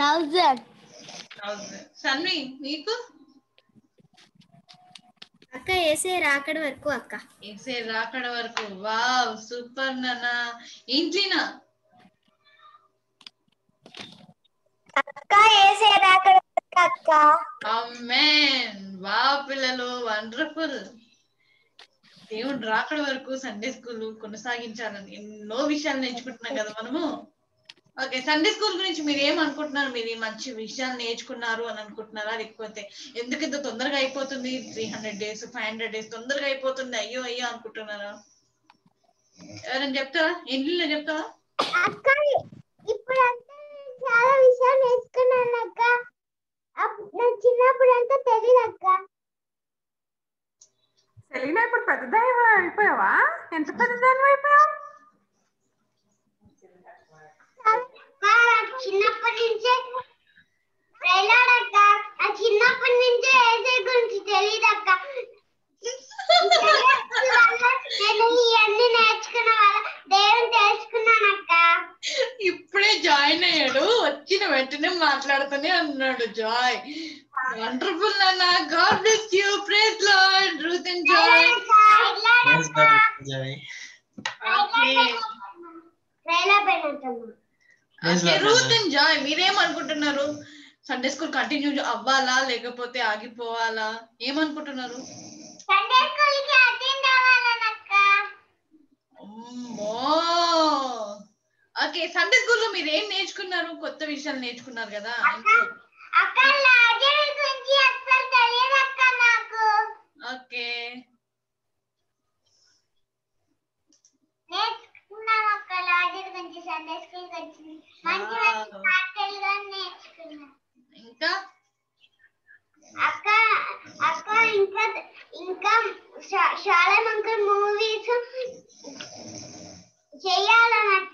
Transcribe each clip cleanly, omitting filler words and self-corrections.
1000. సన్వి నీకు? అక్క ఏసే రాకడ వరకు అక్క. ఏసే రాకడ వరకు. వావ్ సూపర్ నాన్న. ఇంట్లీనా? అక్క ఏసే రాకడ వరకు అక్క. ఆమేన్. వావ్ పిల్లలు వండర్ఫుల్. దేవుడు రాకడ వరకు సండే స్కూల్ కొనసాగించాలని ఎన్నో విషయాలు నేర్చుకుంటున్నాం కదా మనము. ఓకే, సండే స్కూల్ గురించి మీరు ఏమనుకుంటున్నారు? మీరు మంచి విషయాలు నేర్చుకున్నారు అని అనుకుంటున్నారా, లేకపోతే ఎందుకు ఇంత తొందరగా అయిపోతుంది 300 days 500 days తొందరగా అయిపోతుంది అయ్యో అయ్యో అనుకుంటున్నారా? ఎవరైనా చెప్తారా? ఇంట్లో చెప్తావా? అక్క ఇప్పుడు అంతా చాలా విషయాలు నేర్చుకున్నాను అక్క. నా చిన్నప్పుడు అంతా తెలియదు అక్క. సెలీనా ఇప్పుడు పెద్దదాని అయిపోయావా? ఎంత పెద్దదాని అయిపోయావు? చిన్నప్పటి నుంచే వెళ్ళాడక్క. ఆ చిన్నప్పటి నుంచే ఏసే గురించి తెలియదు అక్క. నేను ఇవన్నీ నేర్చుకున్న వల్ల దేవుని తెలుసుకున్నానక్క. ఇప్పుడే జాయిన్ అయ్యాడు, వచ్చిన వెంటనే మాట్లాడుతూనే ఉన్నాడు. జాయ్ వండర్ఫుల్ నాన్న. God bless you. Praise Lord. Ruth and Joy. Ruth and Joy మీరేమనుకుంటున్నారు? సండే స్కూల్ కంటిన్యూ అవ్వాలా లేకపోతే ఆగిపోవాలా? ఏమనుకుంటున్నారు? ఓకే, సండే స్కూల్లో మీరు ఏం నేర్చుకున్నారు? కొత్త విషయాలు నేర్చుకున్నారు కదా. ఓకే, ఇంకా అక్క అక్క ఇంకా ఇంకా చాలా మంది మూవీస్ చేయాలనక్క.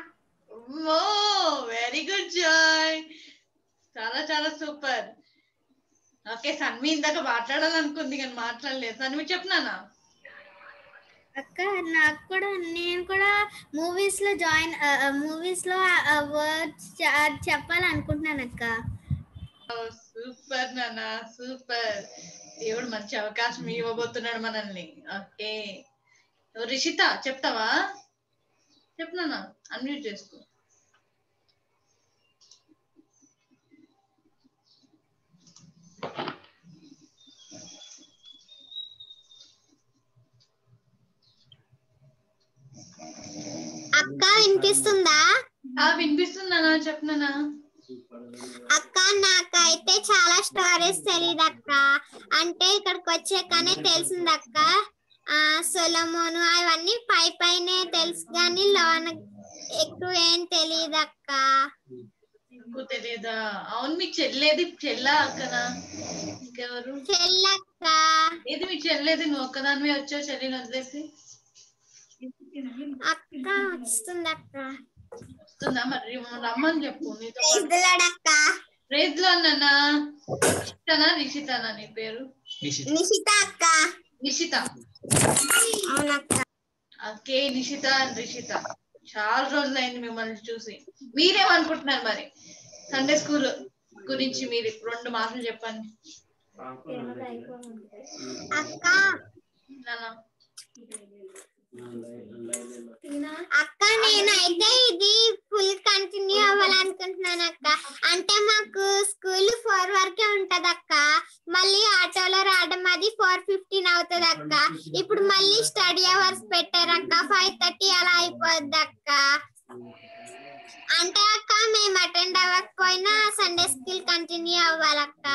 Very good Joy. చాలా చాలా సూపర్. ఓకే, సన్వి ఇందాక మాట్లాడాలనుకుంది కానీ మాట్లాడలేదు. సన్వి చెప్పినానా? అక్క నేను కూడా మూవీస్ లో వర్డ్స్ చెప్పాలనుకుంటున్నాను అక్క. సూపర్ నాన్న సూపర్. దేవుడు మంచి అవకాశం ఇవ్వబోతున్నాడు మనల్ని. ఓకే, రిషిత చెప్తావా? చెప్తున్నా, అన్మ్యూట్ చేసుకో. అక్క వినిపిస్తుందా? వినిపిస్తుందా? చెప్తున్నానా? అక్క నాకైతే చాలా స్టోరీస్ తెలియదు అక్క. అంటే ఇక్కడికి వచ్చాకనే తెలిసింది అక్క. సొలొమోను అవన్నీ పైనే తెలుసు కానీ లోన ఎక్కువ ఏం తెలియదు అక్క. ఎక్కువ తెలియదా? అవును, మీ చెల్లేది? చెల్లా అక్కనా? ఇంకెవరు? చెల్లక్క. ఏది మీ చెల్లేది? నువ్వు ఒక్కదానివే వచ్చావు చెల్లిని వదిలేసి? అక్క వస్తుంది అక్క. వస్తుందా? మరి రమ్మని చెప్పు. నీతో ప్రైజ్ లో అన్నా. రిషితానా నీ పేరు? నిషిత అక్క. నిషిత. అవునక్క. ఓకే, నిషిత అండ్ రిషిత, చాలా రోజులైంది మిమ్మల్ని చూసి. మీరేమనుకుంటున్నారు మరి సండే స్కూల్ గురించి? మీరు 2 మాటలు చెప్పండి. అక్క అక్క నేనైతే ఇది ఫుల్ కంటిన్యూ అవ్వాలనుకుంటున్నాను అక్క. అంటే మాకు స్కూల్ 4 వరకే ఉంటది అక్క. మళ్ళీ ఆటోలో రావడం అది 4:15 అవుతుంది అక్క. ఇప్పుడు మళ్ళీ స్టడీ అవర్స్ పెట్టారక్క. 5:30 అలా అయిపోద్ది అక్క. అంటే అక్క మేము అటెండ్ అవ్వకపోయినా సండే స్కూల్ కంటిన్యూ అవ్వాలక్క.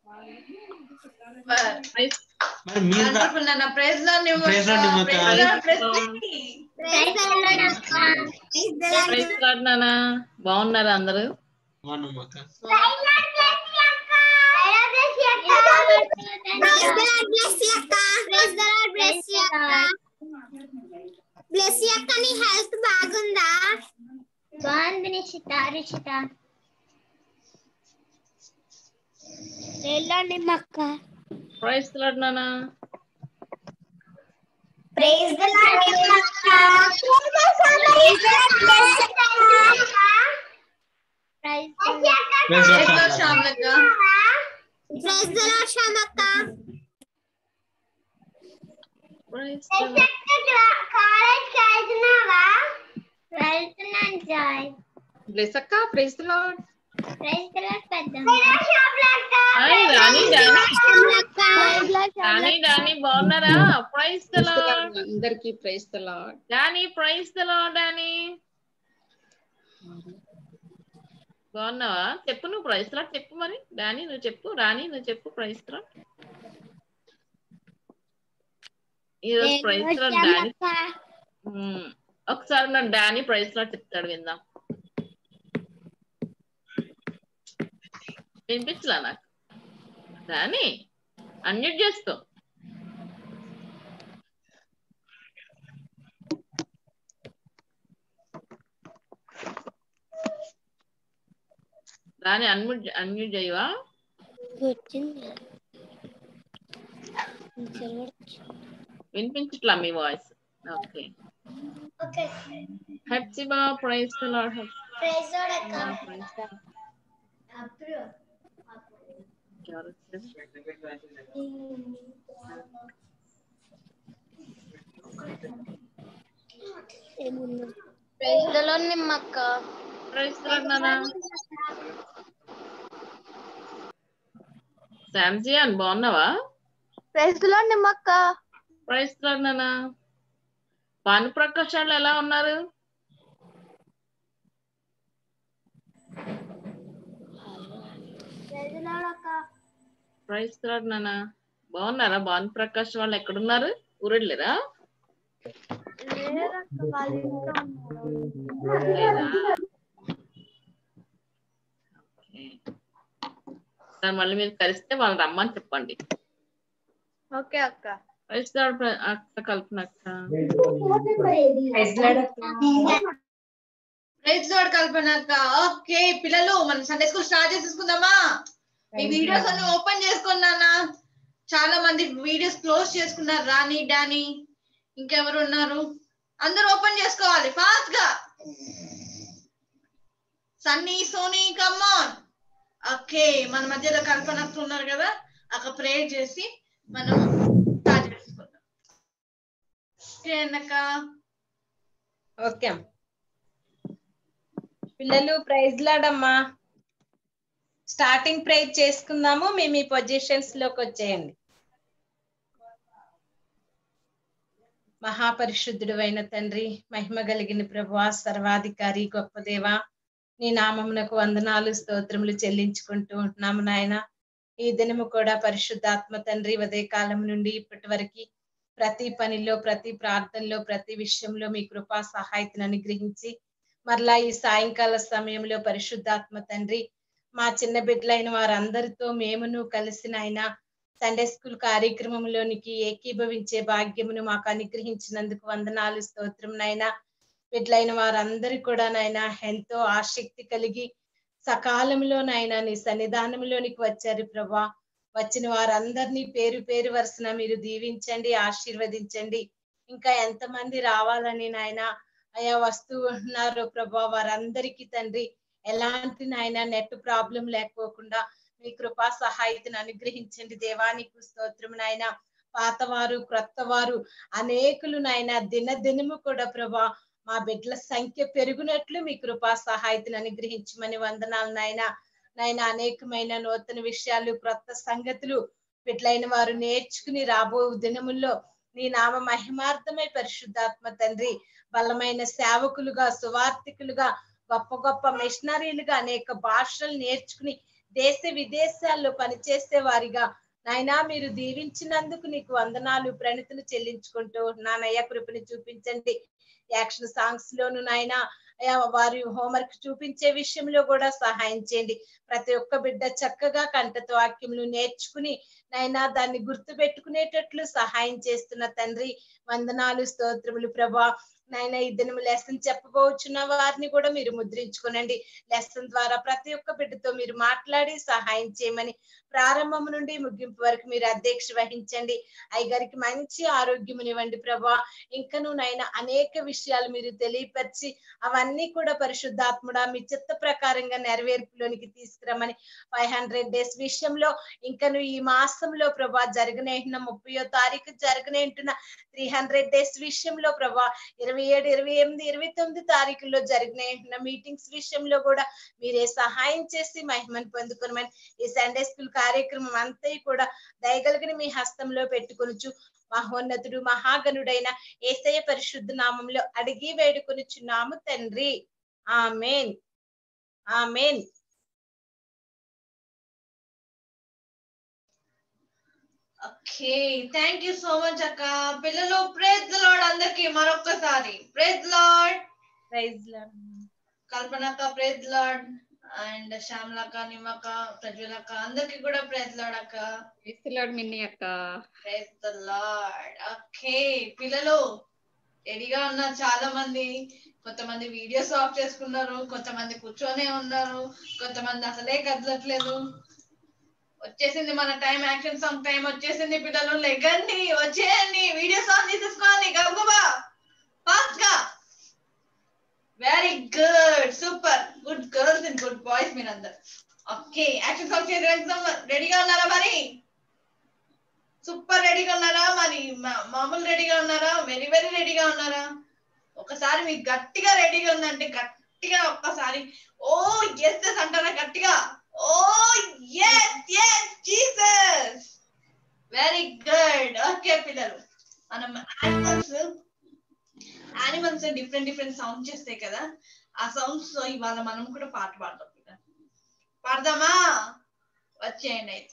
బాగున్నారా అందరూ? హెల్త్ బాగుందా? బాగుంది నిషిత. వెళ్ళండి అక్క. ప్రైజ్ లార్డ్ నాన్న. ప్రైజ్ ది లార్డ్ అక్క. శ్యామలక్క. ప్రైజ్ ది లార్డ్ శ్యామక్క. ప్రైజ్ బ్లెస్ అక్క. Praise the Lord. Hi Rani Danny బాగున్నారా? Praise the Lord. అందరికి praise the Lord. Danny praise the Lord. Danny బాగున్నావా? చెప్పు నువ్వు ప్రైజ్ ది లార్డ్ చెప్పు. మరి డానీ నువ్వు చెప్పు. రాణి నువ్వు చెప్పు ప్రైజ్ ది లార్డ్. ఈరోజు ప్రైజ్ ది లార్డ్ డానీ. ఒకసారి నా డానీ ప్రైజ్ ది లార్డ్ చెప్తాడు, విందాం. వినిపించలా నాకు? డానీ అన్మ్యూట్ చేసుకో. దాని అన్మ్యూట్ చేయవా? వినిపించట్లా మీ voice. Okay. Hepzibah praise the Lord. నిమ్మక్క. ప్రైజ్ ది లార్డ్ నాన్న. శాంజియాన్ బాగున్నావా? ప్రైజ్ ది లార్డ్ నిమ్మక్క. ప్రైజ్ ది లార్డ్ నాన్న. భానుప్రకాష్ వాళ్ళు ఎలా ఉన్నారు? ప్రైజ్ ది లార్డ్ నాన్న. బాగున్నారా? భానుప్రకాష్ వాళ్ళు ఎక్కడున్నారు? ఊరెళ్ళారా? మళ్ళీ మీరు కలిస్తే వాళ్ళు రమ్మని చెప్పండి. ఓకే అక్క. ప్రైజ్ ది లార్డ్ అక్క కల్పన అక్క. ప్రైజ్ లార్డ్ కల్పన అక్క. ఓకే పిల్లలు, మనం సండే స్కూల్ స్టార్ట్ చేసేసుకుందామా? మీ వీడియోస్ అన్ని ఓపెన్ చేసుకున్నానా? చాలా మంది వీడియోస్ క్లోజ్ చేసుకున్నారు. రాణి, డానీ, ఇంకెవరు ఉన్నారు? అందరూ ఓపెన్ చేసుకోవాలి ఫాస్ట్ గా. Sunny, Sonny, come on. Okay, మన మధ్యలో కల్పన ఉన్నారు కదా, అక్కడ ప్రేయర్ చేసి మనం స్టార్ట్ చేసుకుందాం. ఓకే అన్నక్క. ఓకే పిల్లలు, ప్రైజ్ లార్డ్ అమ్మా. స్టార్టింగ్ ప్రేయర్ చేసుకుందాము. మీ మీ పొజిషన్స్ లోకి వచ్చేయండి. మహాపరిశుద్ధుడు అయిన తండ్రి, మహిమ కలిగిన ప్రభువా, సర్వాధికారి, గొప్ప దేవ, నీ నామమునకు వందనాలు స్తోత్రములు చెల్లించుకుంటూ ఉంటున్నాము నాయన. ఈ దినము కూడా పరిశుద్ధాత్మ తండ్రి ఉదయ కాలం నుండి ఇప్పటి వరకు ప్రతి పనిలో, ప్రతి ప్రార్థనలో, ప్రతి విషయంలో మీ కృపా సహాయతను అనుగ్రహించి మరలా ఈ సాయంకాల సమయంలో పరిశుద్ధాత్మ తండ్రి మా చిన్న బిడ్డలైన వారందరితో మేమును కలిసి నాయన సండే స్కూల్ కార్యక్రమంలోనికి ఏకీభవించే భాగ్యమును మాకు అనుగ్రహించినందుకు వందనాలు స్తోత్రం నాయన. బిడ్డలైన వారందరూ కూడా నాయన ఎంతో ఆసక్తి కలిగి సకాలంలో నాయన నీ సన్నిధానంలోనికి వచ్చారు ప్రభా. వచ్చిన వారందరినీ పేరు పేరు వరుసన మీరు దీవించండి, ఆశీర్వదించండి. ఇంకా ఎంతమంది రావాలని నాయన అయా వస్తూ ఉంటున్నారు ప్రభా, వారందరికీ తండ్రి ఎలాంటి నాయన నెట్ ప్రాబ్లం లేకపోకుండా మీ కృపా సహాయతను అనుగ్రహించండి. దేవానికి స్తోత్రం నాయన. పాతవారు, క్రొత్త వారు అనేకులు నాయన దినదినము కూడా ప్రభా మా బిడ్డల సంఖ్య పెరుగునట్లు మీ కృపా సహాయతను అనుగ్రహించమని వందనాలు నాయన. నాయన అనేకమైన నూతన విషయాలు, క్రొత్త సంగతులు బిడ్డలైన వారు నేర్చుకుని రాబో దినముల్లో నీ నామ మహిమార్థమై పరిశుద్ధాత్మ తండ్రి బలమైన సేవకులుగా, సువార్థికులుగా, గొప్ప గొప్ప మిషనరీలుగా అనేక భాషలు నేర్చుకుని దేశ విదేశాల్లో పనిచేసే వారిగా నాయనా మీరు దీవించినందుకు నీకు వందనాలు, ప్రణితులు చెల్లించుకుంటూ నానయ్య కృపని చూపించండి. యాక్షన్ సాంగ్స్ లోను నాయనా వారి హోంవర్క్ చూపించే విషయంలో కూడా సహాయం చేయండి. ప్రతి ఒక్క బిడ్డ చక్కగా కంఠత వాక్యములు నేర్చుకుని నాయనా దాన్ని గుర్తు పెట్టుకునేటట్లు సహాయం చేస్తున్న తండ్రి వందనాలు స్తోత్రములు ప్రభా. నాయన ఈ దినము లెసన్ చెప్పబోచున్న వారిని కూడా మీరు ముద్రించుకోనండి. లెసన్ ద్వారా ప్రతి ఒక్క బిడ్డతో మీరు మాట్లాడి సహాయం చేయమని, ప్రారంభం నుండి ముగింపు వరకు మీరు అధ్యక్ష వహించండి. అయ్యగారికి మంచి ఆరోగ్యమునివ్వండి ప్రభా. ఇంకను నాయన అనేక విషయాలు మీరు తెలియపరిచి అవన్నీ కూడా పరిశుద్ధాత్ముడా మీ చిత్త ప్రకారంగా నెరవేర్పులోనికి తీసుకురమ్మని, 500 days విషయంలో ఇంకను ఈ మాసంలో ప్రభా జరగనేంటున్న 30వ తారీఖు జరగనేంటున్న 300 days విషయంలో ప్రభా 27, 28, 29 తారీఖుల్లో జరిగిన మీటింగ్స్ విషయంలో కూడా మీరే సహాయం చేసి మహిమను పొందుకోనమని, ఈ సండే స్కూల్ కార్యక్రమం అంతా కూడా దయగలిగిన మీ హస్తంలో పెట్టుకొనుచు మహోన్నతుడు మహాగణుడైన యేసయ్య పరిశుద్ధ నామంలో అడిగి వేడుకొనుచున్నాము తండ్రి. ఆమేన్, amen. Okay, thank you so much అక్క. పిల్లలు ప్రైజ్ ది లార్డ్ అందరికి మరొక్కసారి. Praise the Lord. Praise Lord. కల్పనక్క ప్రైజ్ ది లార్డ్, అండ్ శ్యామలక్క, నిమ్మక్క, ప్రజ్వలక్క అందరికి కూడా ప్రైజ్ ది లార్డ్ అక్క. ప్రైజ్ ది లార్డ్ మిన్ని అక్క. Praise the lord. ఓకే పిల్లలు రెడీగా ఉన్నారు. చాలా మంది, కొంతమంది వీడియోస్ ఆఫ్ చేసుకున్నారు, కొంతమంది కూర్చొనే ఉన్నారు, కొంతమంది అసలే కదలట్లేదు. వచ్చేసింది మన టైం, యాక్షన్ సాంగ్ టైం వచ్చేసింది. పిల్లలు లెగండి, వచ్చేయండి, వీడియోస్ ఆన్ తీసుకోండి గబగబా ఫాస్ట్ గా. Very good, super, good girls and good boys మీరందరు. ఓకే, యాక్షన్ సాంగ్ చేద్దాం. రెడీగా ఉన్నారా మరి? సూపర్ రెడీగా ఉన్నారా మరి? మామూలు రెడీగా ఉన్నారా? వెరీ వెరీ రెడీగా ఉన్నారా? ఒకసారి మీకు గట్టిగా రెడీగా ఉందంటే గట్టిగా ఒక్కసారి ఓ ఎస్ అంటారా గట్టిగా? O yes yes Jesus, very good. Okay పిల్లలు, మనం యానిమల్స్ డిఫరెంట్ సౌండ్ చేస్తాయి కదా, ఆ సౌండ్స్ తో ఇవాళ మనం కూడా పాట పాడతాం. పిల్లలు పాడదామా? వచ్చేయండి అయితే.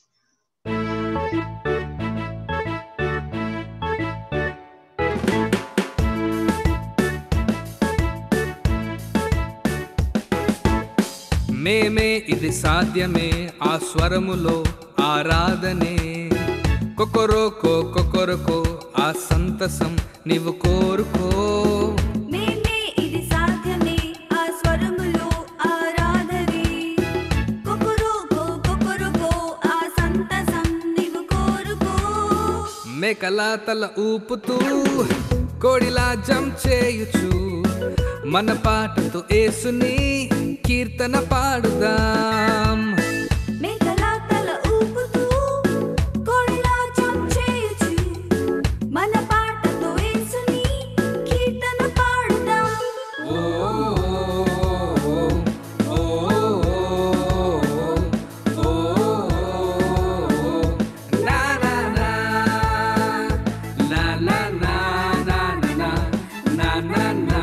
మేమే ఇది సాధ్యమే, ఆ స్వరములో ఆరాధనే. కొకొరోకో కొకొరకో ఆ సంతసం నీవు కోరుకో. మేమే ఇది సాధ్యమే, ఆ స్వరములో ఆరాధనే. కొకొరోకో కొకొరకో ఆ సంతసం నీవు కోరుకో. మేకలా తల ఊపుతూ కోడిలా జంప్ చేయుచు మన పాటతో యేసుని కీర్తన పాడుదాం. మేకలా తల ఊపుతూ కోడిలా జంప్ చేయుచు మన పాటతో యేసుని కీర్తన పాడుదాం. ఓ ఓ ఓ నా నా నా నా నా నా నా నా నా నా నా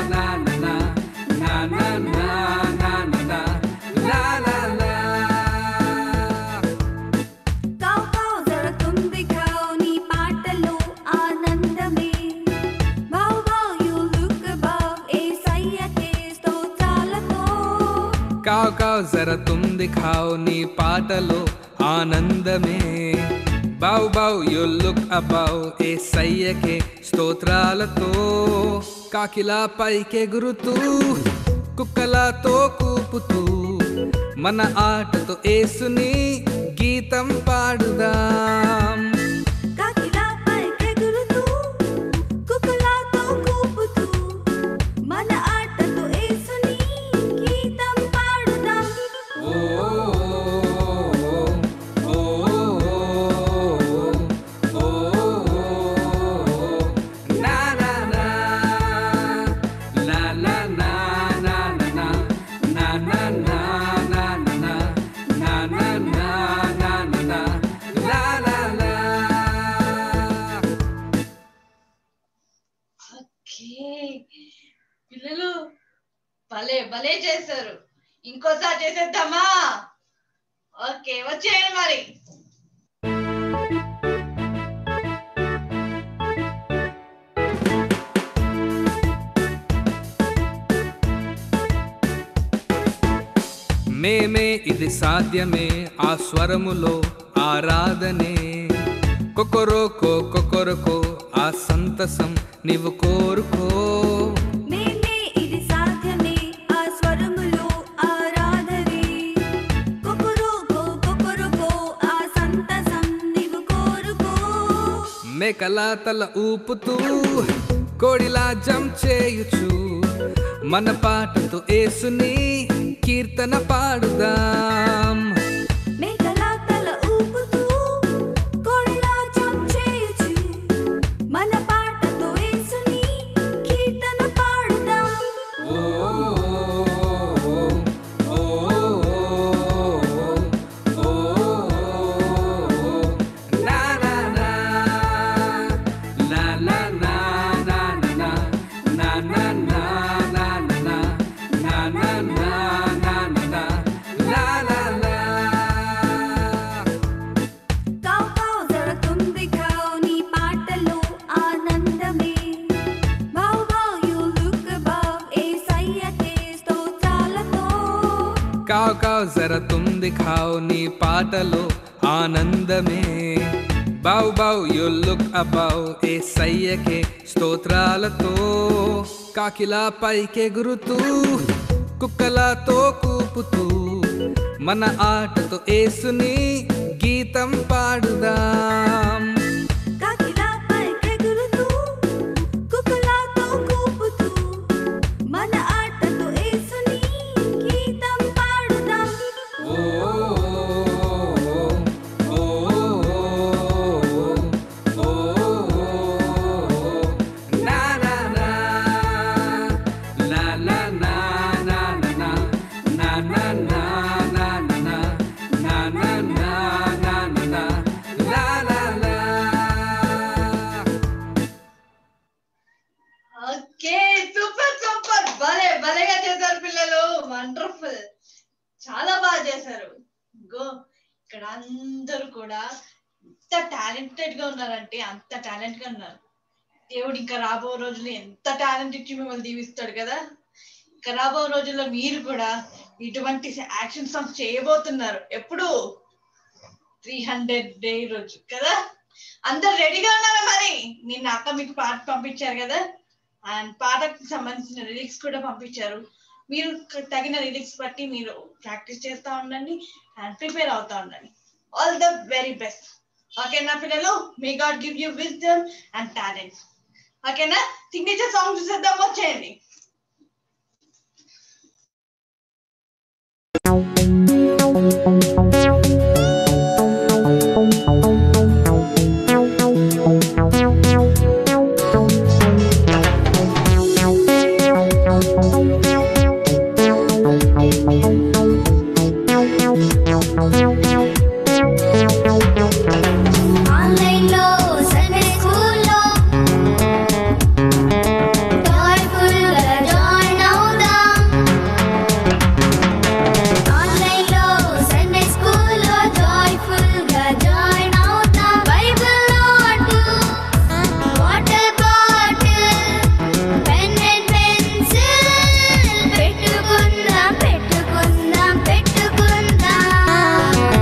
కావ్ కావ్ జరా తుమ్ దిఖాओ నీ పాటలో ఆనందమే. Bow bow you look above యేసయ్యకే స్తోత్రాలతో. కాకిలా పైకెగురుతూ కుక్కలతో కూపుతూ మన ఆటతో యేసుని గీతం పాడుదాం. కాకిలా పైకెగురుతూ కుక్కలతో కూపుతూ మన ఆటతో యేసుని గీతం పాడుదాం. ఓ ఓ ఓ నా నా నా నా నా నా నా నా నా నా నా నా నా నా నా నా నా నా లా లా లా. ఓకే పిల్లలు భలే భలే చేశారు. ఇంకోసారి చేసేద్దామా? ఓకే వచ్చేయండి మరి. మేమే ఇది సాధ్యమే, ఆ స్వరములో ఆరాధనే. కొకొరోకో కొకొరకో ఆ సంతసం నీవు కోరుకో. మేమే ఇది సాధ్యమే ఆ స్వరములో ఆరాధనే. కొకొరుకో ఆ సంతసం నీవు కోరుకో. మేకలా తల ఊపుతూ కోడిలా జంప్ చేయుచు మన పాటతో యేసుని కీర్తన పాడుదాం. మేకలా తల ఊపుతూ కోడిలా జంప్ చేయొచ్చు మన పాటతో యేసుని కీర్తన పాడుదాం. ఓ ఓ ఓ నా నా నా నా నా నా నా నా నా నా నా నా నా నా నా నా నా నా la la la. కావ్ కావ్ జరుగుతుంది కావ్ నీ పాటలో ఆనందమే. Wow wow you look above యేసయ్యకే స్తోత్రాలతో. కావ్ కావ్ జర తుమ్ దిఖావ్ నీ పాటలో ఆనందమే. Bow bow you look above యేసయ్యకే స్తోత్రాలతో. కాకిలా పైకెగురుతూ కుక్కలతో కూపుతూ మన ఆటతో యేసుని గీతం పాడుదాం. కాకిలా పైకెగురుతూ కుక్కలతో కూపుతూ మన ఆటతో యేసుని గీతం పాడుదాం. ఓ ఓ ఓ నా నా నా నా నా నా నా నా నా నా నా నా నా నా నా నా నా నా la la la. Okay, super super, భలే భలేగా చేశారు పిల్లలు, వండర్ఫుల్, చాలా బాగా చేశారు. గో, ఇక్కడ అందరూ కూడా ఎంత టాలెంటెడ్ గా ఉన్నారంటే అంత టాలెంట్ గా ఉన్నారు. దేవుడు ఇంకా రాబో రోజుల్లో ఎంత టాలెంట్ ఇచ్చి మిమ్మల్ని దీవిస్తాడు కదా. ఇంకా రాబో రోజుల్లో మీరు కూడా ఇటువంటి యాక్షన్ సాంగ్స్ చేయబోతున్నారు. ఎప్పుడు 300 డే రోజు కదా. అందరు రెడీగా ఉన్నారా? మరి నిన్న అక్క మీకు పాట పంపించారు కదా, అండ్ పాటకు సంబంధించిన లిరిక్స్ కూడా పంపించారు. మీరు తగిన లిరిక్స్ బట్టి మీరు ప్రాక్టీస్ చేస్తూ ఉండండి అండ్ ప్రిపేర్ అవుతా ఉండండి. All the very best. ఓకేనా పిల్లలు? May God give you wisdom and talent. ఓకేనా? సిగ్నేచర్ సాంగ్ చూసేద్దాం, వచ్చేయండి. ఆన్లైన్లో సండే స్కూల్లో జాయ్ఫుల్గా జాయిన్ అవుదాం. ఆన్లైన్లో సండే స్కూల్లో జాయ్ఫుల్గా జాయిన్ అవుదాం. Bible note, water bottle, pen and pencil పెట్టుకుందాం.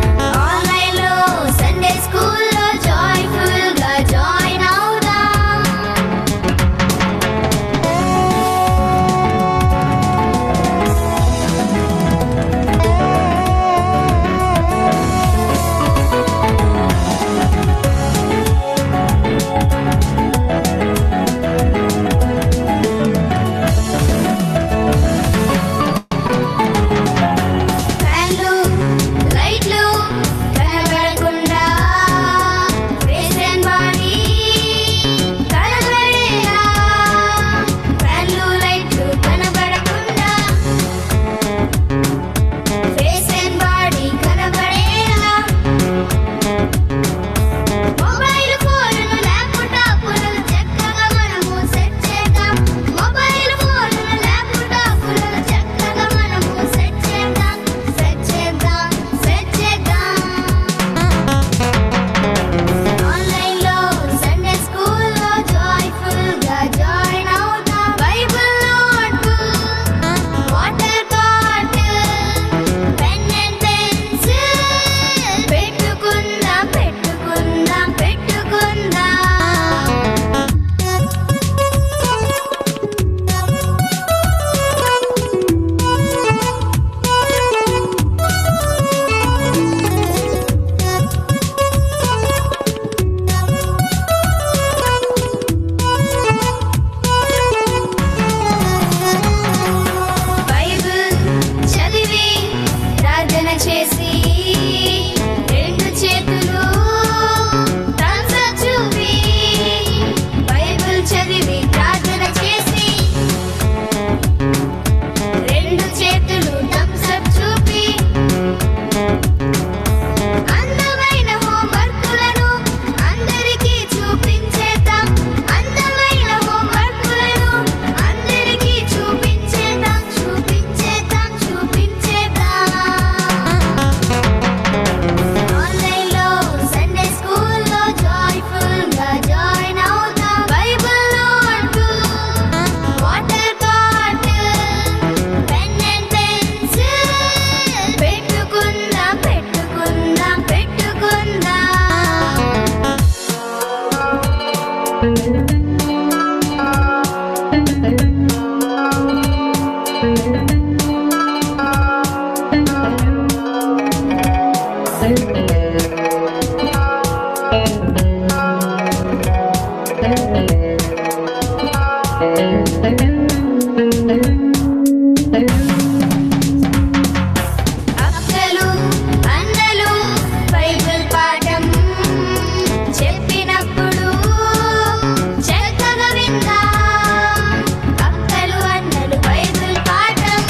అక్కలు అన్నలు బైబిల్ పాఠం చెప్పినప్పుడు చక్కగా విందాం. అక్కలు అన్నలు బైబిల్ పాఠం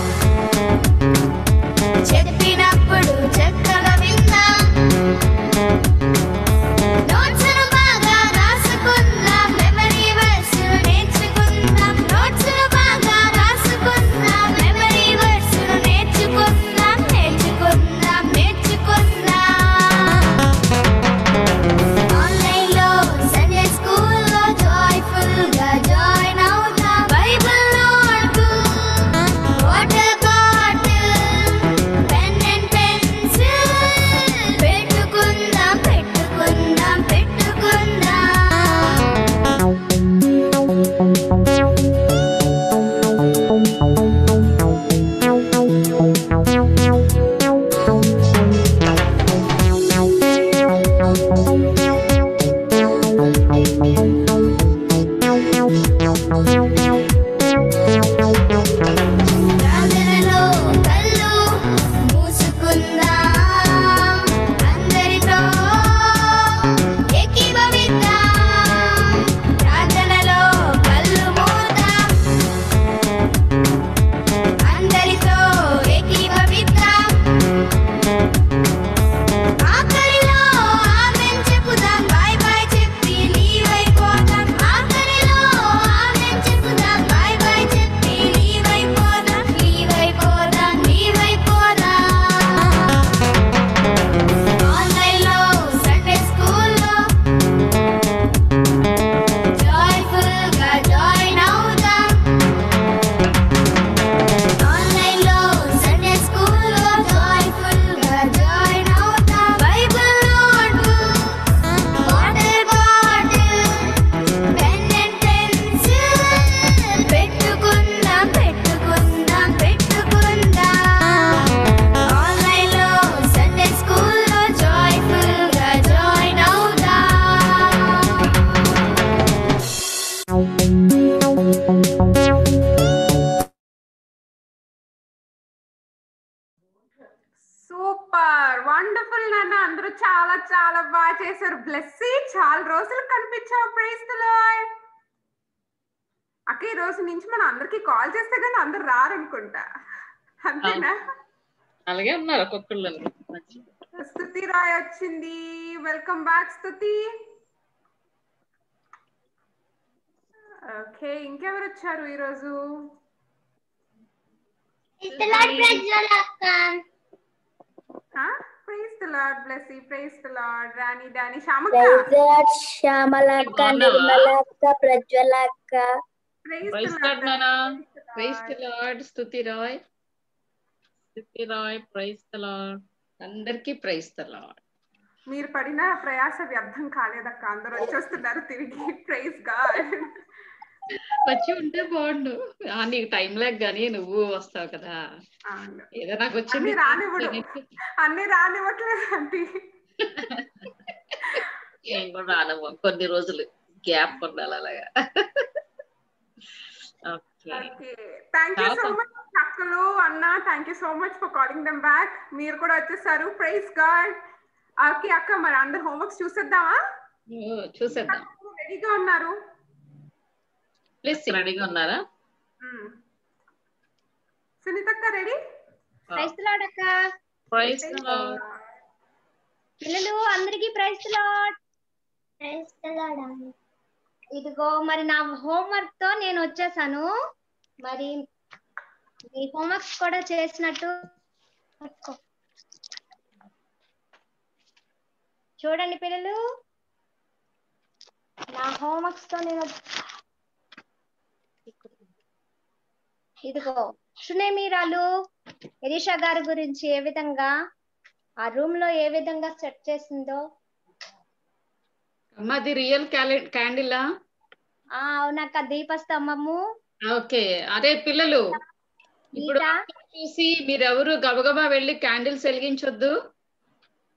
చెప్పినప్పుడు చక్కగా విందాం. నోట్స్ను బాగా రాసుకుందాం, మెమరీ వర్స్ను నేర్చుకుందాం. నోట్స్ను బాగా రాసుకుందాం, మెమరీ వర్స్ను నేర్చుకుందాం. నేర్చుకుందాం ఆన్లైన్లో సండే స్కూల్లో జాయ్ఫుల్ గా జాయిన్ అవుదాం. Bible notebook, water bottle, pen and pencil పెట్టుకుందాం. ప్రార్థనలో కళ్ళు మూసుకుందాం, అందరితో ఏకీభవిద్దాం. ప్రార్థనలో కళ్ళు మూద్దాం, అందరితో ఏకీభవిద్దాం. ఆఖరిలో ఆమేన్ చెప్పుదాం, బాయ్ బాయ్ చెప్పి లీవ్ అయిపోదాం. ఆఖరిలో ఆమేన్ చెప్పుదాం, బాయ్ బాయ్ చెప్పి లీవ్ అయిపోదాం. ఆన్లైన్లో సండే స్కూల్లో జాయ్ఫుల్ గా జాయిన్ అవుదాం. ఆన్లైన్లో సండే స్కూల్లో జాయ్ఫుల్ గా జాయిన్ అవుదాం. Bible notebook, water bottle, pen and pencil పెట్టుకుందాం. ఆన్లైన్లో సండే స్కూల్లో జాయ్ఫుల్ గా జాయిన్ అవుదాం. సూపర్ వండర్ఫుల్ నాన్న, అందరూ చాలా చాలా బాగా చేశారు. బ్లెస్సీ చాలా రోజులు కనిపించావు. Praise the Lord. అక్క ఈ రోజు నుంచి మనం అందరికి కాల్ చేస్తే కానీ అందరు రారనుకుంటా, అంతేనా? అలాగే ఉన్నారు ఒక్కొక్కళ్ళు. స్తుతి రాయ్ వచ్చింది. వెల్కమ్ బ్యాక్ స్తుతి. ఓకే, ఇంకెవరు వచ్చారు ఈరోజు? Praise the Lord Blessy. Praise the Lord Rani, Danny, శ్యామక్క. శ్యామలక్క, నిర్మలక్క, ప్రజ్వలక్క. ప్రైజ్ ది ప్రైజ్ లార్డ్ నానా. Praise the Lord. Stuti Roy. Praise the Lord. అందరికీ ప్రైజ్ ది లార్డ్. మీరు పడిన ప్రయాస వ్యర్థం కాలేదక్క, అందరూ వచ్చేస్తున్నారు తిరిగి. Praise God. వచ్చి ఉంటే బాగుండు. నీకు టైం లేక గానీ నువ్వు వస్తావు కదా, ఏదో నాకు వచ్చింది. అన్ని రానివ్వట్లేదు అండి. ఏం కూడా రానివ్వ, కొన్ని రోజులు గ్యాప్ ఉండాలి అలాగా. థ్యాంక్ యూ సో మచ్ అక్కలు అన్న. Thank you so much for calling them back. మీరు కూడా వచ్చేసారు. Praise God. ఓకే అక్క, మరి అందరు హోంవర్క్స్ చూసేద్దామా? చూసేద్దాం. రెడీగా ఉన్నారు? రెడీగా ఉన్నారా? సునీతక్క రెడీ? ప్రైజ్ ది లార్డ్ అక్క. Praise the Lord. పిల్లలు అందరికీ ప్రైజ్ ది లార్డ్. ఇదిగో మరి నా హోంవర్క్ తో నేను వచ్చేసాను. మరి మీ హోంవర్క్ కూడా చేసినట్టు చూడండి పిల్లలు. నా హోంవర్క్స్ తో నేను ఇదిగో సునేమీరాలు ఎలీషా గారి గురించి ఏ విధంగా ఆ రూమ్ లో ఏ విధంగా సెట్ చేసిందో. అది రియల్ క్యాండిలా? అవునక్క, దీపస్తంభము. ఓకే, అదే పిల్లలు ఇప్పుడు చూసి మీరెవరు గబగబా వెళ్ళి క్యాండిల్స్ వెలిగించొద్దు.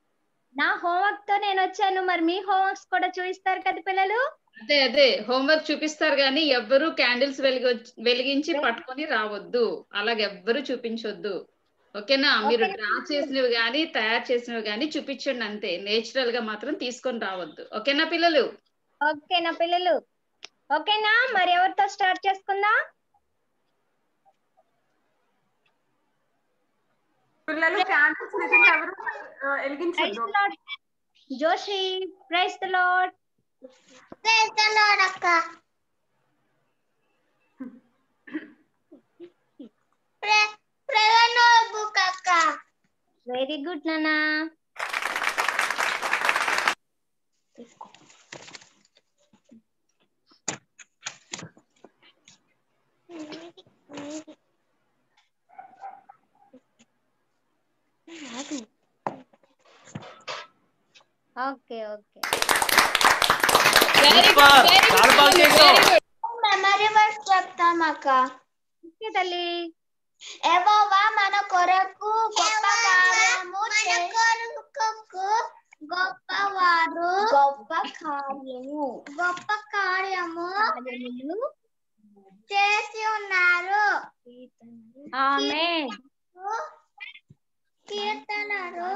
నా హోంవర్క్ తో నేను వచ్చాను, మరి మీ హోంవర్క్స్ కూడా చూపిస్తారు కదా పిల్లలు? అదే హోంవర్క్ చూపిస్తారు కానీ ఎవ్వరు క్యాండిల్స్ వెలిగించి పట్టుకొని రావద్దు, అలాగే ఎవ్వరు చూపించొద్దు. ఓకేనా? మీరు డ్రా చేసినవి కానీ తయారు చేసినవి కానీ చూపించండి అంతే, నేచురల్ గా మాత్రం తీసుకొని రావద్దు. ఓకేనా పిల్లలు? ఓకేనా పిల్లలు? ఓకేనా? మరి ఎవరితో స్టార్ట్ చేసుకుందాం? పిల్లలు క్యాండిల్స్ నిజంగా ఎవరు వెలిగించొద్దు. Joshi, praise the Lord. Praise the Lord అక్క. ప్రేరణ బుక్ అక్క. వెరీ గుడ్ నానా. ఓకే ఓకే, మెమరీ వర్స్ చెప్తాం అక్క. ఓకే తల్లి. యెహోవా మన కొరకు గొప్ప కార్యము గొప్పవారు గొప్ప కార్యము చేసి ఉన్నారు. ఆమేన్. కీర్తనలు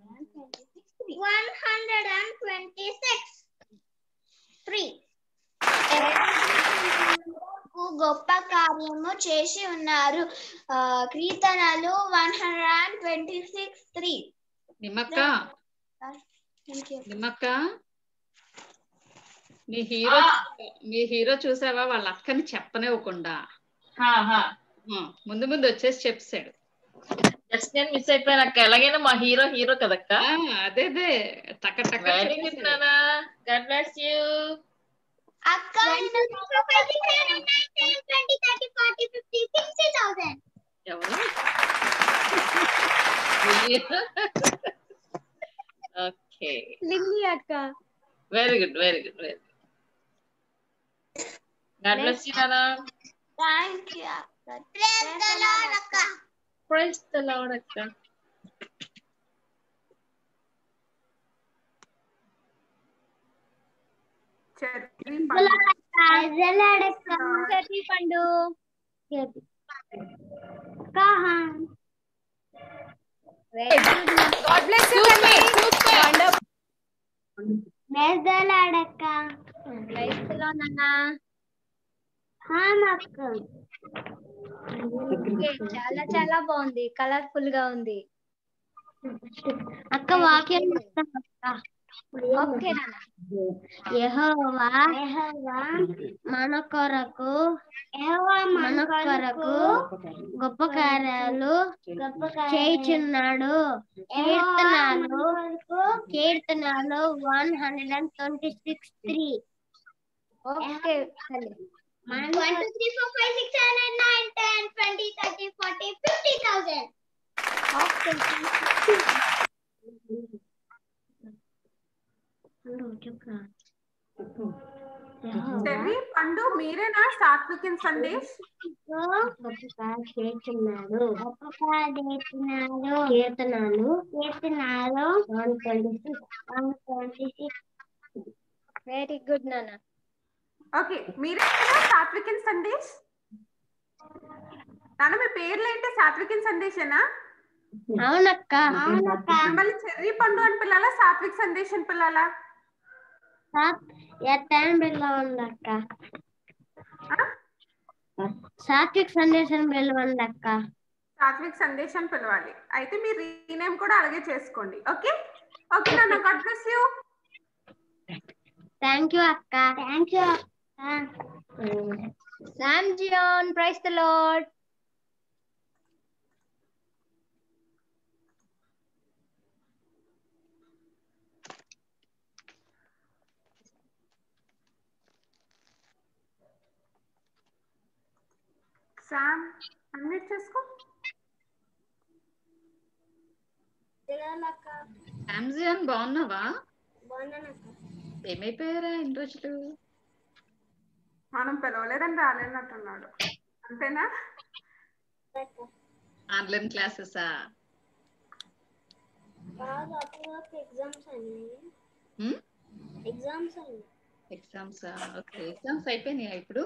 126:3 గొప్ప కార్యము చేసి ఉన్నారు. కీర్తనలు 126:3. నిమ్మక్క మీ హీరో చూసావా? వాళ్ళ అక్కని చెప్పనివ్వకుండా ముందు వచ్చేసి చెప్పాడు. జస్ట్ నేను మిస్ అయిపోయాను అక్క. ఎలాగైనా మా హీరో కదక్క. అదే టక టక. వెరీ గుడ్ నానా, గాడ్ బ్లెస్ యూ. అక్క 1, 2, 3, 4, 5, 6, 7, 8, 9, 10, 20, 30, 40, 50, 60,000. ఎవరు? ఓకే, లిల్లీ అక్క. Very good. God bless you నానా. థాంక్ యూ అక్క. ప్రైజ్ ది లార్డ్ అక్క. ప్రైజ్ ది లార్డ్ అక్క. చెర్రీ పండు. God bless you, Tanvi. Wonderful. Praise the Lord అక్క. ప్రైజ్ ది లార్డ్ నాన్నా. అక్క. చాలా చాలా బాగుంది, కలర్ఫుల్ గా ఉంది అక్క. వాక్యం ఓకే నాన్న. యెహోవా మన కొరకు గొప్ప కార్యాలు చేయుచున్నాడు. కీర్తనలు 126:3. ఓకే 1, 2, 3, 4, 5, 6, 7, 8, 9, 10, 20, 30, 40, 50,000. ఓకే. చెర్రీ పండు మీరేనా సాత్విక్ ఇన్ సందేశ్? కీర్తనలు 126. వెరీ గుడ్ నాన్న. ఓకే, మీరేనా సాత్విక్ ఇన్ సందేశ్? నాన్న మీ పేర్లు ఏంటి? సాత్విక్ ఇన్ సందేశేనా? అవునక్క. మిమ్మల్ని చెర్రీ పండు అని పిల్లాలా, సాత్విక్ సందేశ్ అని పిల్లాలా? బిల్లో ఉందక్క. సాత్విక్ సందేశం బిల్లో ఉందక్క. సాత్విక్ సందేశం పిలవాలి. అయితే మీరు రీనేమ్ కూడా అలాగే చేసుకోండి. ఓకే నాన్న. God bless you. Thank you అక్క. Sam Zion, praise the Lord. Sam unmute చేసుకో. శాంజియన్ బాగున్నావా? ఏమైపోయారా ఇన్ని రోజులు? మనం పిలవలేదని రాలేనట్టున్నాడు, అంతేనా? ఆన్లైన్ క్లాసెసా? ఎగ్జామ్స్ ఓకే ఎగ్జామ్స్ అయిపోయినాయా ఇప్పుడు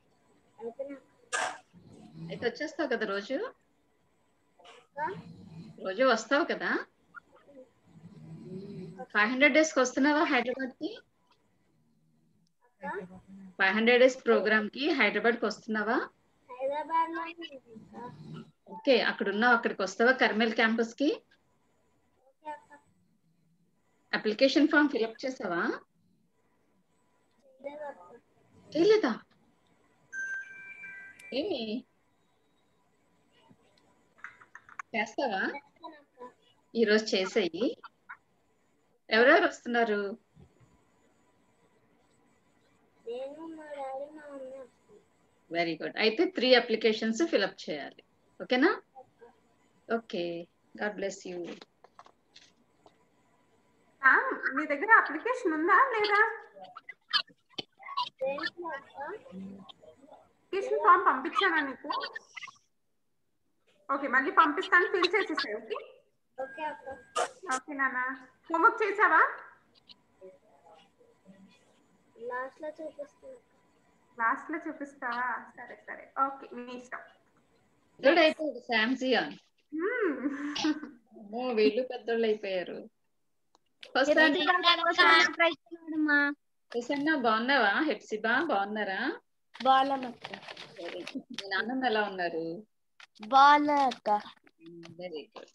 అయితే వచ్చేస్తావు కదా రోజు వస్తావు కదా 500 days కి వస్తున్నావా హైదరాబాద్ కి 500 days ప్రోగ్రామ్ కి హైదరాబాద్ కి వస్తున్నావా ఓకే అక్కడ ఉన్నావు అక్కడికి వస్తావా కర్మేల్ క్యాంపస్ కి అప్లికేషన్ ఫామ్ ఫిల్అప్ చేసావా చేయలేదా ఏమి చేస్తావా ఈరోజు చేసేయి ఎవరెవరు వస్తున్నారు వెరీ గుడ్ అయితే 3 అప్లికేషన్స్ ఫిల్అప్ చేయాలి ఓకేనా ఓకే గాడ్ బ్లెస్ యూ మీ దగ్గర అప్లికేషన్ ఉందా లేదా అప్లికేషన్ ఫామ్ పంపించానా నీకు ఓకే మళ్ళీ పంపిస్తాను ఫిల్ చేసేసాయి ఓకే ఓకే నాన్న హోంవర్క్ చేసావా లాస్ట్ లో చూపిస్తావా సరే సరే ఓకే మీ ఇష్టం అయిపోయాడు శాంసియా వీళ్ళు పెద్దోళ్ళు అయిపోయారు బాగున్నావా హెప్సిబా బాగున్నారా మీ నాన్నమ్మ ఎలా ఉన్నారు వెరీ గుడ్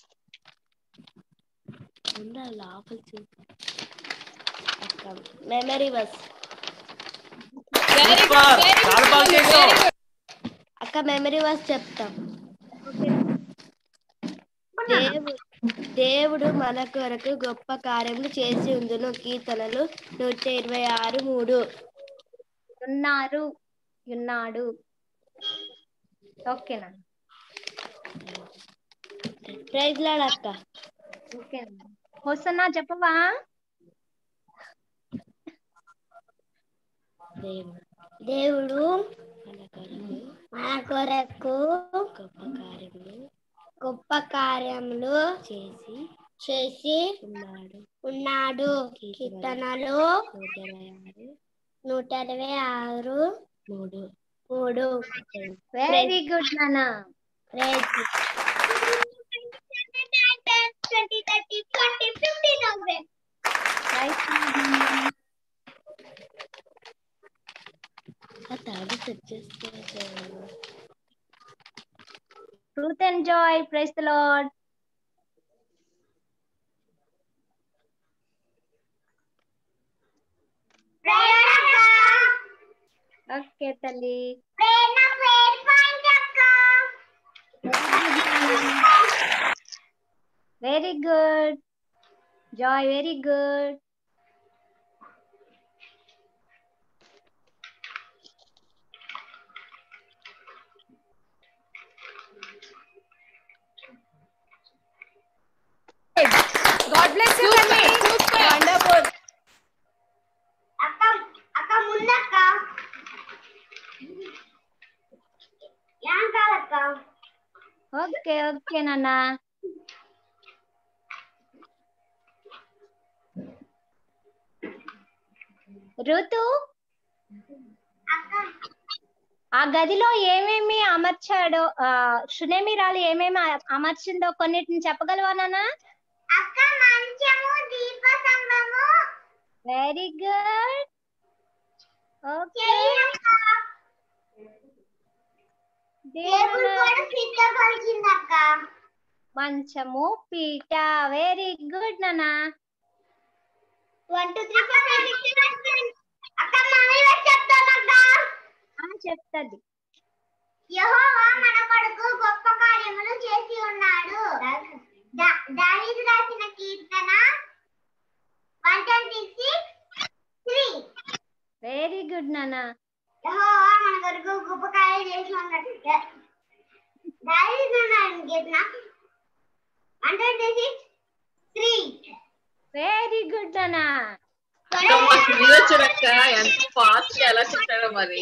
మెమరీ వర్స్ అక్క మెమరీ వర్స్ చెప్తాం దేవుడు మన కొరకు గొప్ప కార్యములు చేసి ఉండును కీర్తనలు 126:3 ఉన్నాడు ఓకేనా ప్రైజ్ లార్డ్ అక్క ఓకేనా హోసన్నా చెప్పవా దేవుడు మన కొరకు గొప్ప కార్యములు చేసి ఉన్నాడు కీర్తనలు 126:3 వెరీ గుడ్ నాన్న Truth and joy, praise the Lord. Okay, Tali. Very good. Joy, very good. God bless you, Tanvi. Wonderful. అక్క ముందక్క యాంకాలక్క ఓకే నాన్న ఋతు ఆ గదిలో ఏమేమి అమర్చాడో సునేమిరాలు ఏమేమి అమర్చిందో కొన్నిటిని చెప్పగలవా నాన్న అక్క మంచము దీపస్తంభము వెరీ గుడ్ ఓకే టేబుల్ కూడా సిద్ధపరిచిందక్క మంచము పీట వెరీ గుడ్ నాన్న 1 2 3 4 5 6 7 అక్క మమ్మీ చెప్తానక్క చెప్తది యెహోవా మన కొరకు గొప్ప కార్యములు చేసి ఉన్నాడు దావీదు రాసిన కీర్తన 126:3 వెరీ గుడ్ నాన్న యెహోవా మన కొరకు గొప్ప కార్యాలు చేసి ఉన్నాడు దావీదు రాసిన కీర్తన 126:3 వెరీ గుడ్ నాన్న ఎంత ఫాస్ట్ ఎలా చెప్పాడో మరి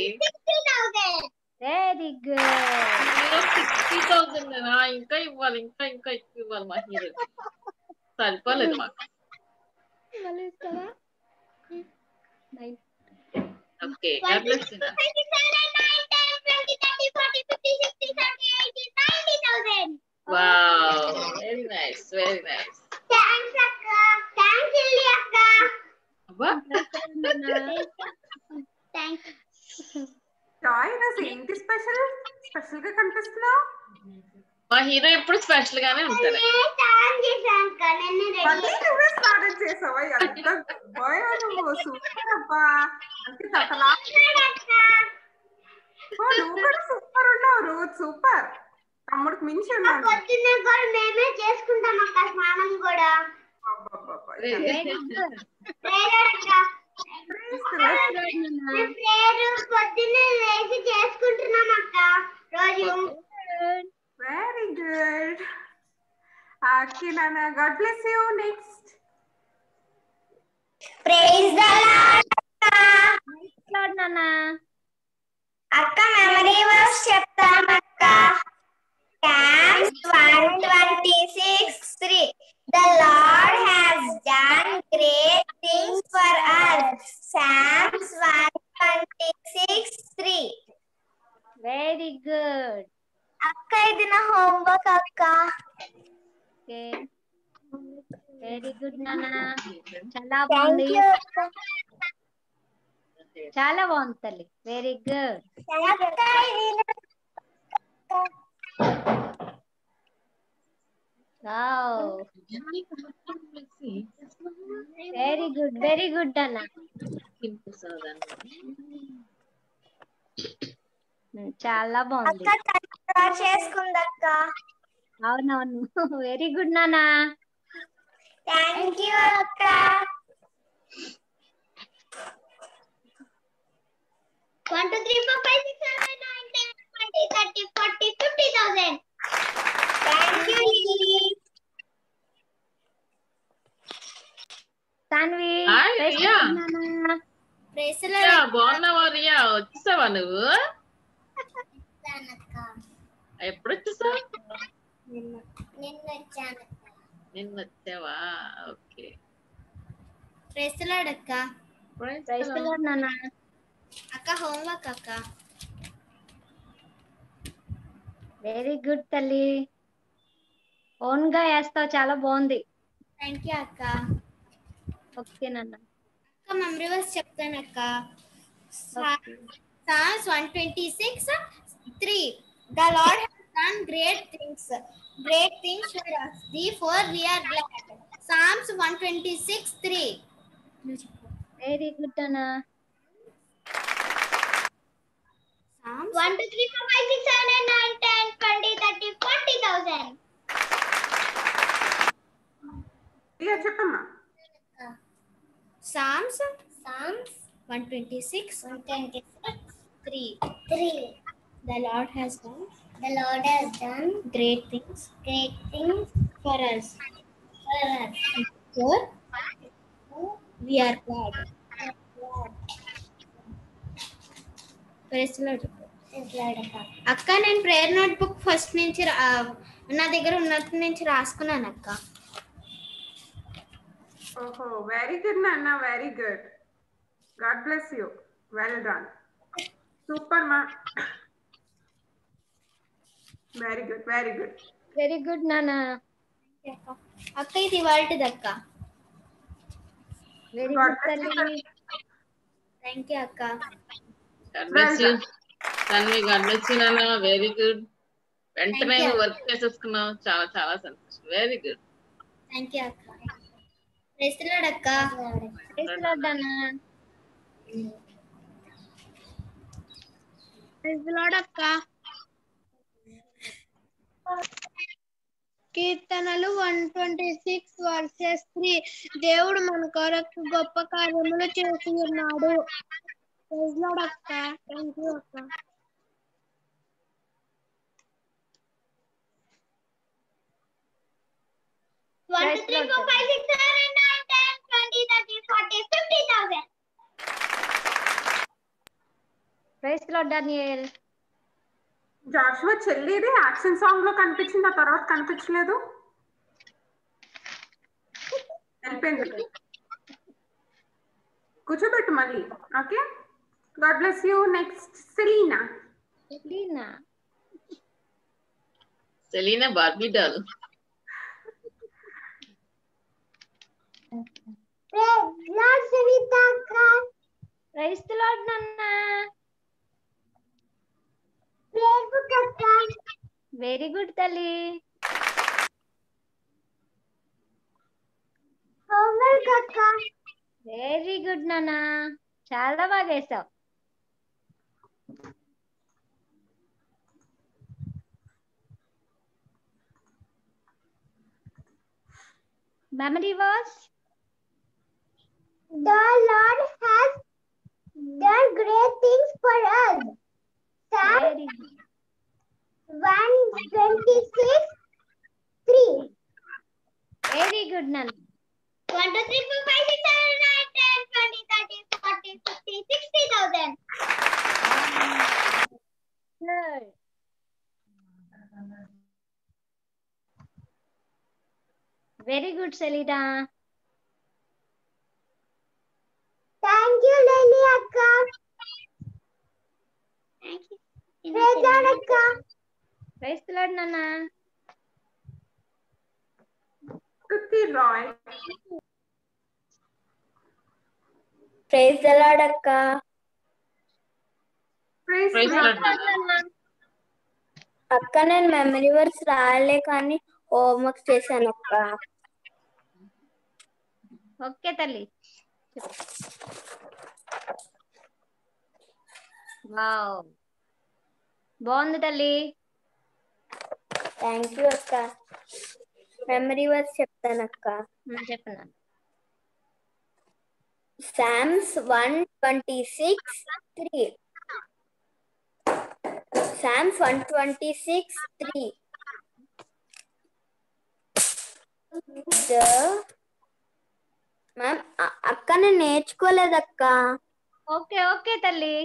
వెరీ గుడ్ 60,000 ఇంకా ఇవ్వాలి ఇంకా ఎక్కువ ఇవ్వాలి మా హీరో సరిపోలేదు మాకు. Okay, God bless you. Wow, very nice, very nice. Thanks అక్క. థ్యాంక్స్ ఇల్లి అక్క. అబ్బా, థ్యాంక్స్. జాయ్ ఈరోజు ఏంటి స్పెషల్ గా కనిపిస్తున్నావు? మా హీరో ఎప్పుడు స్పెషల్ గానే ఉంటాడు. మళ్ళీ నువ్వే స్టార్ట్ చేసావా? ఎంత బాయ్ నువ్వు, సూపర్ అబ్బా. అంటే తతలా నువ్వు కూడా సూపర్ ఉన్నావు రోజు, సూపర్. తమ్ముడికి మించి ఉన్నావు. పొద్దున్నే కూడా మేమే చేసుకుంటాం అక్క స్నానం కూడా. పొద్దున్నే లేచి చేసుకుంటున్నాం అక్క రోజు. Very good. ఓకే నాన్న, God bless you. Next praise the Lord నాన్న. అక్క మెమరీ వర్స్ చెప్తాం అక్క. Psalms 126:3 The Lord has done great things for us. Psalms 126:3 very good. అక్క ఇది నా హోంవర్క్ అక్క. ఓకే, వెరీ గుడ్ నాన్న. చాలా బాగుంది, చాలా బాగుంది తల్లి. Very good. Very good, very good అన్న. చాలా బాగుంది. చేసుకుందక్క. అవునవును, వెరీ గుడ్ నాన్న. థ్యాంక్ యూ అక్క. 1 2 3 4 5 6 7 8 9 10 20 30 40 50,000. Thank you Lily. Tanvi, hi Riya. ప్రేసలా బాగున్నావా రియా? వచ్చేసావా నువ్వు? అక్క. ఎప్పుడు వచ్చేసావు? నిన్న వచ్చాను. నిన్న వచ్చావా? ఓకే. ప్రేసలా అక్క. ప్రైజ్ ది లార్డ్ నాన్న. అక్క హోంవర్క్ అక్క. వెరీ గుడ్ తల్లి. ఓన్ గా వేస్తావు, చాలా బాగుంది. థ్యాంక్ యూ అక్క. ఓకే నాన్న. అక్క మెమరీ వర్స్ చెప్తాను అక్క. Okay. Psalms 126:3 The Lord has done great things for us. Therefore we are glad. Psalms 126:3 very good అన్న. Psalms 1 2 3 4 5 6 7 8 9 10 20 30 40,000. చెప్పమ్మా. Psalms 126:3 The Lord has done great things for us. Therefore we are glad. అక్క నేను prayer note book first నుంచి నా దగ్గర ఉన్నట్టు నుంచి రాసుకున్నాను అక్క. ఓహో, వెరీ గుడ్ నాన్న, very good. God bless you. Well done, super మా. Very good, very good. Very good నాన్న. అక్క ఇది వాళ్ళది అక్క. వెరీ గుడ్ తల్లి. థ్యాంక్ యూ అక్క. God bless you. Tanvi, God bless you నాన్న. Very good. వెంటనే వర్క్ చేసేసుకున్నావు, చాలా చాలా సంతోషం. Very good. థ్యాంక్ యూ అక్క. ప్రైజ్ ది లార్డ్ అక్క. ప్రైజ్ ది లార్డ్ అన్న. ప్రైజ్ ది లార్డ్ అక్క. కీర్తనలు 126:3 దేవుడు మన కొరకు గొప్ప కార్యములు చేసి ఉన్నాడు. ప్రైజ్ ది లార్డ్ అక్క. థ్యాంక్ యూ అక్క. Praise the Lord. 1 2 3 4 5 6 7 8 9 10 20 30 40 50,000. Praise the Lord Daniel. Joshua చెల్లిది యాక్షన్ సాంగ్ లో కనిపించింది, ఆ తర్వాత కనిపించలేదు. అయిపోయింది. కూర్చోబెట్టు మళ్ళీ. Okay, God bless you. Next Selina. Selina Barbie doll. Praise the Lord నాన్న. వెరీ గుడ్ తల్లి. వెరీ గుడ్ నాన్న, చాలా బాగా వేసావు. Memory verse. The Lord has done great things for us. Psalm very good. 126:3. Very good నాన్న. 1 2 3 4 5 6 7 8 10 20 30 40 50 60,000. Good. Very good Selina. Thank you, Lily akka. Thank you. Praise Lord akka. Praise the Lord నాన్న. Kriti Roy. Praise the Lord అక్క. Praise praise Lord. Lord నాన్న. అక్క నేను memory works రాయలే కానీ homework చేశాను అక్క. Okay తల్లి. వావ్, బాగుంది తల్లి. థ్యాంక్ యూ అక్క. మెమరీ వర్క్స్ చెప్తాను అక్క. చెప్పనా. Psalms 126:3. Psalms 126:3. మ్యామ్ అక్క నేను నేర్చుకోలేదక్క. ఓకే ఓకే తల్లి.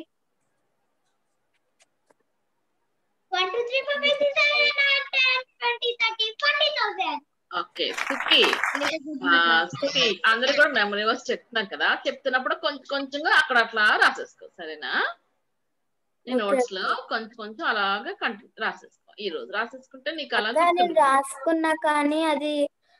1 2 3 4 5 6 7 8 10 20 30 40,000. ఓకే స్థుతి. స్థుతి అందరు కూడా మెమరీ వర్స్ చెప్తున్నాం కదా, చెప్తున్నప్పుడు కొంచెం కొంచెంగా అక్కడ అట్లా రాసేసుకో సరేనా. నీ నోట్స్ లో కొంచెం కొంచెం అలాగా రాసేసుకో. ఈ రోజు రాసేసుకుంటే నీకు అలా నేను రాసుకున్నా కానీ అది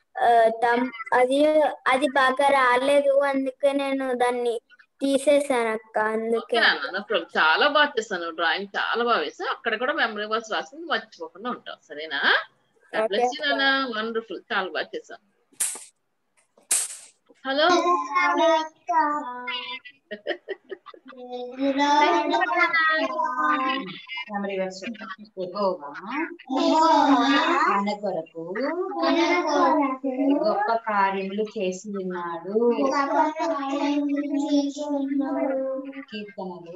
అది బాగా రాలేదు, అందుకే నేను దాన్ని తీసేసాను అక్క. అందుకే చాలా బాగా చేస్తాను, డ్రాయింగ్ చాలా బాగా వేసావు. అక్కడ కూడా మెమరీ వర్స్ రాసి మర్చిపోకుండా ఉంటావు సరేనా. వండర్ఫుల్, చాలా బాగా చేశాను. హలో మన కొరకు గొప్ప కార్యములు చేసి ఉన్నాడు. కీర్తనలు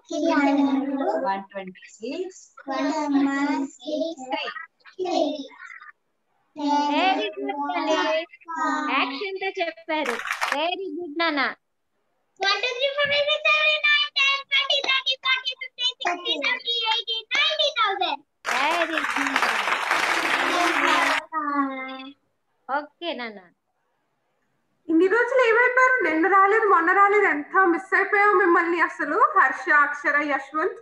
126:3. వెరీ గుడ్ తల్లి. యాక్షన్ తో చెప్పారు. వెరీ గుడ్ నాన్న. 1 2 3 4 5 6 7 8 10 20 30 40 50 60 70 80 90,000. Very good. ఓకే నాన్న. ఇన్ని రోజులు ఏమైపోయారు? నిన్న రాలేదు, మొన్న రాలేదు, ఎంత మిస్ అయిపోయావు మిమ్మల్ని అసలు. హర్ష, అక్షర, యశ్వంత్.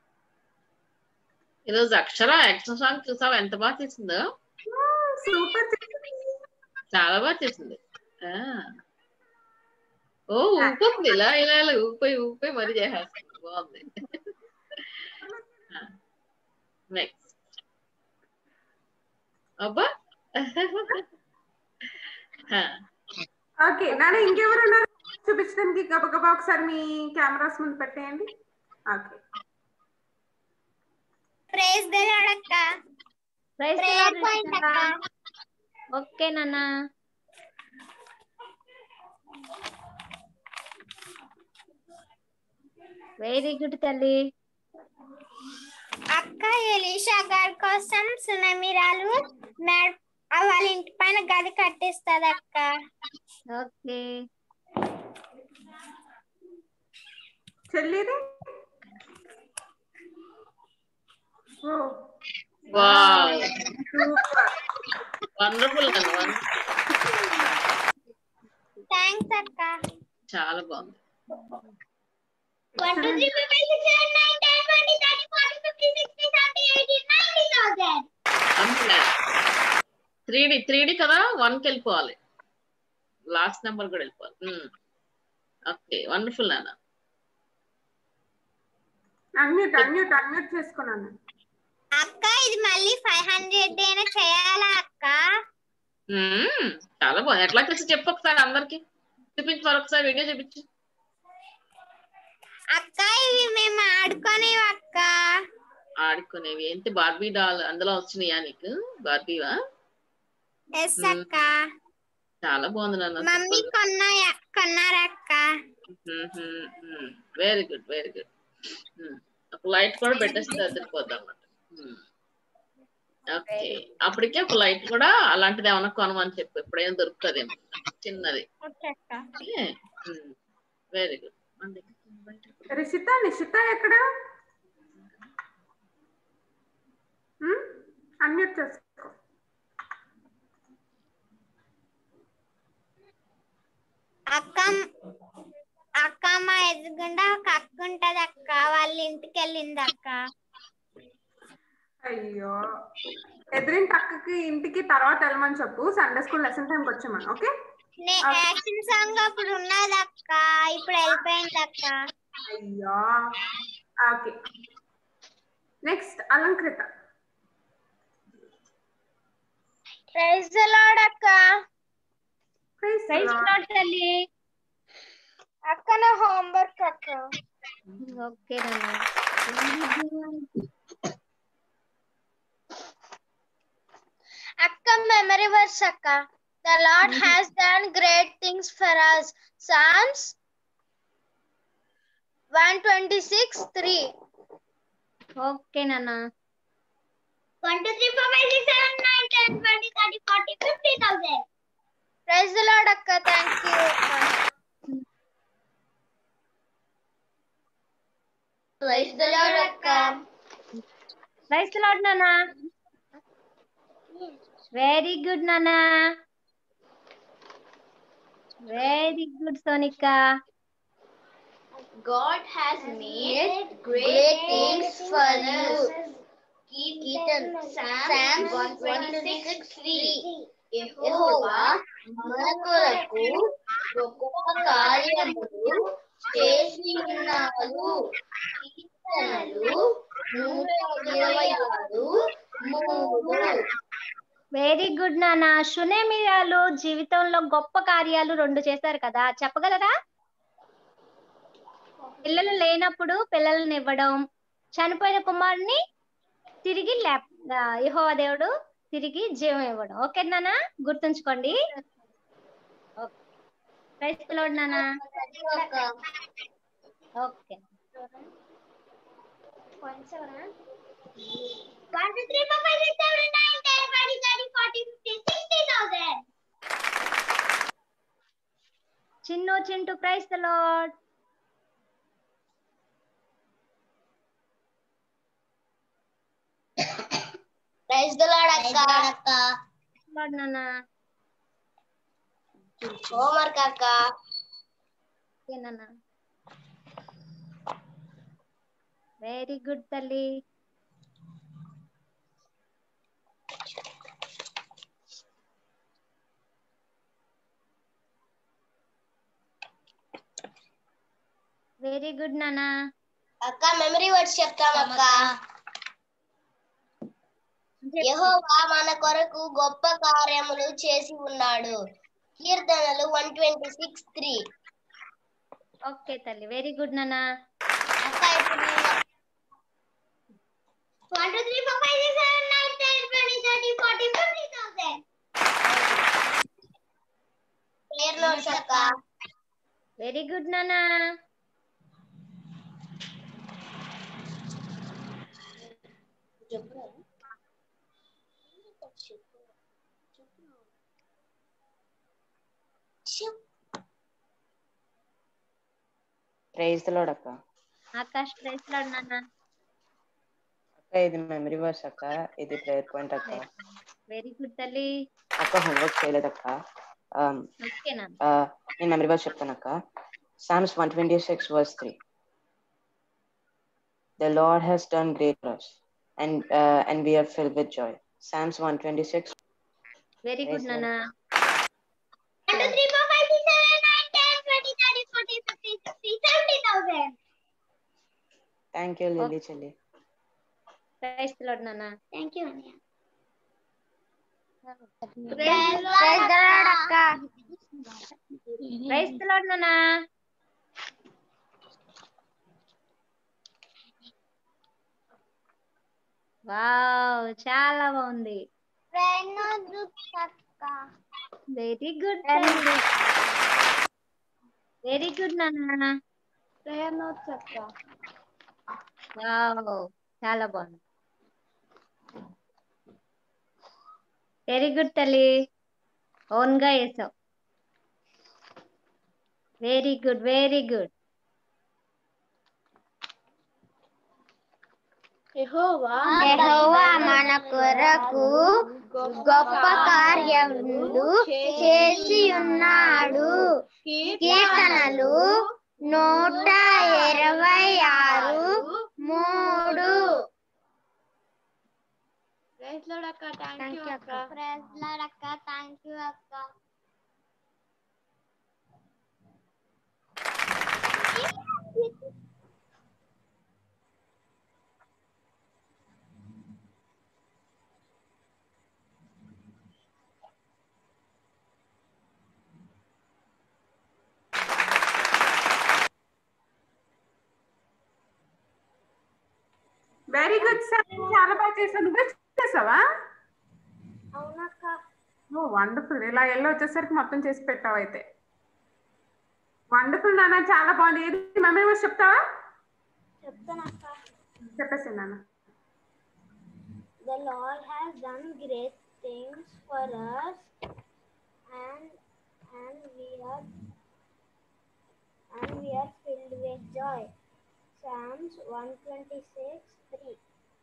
ఈరోజు అక్షర యాక్షన్ సాంగ్ చూసావు ఎంత బాగా చేసిందో. సూపర్, చాలా బాగా చేసింది. ఓ ఊపుతుంది, ఇలా ఇలా ఇలా ఊపిపోయి మరీ చేసేస్తుంది. బాగుంది. నెక్స్ట్ అబ్బా. ఓకే నాన్న, ఇంకెవరు ఉన్నారు చూపించడానికి? గబగబా ఒకసారి మీ కెమెరాస్ ముందు పెట్టేయండి. ఓకే. ప్రైజ్ ది లార్డ్ అక్క. ప్రైజ్ ది లార్డ్ అక్క. ఓకే నాన్న. వెరీ గుడ్ తల్లి. అక్క ఎలీషా గారి కోసం సునమిరాలు వాళ్ళ ఇంటి పైన గది కట్టిస్తుంది అక్క. ఓకే. చెల్లిది వండర్ఫుల్. థ్యాంక్స్ అక్క. చాలా బాగుంది. 1 2 3 4 5 6 7 8 9 10 20 30 40 50 60 70 80 90,000. అంతే 3D కదా 1కి వెళ్ళిపోవాలి. లాస్ట్ నెంబర్ కూడా వెళ్ళిపోవాలి. ఓకే వండర్ఫుల్ నాన్న. అన్మ్యూట్ చేసుకున్నాను. అక్క ఇది మళ్ళీ 500 అయినా చేయాలా అక్క? చాలా బాగుంది. ఎట్లా చేసి చెప్పు ఒకసారి అందరికి చూపించు, మరొకసారి వీడియో చూపించు. అక్క ఇవి మేము ఆడుకునేవి అక్క. ఆడుకునేవి ఏంటి? బార్బీ డాల్ అందులో వచ్చినాయా నీకు? బార్బీవా? ఎస్ అక్క. చాలా బాగుంది నాన్న. మమ్మీ కొన్నారక్క. Very good very good. ఒక లైట్ కూడా పెట్టేస్తే సరిపోద్ది అన్నమాట. ఓకే అప్పటికే ఒక లైట్ కూడా అలాంటిది ఏమన్నా కొనమని చెప్పు, ఎప్పుడైనా దొరుకుతుందేమో చిన్నది. Very good. నిషిత ఎక్కడ? అన్మ్యూట్ చేసుకో. అక్క మా ఎదురుగుండా ఒక అక్క ఉంటది అక్క, వాళ్ళ ఇంటికి వెళ్ళింది అక్క. అయ్యో ఎదురింటి అక్కకి ఇంటికి తర్వాత వెళ్ళమని చెప్పు. సండే స్కూల్ లెసన్ టైంకి వచ్చామని. ఓకే యాక్షన్ సాంగ్ అప్పుడు ఉన్నది అక్క, ఇప్పుడు వెళ్ళిపోయింది అక్క. అయ్యో okay. Next Alankrita. Praise the Lord అక్క. ప్రైజ్ ది లార్డ్ తల్లి. అక్క నా హోంవర్క్ అక్క. ఓకే అక్క మెమరీ వర్స్ అక్క. The Lord has done great things for us. Psalms 126:3. Okay నాన్న. 1 2 3 4 5 6 7 9 10 20 30 40 50,000. ప్రైజ్ ది లార్డ్ అక్క. Thank you. Praise the Lord అక్క. ప్రైజ్ ది లార్డ్ నాన్న. వెరీ గుడ్ నాన్న. Very good Sonika. God has made great things for you. Keaton, Psalms 126:3. యెహోవా మన కొరకు గొప్ప కార్యములు చేసి ఉన్నాడు. కీర్తనలు 126:3. వెరీ గుడ్ నాన్న. షునేమియాలు జీవితంలో గొప్ప కార్యాలు 2 చేశారు కదా, చెప్పగలరా? పిల్లలు లేనప్పుడు పిల్లల్ని ఇవ్వడం, చనిపోయిన కుమారుని తిరిగి యెహోవా దేవుడు తిరిగి జీవం ఇవ్వడం. ఓకే నాన్న, గుర్తుంచుకోండి. ప్రైజ్ ది లార్డ్ నాన్న. Okay 1 2 3 4 5 6 7 9 10 20 30 40 50 60,000. Chinnu Chintu praise the Lord. Praise the Lord అక్క. లార్డ్ నాన్న. హోంవర్క్ అక్క. ఓకే నాన్న. వెరీ గుడ్ తల్లి. వెరీ గుడ్ నాన్న. అక్క మెమరీ వర్డ్స్ చెప్తాం అక్క. యెహోవా మన కొరకు గొప్ప కార్యములు చేసి ఉన్నాడు. కీర్తనలు 126:3. ఓకే తల్లి, వెరీ గుడ్ నాన్న. అక్క ఇప్పుడు 1 2 3 4 5 6 7 9 10 20 30 40 50,000. ప్రేయర్ నోట్స్ అక్క. వెరీ గుడ్ నాన్న. ప్రైజ్ ది లార్డ్ అక్క. ఆకాష్ ప్రైజ్ ది లార్డ్ నాన్న. అక్క ఇది మెమరీ వర్స్ అక్క, ఇది ప్రేయర్ పాయింట్ అక్క. వెరీ గుడ్ తల్లి. అక్క హోంవర్క్ చేయలేదు అక్క. ఓకే నాన్న. నేను మెమరీ వర్స్ చెప్తానక్క. Psalms 126 verse 3. The Lord has done great for us, and we are filled with joy. Psalms 126. Very good నాన్న. 1 2 3 4 5 6 7 8 9 10 20 30 40 50 60 70,000. Thank you, Lily Chelli. Praise the Lord నాన్న. Thank you అన్నయ్య. Praise the Lord అక్క. Praise the Lord నాన్న. Wow చాలా బాగుంది. Very good very good నాన్న. Wow చాలా బాగుంది. వెరీ గుడ్ తల్లి, ఓన్ గా వేసావు. Very good very good. యెహోవా మన కొరకు గొప్ప కార్యములు చేసి ఉన్నాడు. కీర్తనలు 126:3. ప్రైజ్ లార్డ్ అక్క. థాంక్యూ అక్క. ప్రైజ్ లార్డ్ అక్క. థాంక్యూ అక్క. వెరీ గుడ్ సార్, చాలా బాగా చేశాను. నువ్వే చేసావా? అవునక్క. ఓ వండర్ఫుల్. ఇలా ఎల్లో వచ్చేసరికి మొత్తం చేసి పెట్టావు అయితే. వండర్ఫుల్ నాన్న, చాలా బాగుంది. ఏది మెమరీ వర్స్ చెప్తావా? చెప్తానక్క. చెప్పేసి నాన్న. The Lord has done great things for us, and we are filled with joy. Psalms 126:3.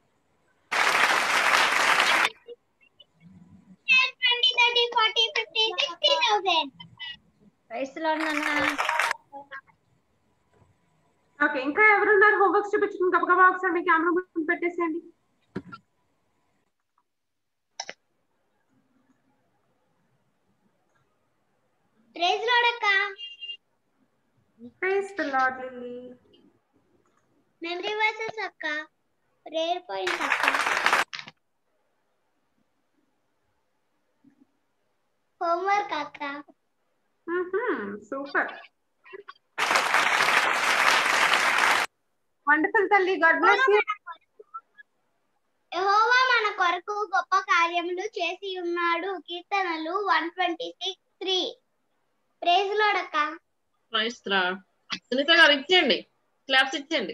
10, 20, 30, 40, 50, 60,000. Praise the Lord నాన్న. ఓకే, ఇంకా ఎవరున్నారు? హోంవర్క్స్ చూపించుకుని గబగబా ఒకసారి మీ కెమెరా ముందు పెట్టేసేయండి. ప్రైజ్ లార్డ్ అక్క. Praise the Lord Lily. Memory verses అక్క. ప్రేయర్ పాయింట్స్ అక్క. హోంవర్క్ అక్క. సూపర్, వండర్ఫుల్ తల్లి. God bless you. యెహోవా మన కొరకు గొప్ప కార్యములు చేసి ఉన్నాడు. కీర్తనలు 126:3. ప్రైజ్ లార్డ్ అక్క. Praise the Lord. సునీత గారు ఇచ్చేయండి, క్లాప్స్ ఇచ్చేయండి.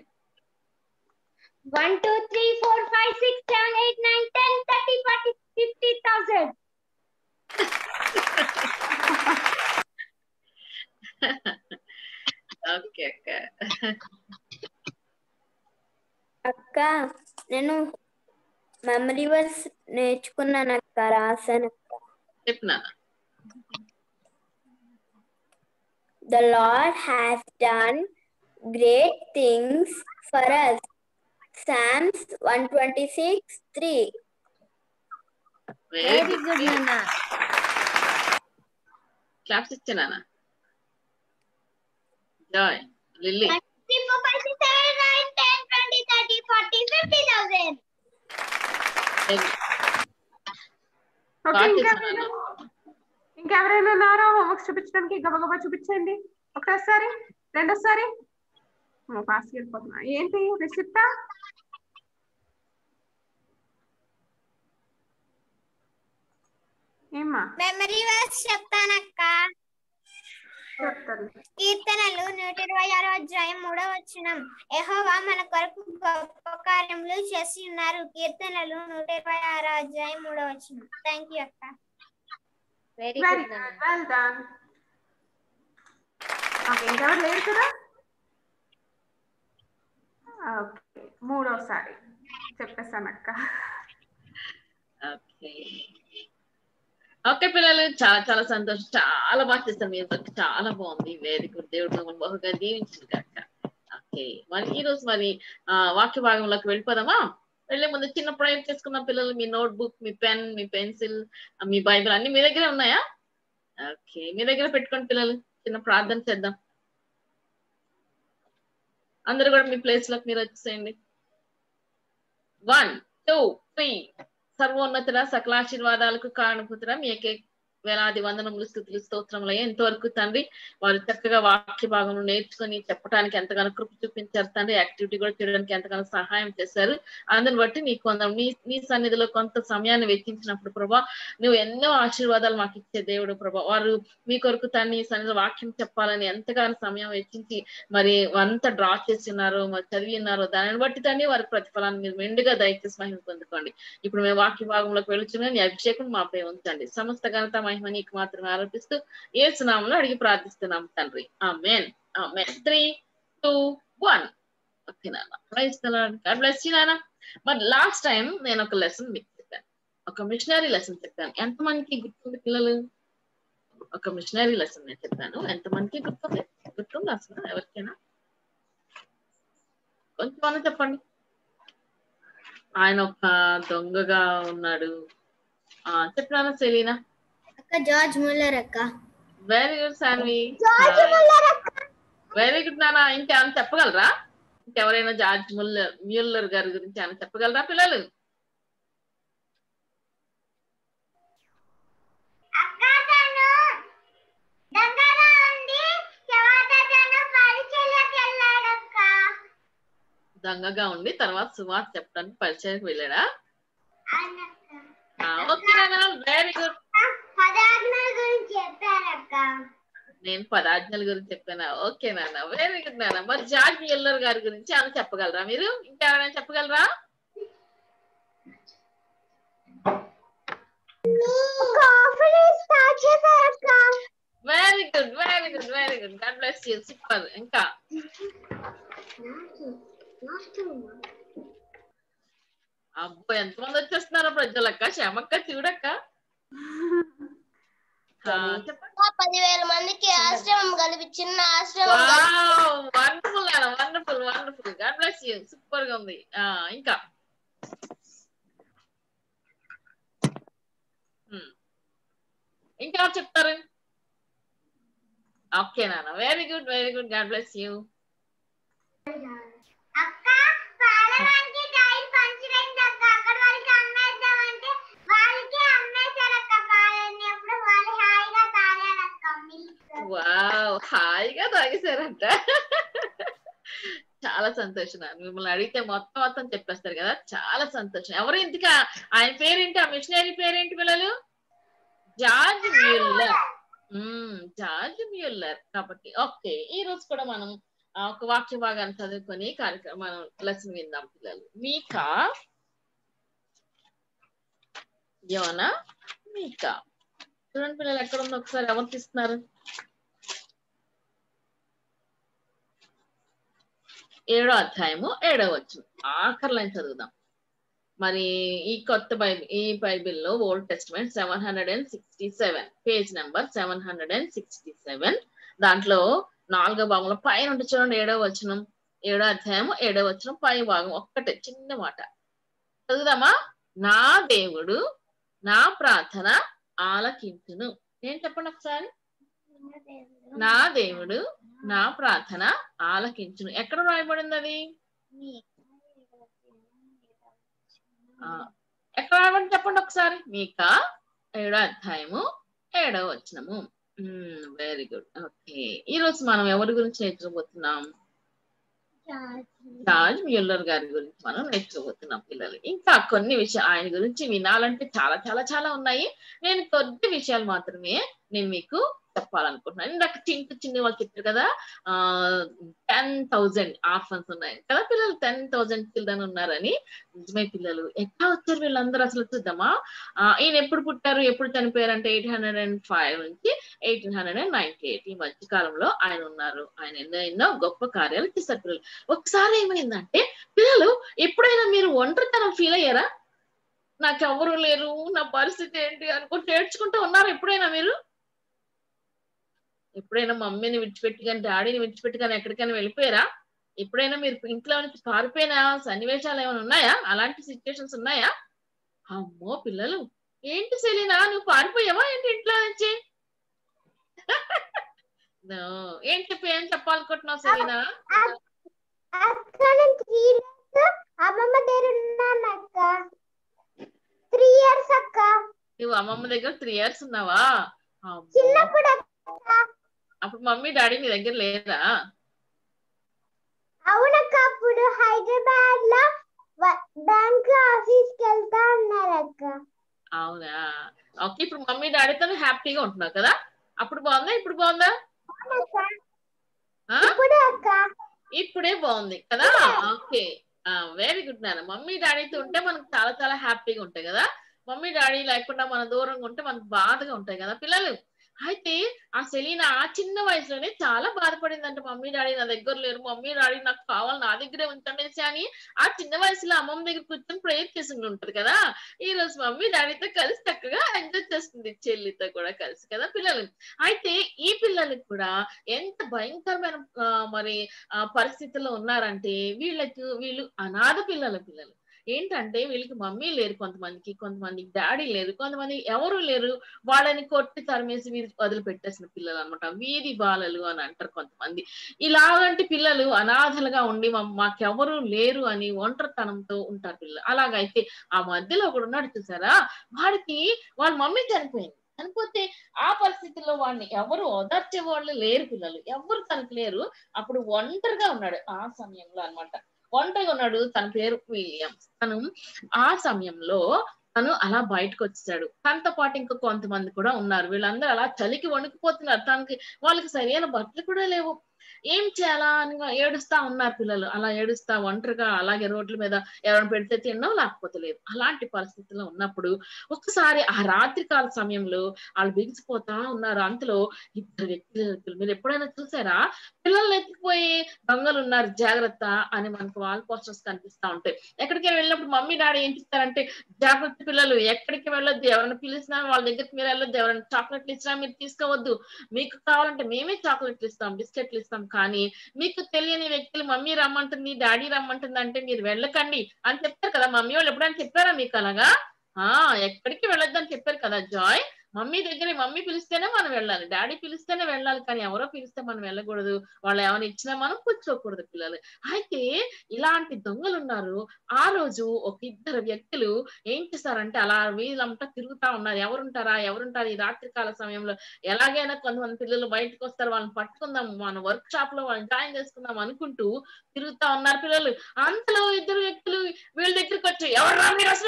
1 2 3 4 5 6 7 8 9 10 30 40 50,000. ఓకే అక్క. అక్క నేను మెమరీ వర్స్ నేర్చుకున్నాను అక్క, రాశాను అక్క. చెప్పినా. The Lord has done great things for us. Psalms 126:3. Very good నాన్న. క్లాప్స్ ఇచ్చేనా? Joy, Lily. 3 4 5 6 7 9 10 20 30 40 50,000. ఓకే, ఇంకెవరైనా ఉన్నారో హోంవర్క్స్ చూపించడానికి? గబగబా చూపించండి. ఒకటోసారి, రెండోసారి. ఫాస్ట్ వెళ్ళిపోతున్నా. ఏంటి రిసిప్టా? ఏమ్మా? మెమరీ వర్స్ చెప్తానక్క. చెప్తాను. కీర్తనలు 126:3. యెహోవా మన కొరకు గొప్ప కార్యములు చేసి ఉన్నారు. కీర్తనలు 126:3. థాంక్యూ అక్క. Very very good good, well done. Okay, ఇంకెవరు లేరు కదా? ఓకే, మూడోసారి చెప్పేసాను అక్క. ఓకే, ఓకే పిల్లలు, చాలా చాలా సంతోషం, చాలా బాగా చేస్తారు మీరు, చాలా బాగుంది. Very good. దేవుడు మిమ్మల్ని బహుగా దీవించింది కాక. ఓకే, మరి ఈ రోజు మరి వాక్య భాగంలోకి వెళ్ళిపోదామా? వెళ్లే ముందు చిన్న ప్రయత్నం చేసుకున్న పిల్లలు, మీ నోట్ బుక్, మీ పెన్, మీ పెన్సిల్, మీ బైబిల్ అన్ని మీ దగ్గరే ఉన్నాయా? ఓకే, మీ దగ్గర పెట్టుకోండి పిల్లలు. చిన్న ప్రార్థన చేద్దాం. అందరూ కూడా మీ ప్లేస్ లోకి మీరు వచ్చేసేయండి. 1 2 3. సర్వోన్నతుల సకలాశీర్వాదాలకు కారణభూతుల మీ యొక్క వేలాది వందనములు, స్తుతులు, స్తోత్రములు ఎంతవరకు తండ్రి వారు చక్కగా వాక్య భాగంలో నేర్చుకొని చెప్పడానికి ఎంతగానో కృప చూపించారు తండ్రి. యాక్టివిటీ కూడా చేయడానికి ఎంతగానో సహాయం చేశారు. అందుని బట్టి నీకు కొంత నీ సన్నిధిలో కొంత సమయాన్ని వెచ్చించినప్పుడు ప్రభా, నువ్వు ఎన్నో ఆశీర్వాదాలు మాకు ఇచ్చే దేవుడు ప్రభా. వారు మీ కొరకు తండ్రి సన్నిధిలో వాక్యం చెప్పాలని ఎంతగానో సమయం వెచ్చించి మరి అంతా డ్రా చేసి ఉన్నారు, మరి చదివి ఉన్నారు. దానిని బట్టి తండ్రి వారి ప్రతిఫలాన్ని మీరు మెండుగా దయచేసి మహిమ పొందుకోండి. ఇప్పుడు మేము వాక్య భాగంలోకి వెళుచున్నా, నీ అభిషేకం మాపై ఉంచండి. సమస్త ఘనత మహిమ నీకు మాత్రమే ఆరోపిస్తూ యేసు నామములో అడిగి ప్రార్థిస్తున్నాం తండ్రి. ఆమేన్ ఆమేన్. 3 2 1. ఓకే నాన్న, praise the Lord. God bless you నాన్న. మరి లాస్ట్ టైం నేను ఒక లెసన్ మీకు చెప్పాను, ఒక మిషనరీ లెసన్ చెప్పాను. ఎంతమందికి గుర్తుంది పిల్లలు? ఒక మిషనరీ లెసన్ నేను చెప్పాను, ఎంతమందికి గుర్తుంది అసలు? ఎవరికైనా కొంచెం చెప్పండి. ఆయన ఒక దొంగగా ఉన్నాడు. చెప్పినాను సెలీనా? అక్క జార్జ్ ముల్లర్ అక్క. Very good Sanvi. Very good నాన్న. ఇంకేమైనా చెప్పగలరా? ఇంకెవరైనా జార్జ్ మ్యూల్లర్ గారి గురించి ఏమైనా చెప్పగలరా పిల్లలు? దొంగగా ఉండి తర్వాత సువార్త చెప్పడానికి పరిచయకు వెళ్ళాడా? ఓకే నాన్న, వెరీ గుడ్. నేను 10 ఆజ్ఞల గురించి చెప్పానా? ఓకే నాన్న, వెరీ గుడ్ నాన్న. మరి జార్జ్ మ్యూల్లర్ గారి గురించి ఏమైనా చెప్పగలరా మీరు? ఇంకెవరైనా చెప్పగలరా? Very good very good very good. God bless you. Super. ఇంకా అబ్బో, ఎంతమంది వచ్చేస్తున్నారో ప్రజలక్క. శ్యామక్క చూడక్క. 10,000 మందికి ఆశ్రమం కలిపి చిన్న ఆశ్రమం. Wonderful wonderful wonderful. God bless you. Super గా ఉంది. ఇంకా ఇంకా చెప్తారు? ఓకే నాన్న, very good very good. God bless you. Wow, హాయిగా తాగేశారంట. చాలా సంతోషం. మిమ్మల్ని అడిగితే మొత్తం చెప్పేస్తారు కదా, చాలా సంతోషం. ఎవరు ఇంతగా ఆయన పేరేంటి? ఆ మిషనరీ పేరేంటి పిల్లలు? George Muller. George Muller. కాబట్టి ఓకే, ఈ రోజు కూడా మనం ఒక వాక్య భాగాన్ని చదువుకొని కార్యక్రమం మనం లెసన్ విందాం పిల్లలు. మీకా యోనా మీకా. చూడండి పిల్లలు, ఎక్కడ ఉందో ఒకసారి ఎవరు తీస్తున్నారు? 7వ అధ్యాయము 7వ వచనం ఆఖరి లైన్ చదువుదాం. మరి ఈ కొత్త బైబిల్, ఈ బైబిల్లో ఓల్డ్ టెస్టిమెంట్ 767, పేజ్ నెంబర్ 767. దాంట్లో 4వ భాగంలో పైన ఉంటే చూడండి, 7వ వచనం, 7వ అధ్యాయము 7వ వచనం పై భాగం ఒక్కటే చిన్న మాట చదువుదామా? నా దేవుడు నా ప్రార్థన ఆలకించును. నేను చెప్పండి ఒకసారి. నా దేవుడు నా ప్రార్థన ఆలకించును. ఎక్కడ రాయబడింది అది? ఎక్కడ రాయబడి చెప్పండి ఒకసారి. మీకా 7వ అధ్యాయము 7వ వచనము. Very good. ఓకే, ఈ రోజు మనం ఎవరి గురించి నేర్చుకోబోతున్నాం? జార్జ్ మ్యూల్లర్ గారి గురించి మనం నేర్చుకోబోతున్నాం పిల్లలు. ఇంకా కొన్ని విషయాలు ఆయన గురించి వినాలంటే చాలా చాలా చాలా ఉన్నాయి. నేను కొద్ది విషయాలు మాత్రమే నేను మీకు చెప్పాలనుకుంటున్నాను. ఇందాక చిన్న వాళ్ళు చెప్పారు కదా, 10,000 ఆర్ఫన్స్ ఉన్నాయి కదా పిల్లలు, 10,000 చిల్డ్రన్ ఉన్నారని. నిజమే పిల్లలు. ఎట్లా వచ్చారు వీళ్ళందరూ అసలు చూద్దామా? ఈయన ఎప్పుడు పుట్టారు, ఎప్పుడు చనిపోయారంటే 805 నుంచి 1898 ఈ మధ్య కాలంలో ఆయన ఉన్నారు. ఆయన ఎన్నో గొప్ప కార్యాలు చేశారు పిల్లలు. ఒకసారి ఏమైందంటే పిల్లలు, ఎప్పుడైనా మీరు ఒంటరితనం ఫీల్ అయ్యారా? నాకెవరు లేరు, నా పరిస్థితి ఏంటి అనుకుంటూ ఏడ్చుకుంటూ ఉన్నారు ఎప్పుడైనా మీరు? ఎప్పుడైనా మమ్మీని విడిచిపెట్టి కానీ డాడీని విడిచిపెట్టి కానీ ఎక్కడికైనా వెళ్ళిపోయారా? ఎప్పుడైనా మీరు ఇంట్లో నుంచి పారిపోయిన సన్నివేశాలు ఏమైనా ఉన్నాయా? అలాంటి సిచ్యువేషన్స్ ఉన్నాయా? అమ్మో పిల్లలు, ఏంటి సెలీనా నువ్వు పారిపోయావా ఏంటి ఇంట్లో నుంచి? ఏం చెప్పాలనుకుంటున్నావు సెలీనా? అమ్మమ్మ దగ్గర ఉన్నాను అక్క. 3 years అక్క. నువ్వు అమ్మమ్మ దగ్గర 3 years ఉన్నావా? చిన్నప్పుడు అప్పుడు మమ్మీ డాడీ నీ దగ్గర లేరా? అవునక్క, అప్పుడు హైదరాబాద్ లో బ్యాంక్ ఆఫీస్ కి వెళ్తా అన్నారక్క. అవునా, ఓకే. ఇప్పుడు మమ్మీ డాడీతో హ్యాపీగా ఉంటున్నావు కదా? అప్పుడు బాగుందా ఇప్పుడు బాగుందా? ఇప్పుడే బాగుంది కదా? ఓకే, వెరీ గుడ్ నాన్న. మమ్మీ డాడీతో ఉంటే మనకు చాలా చాలా హ్యాపీగా ఉంటాయి కదా. మమ్మీ డాడీ లేకుండా మన దూరంగా ఉంటే మనకు బాధగా ఉంటాయి కదా పిల్లలు. అయితే ఆ సెలీనా ఆ చిన్న వయసులోనే చాలా బాధపడిందంట. మమ్మీ డాడీ నా దగ్గర లేరు, మమ్మీ డాడీ నాకు కావాలి, నా దగ్గరే ఉంచండి అని ఆ చిన్న వయసులో అమ్మమ్మ దగ్గర కూర్చొని ప్రేయర్ చేసి ఉంటది కదా. ఈ రోజు మమ్మీ డాడీతో కలిసి చక్కగా ఎంజాయ్ చేస్తుంది, చెల్లితో కూడా కలిసి కదా పిల్లలు. అయితే ఈ పిల్లలకి కూడా ఎంత భయంకరమైన మరి పరిస్థితుల్లో ఉన్నారంటే వీళ్ళు అనాథ పిల్లలు. ఏంటంటే వీళ్ళకి మమ్మీ లేరు, కొంతమందికి డాడీ లేరు, కొంతమంది ఎవరు లేరు. వాళ్ళని కొట్టి తరిమేసి వీరు వదిలిపెట్టేసిన పిల్లలు అనమాట. వీధి బాలలు అని అంటారు కొంతమంది. ఇలాంటి పిల్లలు అనాథలుగా ఉండి మాకెవరు లేరు అని ఒంటరితనంతో ఉంటారు పిల్లలు. అలాగైతే ఆ మధ్యలో ఒకడు ఉన్నాడు చూసారా, వాడికి వాళ్ళ మమ్మీ చనిపోతే ఆ పరిస్థితుల్లో వాడిని ఎవరు ఓదార్చే వాళ్ళు లేరు పిల్లలు, ఎవరు తనకు లేరు. అప్పుడు ఒంటరిగా ఉన్నాడు ఆ సమయంలో అన్నమాట. ఒంటరిగా ఉన్నాడు. తన పేరు విలియమ్స్. తను ఆ సమయంలో తను అలా బయటకు వచ్చేసాడు. తనతో పాటు ఇంకా కొంతమంది కూడా ఉన్నారు. వీళ్ళందరూ అలా చలికి వణికిపోతున్నారు. వాళ్ళకి సరైన బట్టలు కూడా లేవు. ఏం చేయాలా అని ఏడుస్తా ఉన్నారు పిల్లలు. అలా ఏడుస్తా ఒంటరిగా అలాగే రోడ్ల మీద ఎవరైనా పెడితే తినడం, లేకపోతే లేదు. అలాంటి పరిస్థితుల్లో ఉన్నప్పుడు ఒక్కసారి ఆ రాత్రికాల సమయంలో వాళ్ళు బిగిసిపోతా ఉన్నారు. అంతలో 2 వ్యక్తులు, మీరు ఎప్పుడైనా చూసారా పిల్లల్ని ఎత్తుకుపోయి దొంగలు ఉన్నారు జాగ్రత్త అని మనకు వాల్ పోస్టర్స్ కనిపిస్తా ఉంటాయి. ఎక్కడికి వెళ్ళినప్పుడు మమ్మీ డాడీ ఏం చెప్తారంటే, జాగ్రత్త పిల్లలు, ఎక్కడికి వెళ్ళొద్దు, ఎవరైనా పిలిచినా వాళ్ళ దగ్గరికి మీరు వెళ్ళొద్దు, ఎవరైనా చాక్లెట్లు ఇచ్చినా మీరు తీసుకోవద్దు, మీకు కావాలంటే మేమే చాక్లెట్లు ఇస్తాం, బిస్కెట్లు ఇస్తాం, కానీ మీకు తెలియని వ్యక్తులు మమ్మీ రమ్మంటుంది డాడీ రమ్మంటుంది అంటే మీరు వెళ్ళకండి అని చెప్తారు కదా. మమ్మీ వాళ్ళు ఎప్పుడైనా చెప్పారా మీకు అలాగా? ఎక్కడికి వెళ్ళొద్దు అని చెప్పారు కదా జాయ్. మమ్మీ పిలిస్తేనే మనం వెళ్ళాలి, డాడీ పిలిస్తేనే వెళ్ళాలి, కానీ ఎవరో పిలిస్తే మనం వెళ్ళకూడదు, వాళ్ళు ఏమైనా ఇచ్చినా మనం కూర్చోకూడదు పిల్లలు. అయితే ఇలాంటి దొంగలు ఉన్నారు. ఆ రోజు ఒక 2 వ్యక్తులు ఏం చేస్తారంటే అలా వీళ్ళంతా తిరుగుతా ఉన్నారు. ఎవరుంటారా ఈ రాత్రికాల సమయంలో, ఎలాగైనా కొంతమంది పిల్లలు బయటకు వస్తారు, వాళ్ళని పట్టుకుందాం, మన వర్క్ షాప్ లో వాళ్ళని జాయిన్ చేసుకుందాం అనుకుంటూ తిరుగుతా ఉన్నారు పిల్లలు. అంతలో 2 వ్యక్తులు వీళ్ళ దగ్గరికి వచ్చి, ఎవరు మీరు అసలు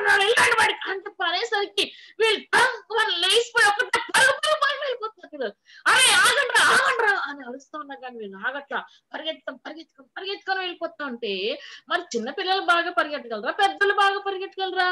అంటే పనేసరికి వీళ్ళు లేచిపోయి వెళ్ళిపోతున్నారు పిల్లలు. అరే ఆగండ్రా అని అరుస్తూ ఉన్నా కానీ వీళ్ళు ఆగట్లా. పరిగెత్తుకొని వెళ్ళిపోతా ఉంటే మరి చిన్న పిల్లలు బాగా పరిగెట్టగలరా, పెద్దలు బాగా పరిగెట్టగలరా?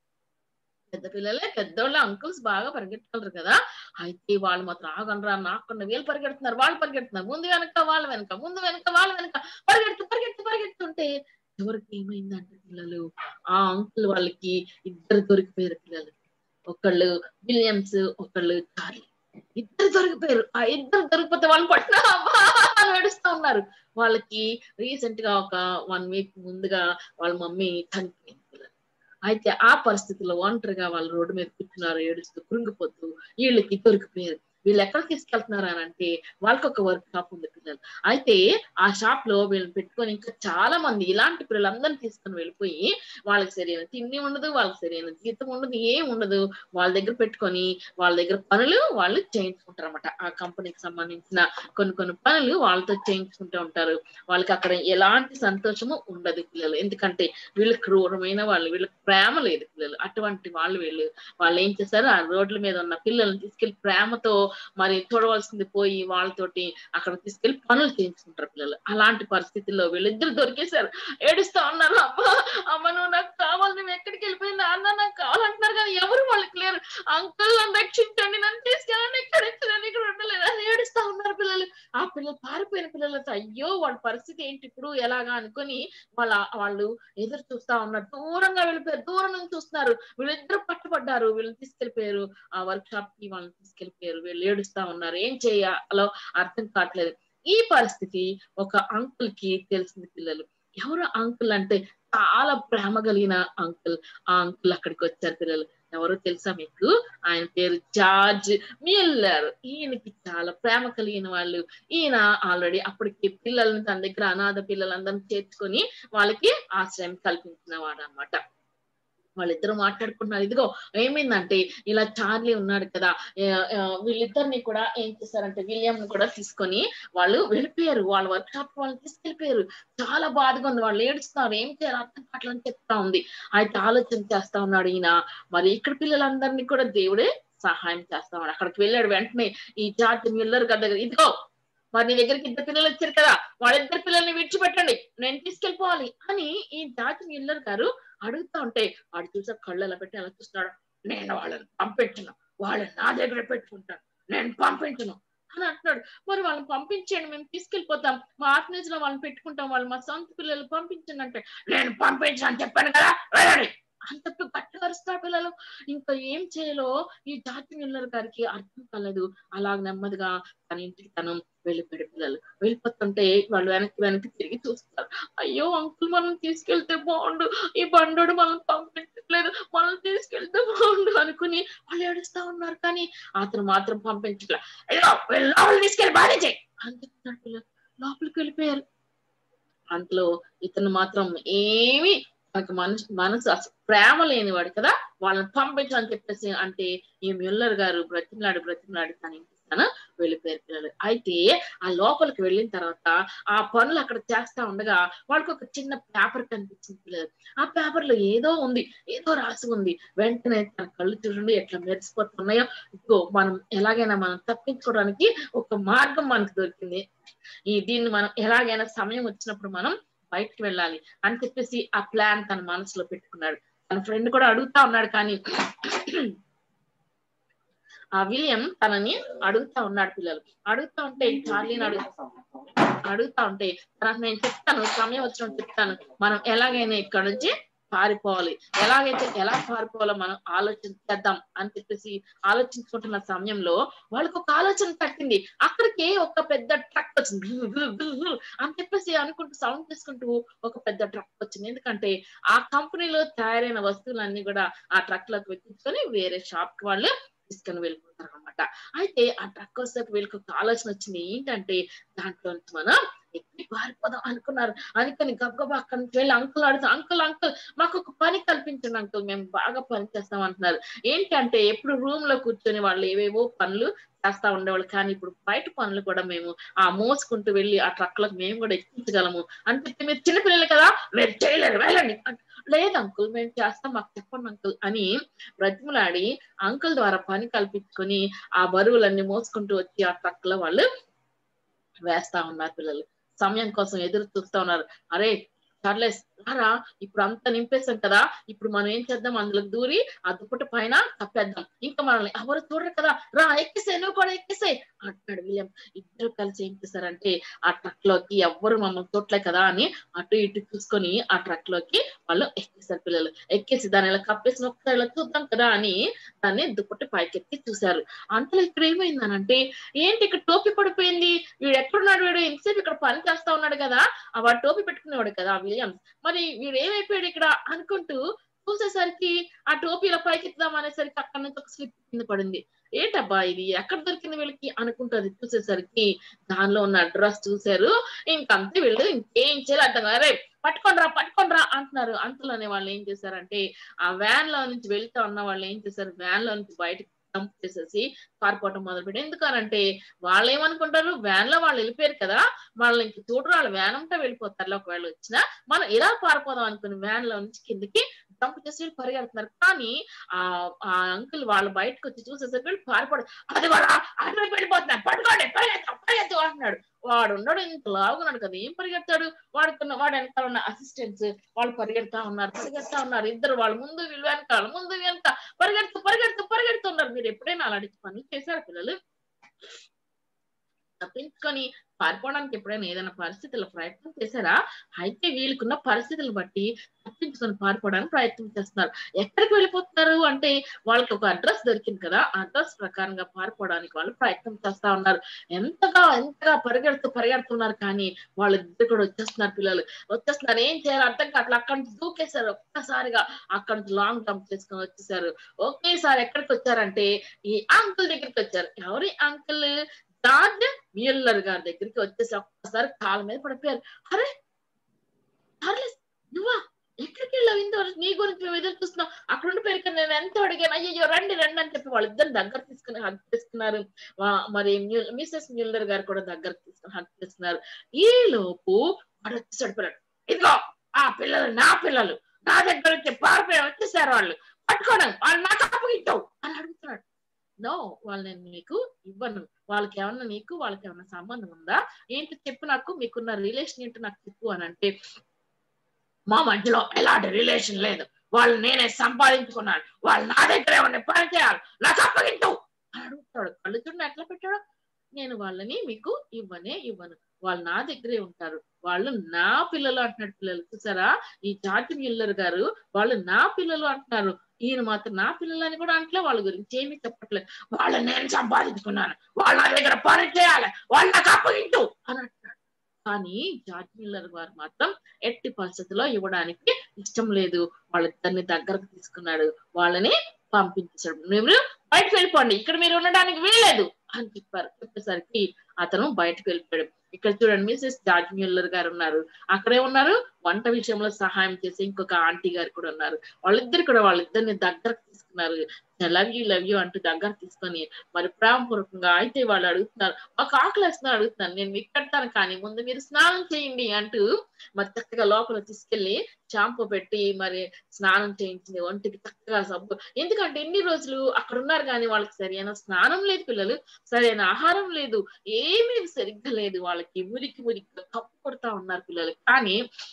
పెద్ద పిల్లలే, పెద్దోళ్ళ అంకుల్స్ బాగా పరిగెట్టగలరు కదా. అయితే వాళ్ళు మాత్రం ఆగండ్రా నాకుండా వీళ్ళు పరిగెడుతున్నారు, వాళ్ళు పరిగెడుతున్నారు, ముందు వెనక వాళ్ళ వెనక, ముందు వెనక వాళ్ళ వెనక పరిగెడుతుంటే ఎవరికి ఏమైందంటే పిల్లలు, ఆ అంకుల్ వాళ్ళకి 2 దొరికిపోయారు పిల్లలు. ఒకళ్ళు విలియమ్స్, ఒకళ్ళు చార్లీ. 2 దొరికిపోయారు. ఆ 2 దొరికిపోతే వాళ్ళు పట్టిన ఏడుస్తూ ఉన్నారు. వాళ్ళకి రీసెంట్ గా ఒక 1 week ముందుగా వాళ్ళ మమ్మీ చనిపోయింది పిల్లలు. అయితే ఆ పరిస్థితుల్లో ఒంటరిగా వాళ్ళు రోడ్డు మీద కూర్చున్నారు, ఏడుస్తూ కృంగిపోతూ. వీళ్ళకి దొరికిపోయారు. వీళ్ళు ఎక్కడ తీసుకెళ్తున్నారు అని అంటే వాళ్ళకి ఒక వర్క్ షాప్ ఉంది పిల్లలు. అయితే ఆ షాప్ లో వీళ్ళని పెట్టుకొని ఇంకా చాలా మంది ఇలాంటి పిల్లలందరినీ తీసుకొని వెళ్ళిపోయి వాళ్ళకి సరైన తిండి ఉండదు, వాళ్ళకి సరైన జీతం ఉండదు, ఏం ఉండదు. వాళ్ళ దగ్గర పెట్టుకొని వాళ్ళ దగ్గర పనులు వాళ్ళు చేయించుకుంటారు అనమాట. ఆ కంపెనీకి సంబంధించిన కొన్ని పనులు వాళ్ళతో చేయించుకుంటూ ఉంటారు. వాళ్ళకి అక్కడ ఎలాంటి సంతోషము ఉండదు పిల్లలు. ఎందుకంటే వీళ్ళు క్రూరమైన వాళ్ళు, వీళ్ళకి ప్రేమ లేదు పిల్లలు. అటువంటి వాళ్ళు ఏం చేస్తారు, ఆ రోడ్ల మీద ఉన్న పిల్లల్ని తీసుకెళ్లి ప్రేమతో మరి చూడవలసింది పోయి వాళ్ళతోటి అక్కడ తీసుకెళ్లి పనులు చేయించుకుంటారు పిల్లలు. అలాంటి పరిస్థితుల్లో వీళ్ళిద్దరు దొరికేశారు. ఏడుస్తా ఉన్నారు, అమ్మ నువ్వు నాకు కావాలి, నువ్వు ఎక్కడికి వెళ్ళిపోయింది, అన్న నాకు కావాలంటున్నారు కానీ ఎవరు వాళ్ళకి లేరు, అంకుల్ నన్ను రక్షించండి, నన్ను తీసుకెళ్ళండి, ఇక్కడ ఉండలేదు అని ఏడుస్తా ఉన్నారు పిల్లలు. ఆ పిల్లలు పారిపోయిన పిల్లలతో అయ్యో వాళ్ళ పరిస్థితి ఏంటి ఇప్పుడు ఎలాగా అనుకొని వాళ్ళు ఎదురు చూస్తా ఉన్నారు. దూరంగా వెళ్ళిపోయారు, దూరం నుంచి చూస్తున్నారు. వీళ్ళిద్దరు పట్టుబడ్డారు, వీళ్ళని తీసుకెళ్లిపోయారు ఆ వర్క్ షాప్ కి, వాళ్ళని తీసుకెళ్లిపోయారు. వీళ్ళు ఏడుస్తా ఉన్నారు, ఏం చేయాలో అర్థం కావట్లేదు. ఈ పరిస్థితి ఒక అంకుల్ కి తెలిసింది. పిల్లలు ఎవరు అంకుల్ అంటే చాలా ప్రేమ కలిగిన అంకుల్. ఆ అంకుల్ అక్కడికి వచ్చారు. పిల్లలు ఎవరో తెలుసా మీకు? ఆయన పేరు జార్జ్ మిల్లర్. ఈయనకి చాలా ప్రేమ కలిగిన వాళ్ళు. ఈయన ఆల్రెడీ అప్పటికి పిల్లల్ని తన దగ్గర అనాథ పిల్లలందరినీ చేర్చుకొని వాళ్ళకి ఆశ్రయం కల్పించిన వాడు అనమాట. వాళ్ళిద్దరు మాట్లాడుకుంటున్నారు. ఇదిగో ఏమైందంటే ఇలా చార్లీ ఉన్నాడు కదా, వీళ్ళిద్దరిని కూడా ఏం చేశారంటే విలియం కూడా తీసుకొని వాళ్ళు వెళ్ళిపోయారు. వాళ్ళ వర్క్ షాప్ వాళ్ళని తీసుకెళ్ళిపోయారు. చాలా బాధగా ఉంది, వాళ్ళు ఏడుస్తున్నారు, ఏం చేయాలి అర్థం కావట్లని చెప్తా ఉంది. అయితే ఆలోచన చేస్తా ఉన్నాడు ఈయన, మరి ఇక్కడ పిల్లలందరినీ కూడా దేవుడే సహాయం చేస్తా ఉన్నాడు. అక్కడికి వెళ్ళాడు. వెంటనే ఈ జార్జ్ మిల్లర్ గారి దగ్గర, ఇదిగో మరి నీ దగ్గరికి ఇద్దరు పిల్లలు వచ్చారు కదా, వాళ్ళిద్దరు పిల్లల్ని విడిచిపెట్టండి, నేను తీసుకెళ్ళిపోవాలి అని ఈ జార్జ్ మిల్లర్ గారు అడుగుతా ఉంటే వాడు చూసా కళ్ళు అలా పెట్టి అలా చూస్తున్నాడు. నేను వాళ్ళని పంపించను, వాళ్ళని నా దగ్గర పెట్టుకుంటాను, నేను పంపించను అని అంటున్నాడు. మరి వాళ్ళని పంపించండి, మేము తీసుకెళ్ళిపోతాం, మా ఆర్ఫనేజ్ లో వాళ్ళని పెట్టుకుంటాం, వాళ్ళు మా సొంత పిల్లలు పంపించండి అంటే, నేను పంపించను అని చెప్పాను కదా, వెళ్ళండి అని చెప్పి గట్టిగా అరుస్తారు పిల్లలు. ఇంకా ఏం చేయాలో ఈ జార్జ్ మిల్లర్ గారికి అర్థం కాలేదు. అలా నెమ్మదిగా తన ఇంటికి తను వెళ్ళిపోయాడు. పిల్లలు వెళ్ళిపోతుంటే వాళ్ళు వెనక్కి తిరిగి చూస్తారు. అయ్యో అంకుల్ మనం తీసుకెళ్తే బాగుండు, ఈ బండోడు మనం పంపించట్లేదు, మనం తీసుకెళ్తే బాగుండు అనుకుని వాళ్ళు ఏడుస్తా ఉన్నారు. కానీ అతను మాత్రం పంపించట్లేదు. అయ్యో లోపలికి తీసుకెళ్ళి బాధించే అని చెప్తున్నాడు. పిల్లలు లోపలికి వెళ్ళిపోయారు. అంతలో ఇతను మాత్రం ఏమి మనకు మనసు ప్రేమ లేనివాడు కదా, వాళ్ళని పంపించని చెప్పేసి అంటే ఈ మిల్లర్ గారు బ్రతిమలాడి తన ఇంటికి తను వెళ్ళిపోయారు. పిల్లలు అయితే ఆ లోపలికి వెళ్ళిన తర్వాత ఆ పనులు అక్కడ చేస్తా ఉండగా వాళ్ళకి ఒక చిన్న పేపర్ కనిపించింది. పిల్లలు ఆ పేపర్ లో ఏదో ఉంది, ఏదో రాసి ఉంది. వెంటనే తన కళ్ళు చూడండి ఎట్లా మెరిసిపోతున్నాయో. ఇదిగో మనం ఎలాగైనా మనం తప్పించుకోవడానికి ఒక మార్గం మనకు దొరికింది. దీన్ని మనం ఎలాగైనా సమయం వచ్చినప్పుడు మనం బయటకు వెళ్ళాలి అని చెప్పేసి ఆ ప్లాన్ తన మనసులో పెట్టుకున్నాడు. తన ఫ్రెండ్ కూడా అడుగుతా ఉన్నాడు. కానీ ఆ విలియం తనని అడుగుతా ఉన్నాడు. పిల్లలు అడుగుతా ఉంటే చార్లీని అడుగుతా ఉంటే తనకు నేను చెప్తాను, సమయం వచ్చినప్పుడు చెప్తాను, మనం ఎలాగైనా ఇక్కడ నుంచి పారిపోవాలి, ఎలా పారిపోవాలో మనం ఆలోచన చేద్దాం అని చెప్పేసి ఆలోచించుకుంటున్న సమయంలో వాళ్ళకి ఒక ఆలోచన తట్టింది. అక్కడికి ఒక పెద్ద ట్రక్ వచ్చింది అని చెప్పేసి అనుకుంటూ సౌండ్ చేసుకుంటూ ఒక పెద్ద ట్రక్ వచ్చింది. ఎందుకంటే ఆ కంపెనీలో తయారైన వస్తువులన్నీ కూడా ఆ ట్రక్ లోకి వెక్కించుకొని వేరే షాప్ కి వాళ్ళు తీసుకొని వెళ్ళిపోతారు అనమాట. అయితే ఆ ట్రక్ వస్తే వీళ్ళకి ఒక ఆలోచన వచ్చింది. ఏంటంటే దాంట్లో నుంచి మనం ఎక్కి పారిపోదాం అనుకున్నారు. అనుకుని గబగబా అక్కడి నుంచి వెళ్ళి అంకుల్ అడుగుతాం, అంకుల్ మాకు ఒక పని కల్పించండి అంకుల్, మేము బాగా పని చేస్తాం అంటున్నారు. ఏంటంటే ఎప్పుడు రూమ్ లో కూర్చొని వాళ్ళు ఏవేవో పనులు చేస్తా ఉండేవాళ్ళు, కానీ ఇప్పుడు బయట పనులు కూడా మేము మోసుకుంటూ వెళ్ళి ఆ ట్రక్ లకు మేము కూడా ఎక్కించగలము అని చెప్పి, మీరు చిన్నపిల్లలు కదా మీరు చేయలేరు, వెళ్ళండి. లేదు అంకుల్ మేము చేస్తాం, మాకు చెప్పండి అంకుల్ అని బ్రతిమలాడి అంకుల్ ద్వారా పని కల్పించుకొని ఆ బరువులన్నీ మోసుకుంటూ వచ్చి ఆ ట్రక్ లో వాళ్ళు వేస్తా ఉన్నారు. పిల్లలు సమయం కోసం ఎదురు చూస్తా ఉన్నారు. అరే చార్లెస్ రారా, ఇప్పుడు అంతా నింపేసాం కదా, ఇప్పుడు మనం ఏం చేద్దాం, అందులో దూరి ఆ దుప్పటి పైన కప్పేద్దాం, ఇంకా మనల్ని ఎవరు చూడరు కదా, రా ఎక్కిసే, నువ్వు కూడా ఎక్కిసే అంటున్నాడు విలియం. ఇద్దరు కలిసి ఏం చేశారంటే ఆ ట్రక్ లోకి ఎవ్వరు మమ్మల్ని చూడలే కదా అని అటు ఇటు చూసుకొని ఆ ట్రక్ లోకి వాళ్ళు ఎక్కేసారు. పిల్లలు ఎక్కేసి దాన్ని ఇలా కప్పేసి ఒకసారి ఇలా చూద్దాం కదా అని దాన్ని దుప్పటి పైకెత్తి చూశారు. అంతలో ఇక్కడ ఏమైందనంటే, ఏంటి ఇక్కడ టోపీ పడిపోయింది, వీడు ఎక్కడున్నాడు, వీడు ఎంతసేపు ఇక్కడ పని చేస్తా ఉన్నాడు కదా, వాడు టోపీ పెట్టుకునేవాడు కదా విలియం, మరి వీడు ఏమైపోయాడు ఇక్కడ అనుకుంటూ చూసేసరికి ఆ టోపీల పైకెత్తుదాం అనేసరికి అక్కడి నుంచి ఒక స్లిప్ కింద పడింది. ఏంటబ్బా ఇది ఎక్కడ దొరికింది వీళ్ళకి అనుకుంటుంది. చూసేసరికి దానిలో ఉన్న అడ్రస్ చూశారు. ఇంకంతే వీళ్ళు ఇంకేం చేయాలి అర్థం కాదు, రే పట్టుకోండ్రా అంటున్నారు. అంతలోనే వాళ్ళు ఏం చేశారంటే ఆ వ్యాన్ లో నుంచి వెళ్తా ఉన్న వాళ్ళు ఏం చేశారు, వ్యాన్ లో నుంచి బయటకు డంప్ చేసేసి పారిపోవటం మొదలుపెట్టి. ఎందుకనంటే వాళ్ళు ఏమనుకుంటారు, వ్యాన్ లో వాళ్ళు వెళ్ళిపోయారు కదా, వాళ్ళు ఇంక చూడరు, వాళ్ళు వ్యాన్ అంతా వెళ్ళిపోతారు, ఒకవేళ వచ్చినా మనం ఇలా పారిపోదాం అనుకుని వ్యాన్ లో నుంచి కిందకి డంప్ చేసి పరిగెడుతున్నారు. కానీ ఆ అంకుల్ వాళ్ళు బయటకు వచ్చి చూసేసరికి వీళ్ళు పారిపోడు, అది కూడా అటు వెళ్ళిపోతున్నారు, పట్టుకోండి పరిగెత్తు అంటున్నాడు. వాడు ఉన్నాడు ఇంత లాగున్నాడు కదా, ఏం పరిగెడతాడు, వాడు వెనకాల ఉన్న అసిస్టెంట్స్ వాళ్ళు పరిగెడతా ఉన్నారు. ఇద్దరు వాళ్ళ ముందు వీళ్ళు వెనకాల, ముందు వెనక పరిగెడుతున్నారు. మీరు ఎప్పుడైనా అలాంటి పనులు చేశారు పిల్లలు? తప్పించుకొని పారిపోవడానికి ఎప్పుడైనా ఏదైనా పరిస్థితుల ప్రయత్నం చేశారా? అయితే వీళ్ళకున్న పరిస్థితులను బట్టి తప్పించుకొని పారిపోవడానికి ప్రయత్నం చేస్తున్నారు. ఎక్కడికి వెళ్ళిపోతున్నారు అంటే వాళ్ళకి ఒక అడ్రస్ దొరికింది కదా, ఆ అడ్రస్ ప్రకారంగా పారిపోవడానికి వాళ్ళు ప్రయత్నం చేస్తా ఉన్నారు. ఎంతగా పరిగెడుతున్నారు కానీ వాళ్ళిద్దరు కూడా వచ్చేస్తున్నారు. పిల్లలు వచ్చేస్తున్నారు. ఏం చేయాలి అర్థం కావట్లేదు. అక్కడి నుంచి దూకేశారు. ఒక్కసారిగా అక్కడి నుంచి లాంగ్ జంప్ చేసుకొని వచ్చేసారు. ఒకేసారి ఎక్కడికి వచ్చారంటే ఈ అంకుల్ దగ్గరికి వచ్చారు. ఎవరి అంకుల్? జార్జ్ మ్యూల్లర్ గారి దగ్గరికి వచ్చేసి ఒక్కసారి కాళ్ళ మీద పడిపోయారు. అరే చార్లెస్, నువ్వా? ఎక్కడికి వెళ్ళావు? ఇంతవరకు నీ గురించి మేము ఎదురు చూస్తున్నాం. అక్కడ ఉండిపోయారు కదా, నేను ఎంతో అడిగాను. అయ్యో రండి రండి అని చెప్పి వాళ్ళిద్దరు దగ్గర తీసుకుని హగ్ చేసుకున్నారు. మరి మిసెస్ మ్యూల్లర్ గారు కూడా దగ్గర తీసుకుని హగ్ చేసుకున్నారు. ఈ లోపు వాడు వచ్చేసాడు. పిల్లలు, ఇదిగో ఆ పిల్లలు నా పిల్లలు, నా దగ్గర వచ్చి పారిపోయి వచ్చేసారు. వాళ్ళు పట్టుకోవడం, వాళ్ళు నాకు అప్పగించావు అని అడుగుతున్నాడు. నో, వాళ్ళు నేను మీకు ఇవ్వను. వాళ్ళకి ఏమన్నా నీకు వాళ్ళకి ఏమన్నా సంబంధం ఉందా ఏంటి చెప్పు, నాకు మీకున్న రిలేషన్ ఏంటో నాకు చెప్పు అని అంటే, మా మధ్యలో ఎలాంటి రిలేషన్ లేదు, వాళ్ళు నేనే సంపాదించుకున్నాను, వాళ్ళు నా దగ్గరే ఉండే పని చేయాలి, నాకు అప్పగించు అని అడుగుతాడు. కళ్ళు చూడండి ఎట్లా పెట్టాడు. నేను వాళ్ళని మీకు ఇవ్వను, వాళ్ళు నా దగ్గరే ఉంటారు, వాళ్ళు నా పిల్లలు అంటున్నాడు. పిల్లలు చూసారా, ఈ జార్జ్ మ్యూల్లర్ గారు వాళ్ళు నా పిల్లలు అంటున్నారు. ఈయన మాత్రం నా పిల్లలు అని కూడా అంటలే, వాళ్ళ గురించి ఏమీ చెప్పట్లేదు. వాళ్ళని నేను సంపాదించుకున్నాను, వాళ్ళ నా దగ్గర పని చేయాలి, వాళ్ళు నాకు అప్పగించు అని అంటున్నాడు. కానీ జార్జ్ మ్యూల్లర్ గారు మాత్రం ఎట్టి పరిస్థితుల్లో ఇవ్వడానికి ఇష్టం లేదు. వాళ్ళిద్దరిని దగ్గరకు తీసుకున్నాడు, వాళ్ళని పంపించాడు. మీరు బయటకు వెళ్ళిపోండి, ఇక్కడ మీరు ఉండడానికి వీల్లేదు అని చెప్పారు. చెప్పేసరికి అతను బయటకు వెళ్ళిపోయాడు. ఇక్కడ చూడండి, మిసెస్ జార్జ్ మ్యూల్లర్ గారు ఉన్నారు. అక్కడే ఉన్నారు. వంట విషయంలో సహాయం చేసి ఇంకొక ఆంటీ గారు కూడా ఉన్నారు. వాళ్ళిద్దరిని దగ్గరకు తీసుకున్నారు. లవ్ యూ అంటూ దగ్గర తీసుకొని మరి ప్రేమపూర్వకంగా అయితే వాళ్ళు అడుగుతున్నారు, మాకు ఆకలి వేస్తున్నా అడుగుతున్నారు, నేను మీకు పెడతాను కానీ ముందు మీరు స్నానం చేయండి అంటూ మరి చక్కగా లోపల తీసుకెళ్లి షాంపూ పెట్టి మరి స్నానం చేయించింది. ఒంటికి చక్కగా సబ్బు. ఎందుకంటే ఎన్ని రోజులు అక్కడ ఉన్నారు కానీ వాళ్ళకి సరైన స్నానం లేదు, పిల్లలు సరైన ఆహారం లేదు, ఏమీ సరిగ్గా లేదు. వాళ్ళకి మురికి కప్పు కొడతా ఉన్నారు పిల్లలు. కానీ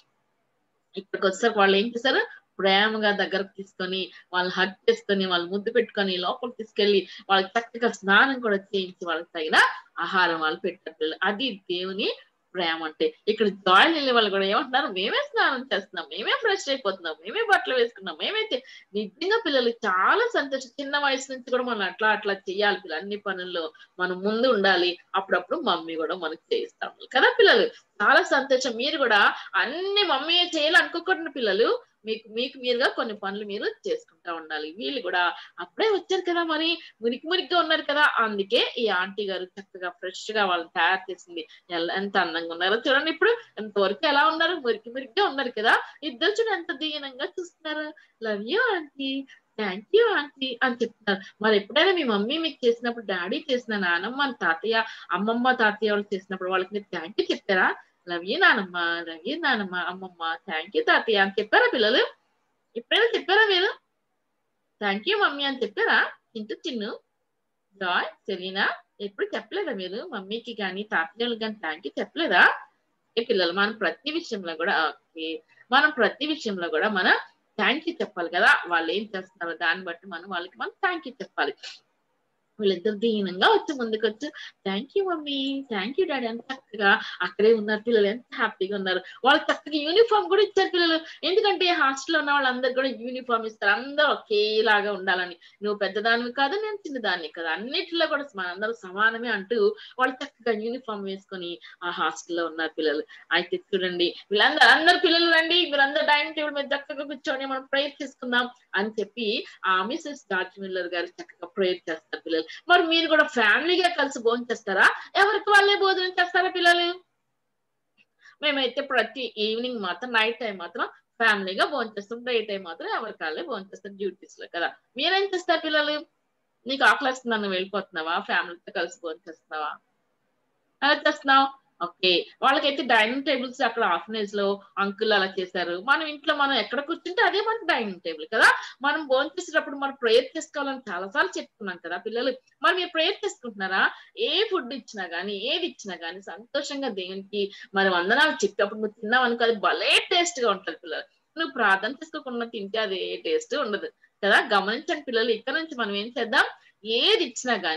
ఇక్కడికి వచ్చేసరికి వాళ్ళు ఏం చేశారు, ప్రేమగా దగ్గరకు తీసుకొని వాళ్ళు హగ్ చేసుకొని వాళ్ళు ముద్దు పెట్టుకొని లోపలికి తీసుకెళ్లి వాళ్ళకి చక్కగా స్నానం కూడా చేయించి వాళ్ళకి తగిన ఆహారం వాళ్ళు పెట్టారు. అది దేవుని ప్రేమ అంటే. ఇక్కడ జాయిన్ వెళ్ళే వాళ్ళు కూడా ఏమంటున్నారు, మేమే స్నానం చేస్తున్నాం, మేమే ఫ్రెష్ అయిపోతున్నాం, మేమే బట్టలు వేసుకున్నాం, మేమైతే. నిజంగా పిల్లలు చాలా సంతోషం. చిన్న వయసు నుంచి కూడా మనం అట్లా చెయ్యాలి పిల్లలు. అన్ని పనుల్లో మనం ముందు ఉండాలి. అప్పుడప్పుడు మమ్మీ కూడా మనకు చేయిస్తాం కదా పిల్లలు. చాలా సంతోషం. మీరు కూడా అన్ని మమ్మీ చేయాలనుకోకుండా పిల్లలు మీకు మీరుగా కొన్ని పనులు మీరు చేసుకుంటా ఉండాలి. వీళ్ళు కూడా అప్పుడే వచ్చారు కదా, మరి మురికిగా ఉన్నారు కదా, అందుకే ఈ ఆంటీ గారు చక్కగా ఫ్రెష్ గా వాళ్ళని తయారు చేసింది. ఎంత అందంగా ఉన్నారో చూడండి. ఇప్పుడు ఎంతవరకు ఎలా ఉన్నారు, మురికిగా ఉన్నారు కదా. ఇద్దరు చూడండి ఎంత దీనంగా చూస్తున్నారు. Love you aunty, thank you aunty అని చెప్తున్నారు. మరి ఎప్పుడైనా మీ మమ్మీ మీకు చేసినప్పుడు, డాడీ చేసిన, నానమ్మ తాతయ్య అమ్మమ్మ తాతయ్య వాళ్ళు చేసినప్పుడు వాళ్ళకి మీరు థ్యాంక్ యూ చెప్పారా? లవ్ యూ నానమ్మ, అమ్మమ్మ, థ్యాంక్ యూ తాతయ్య అని చెప్పారా పిల్లలు? ఎప్పుడైనా చెప్పారా మీరు? థ్యాంక్ యూ మమ్మీ అని చెప్పారా? చిన్ను, జాయ్, సెలీనా ఎప్పుడు చెప్పలేదా మీరు మమ్మీకి కానీ తాతయ్యలు కానీ థ్యాంక్ యూ చెప్పలేదా? పిల్లలు మనం ప్రతి విషయంలో కూడా మనం థ్యాంక్ యూ చెప్పాలి కదా. వాళ్ళు ఏం చేస్తున్నారో దాన్ని బట్టి మనం థ్యాంక్ యూ చెప్పాలి. వీళ్ళిద్దరు దీనంగా వచ్చి ముందుకు వచ్చి thank you mummy, thank you daddy అని చక్కగా అక్కడే ఉన్నారు. పిల్లలు ఎంత హ్యాపీగా ఉన్నారు. వాళ్ళకి చక్కగా యూనిఫామ్ కూడా ఇచ్చారు పిల్లలు. ఎందుకంటే హాస్టల్లో ఉన్న వాళ్ళందరూ కూడా యూనిఫామ్ ఇస్తారు, అందరూ ఒకేలాగా ఉండాలని. నువ్వు పెద్దదానివి కాదు, నేను చిన్నదాన్ని కదా, అన్నిటిలో కూడా మనందరూ సమానమే అంటూ వాళ్ళు చక్కగా యూనిఫామ్ వేసుకొని ఆ హాస్టల్లో ఉన్నారు పిల్లలు. అయితే చూడండి, అందరు పిల్లలు రండి, మీరందరూ డైనింగ్ టేబుల్ మీద చక్కగా కూర్చొని మనం ప్రేయర్ చేసుకుందాం అని చెప్పి ఆ మిసెస్ జార్జ్ మ్యూల్లర్ గారు చక్కగా ప్రేయర్ చేస్తారు పిల్లలు. మరి మీరు కూడా ఫ్యామిలీగా కలిసి భోజనం చేస్తారా, ఎవరికి వాళ్ళే భోజనం చేస్తారా పిల్లలు? మేమైతే ప్రతి ఈవినింగ్ మాత్రం, నైట్ టైం మాత్రం ఫ్యామిలీగా భోజనం చేస్తాం, డే టైం మాత్రం ఎవరికి వాళ్ళే భోజనం చేస్తారు డ్యూటీస్ లో కదా. మీరేం చేస్తారు పిల్లలు? నీకు ఆకలి వస్తుందా, నువ్వు వెళ్ళిపోతున్నావా, ఫ్యామిలీతో కలిసి భోజనం చేస్తున్నావా, ఎలా చేస్తున్నావు? ఓకే, వాళ్ళకైతే డైనింగ్ టేబుల్స్ అక్కడ ఆర్ఫనేజ్ లో అంకుల్ అలా చేశారు. మనం ఇంట్లో మనం ఎక్కడ కూర్చుంటే అదే మనకి డైనింగ్ టేబుల్ కదా. మనం భోజనం చేసేటప్పుడు మనం ప్రేయర్ చేసుకోవాలని చాలా సార్లు చెప్పుకున్నాం కదా పిల్లలు. మరి మీరు ప్రేయర్ చేసుకుంటున్నారా? ఏ ఫుడ్ ఇచ్చినా గానీ, ఏది ఇచ్చినా గానీ సంతోషంగా దేవునికి మరి వందనాలు చెప్పేటప్పుడు నువ్వు తిన్నావు అనుకో, అది భలే టేస్ట్ గా ఉంటుంది పిల్లలు. నువ్వు ప్రార్థన చేసుకోకుండా తింటే అది ఏ టేస్ట్ ఉండదు కదా. గమనించండి పిల్లలు. ఇక్కడ నుంచి మనం ఏం చేద్దాం, ఏది ఇచ్చినా గానీ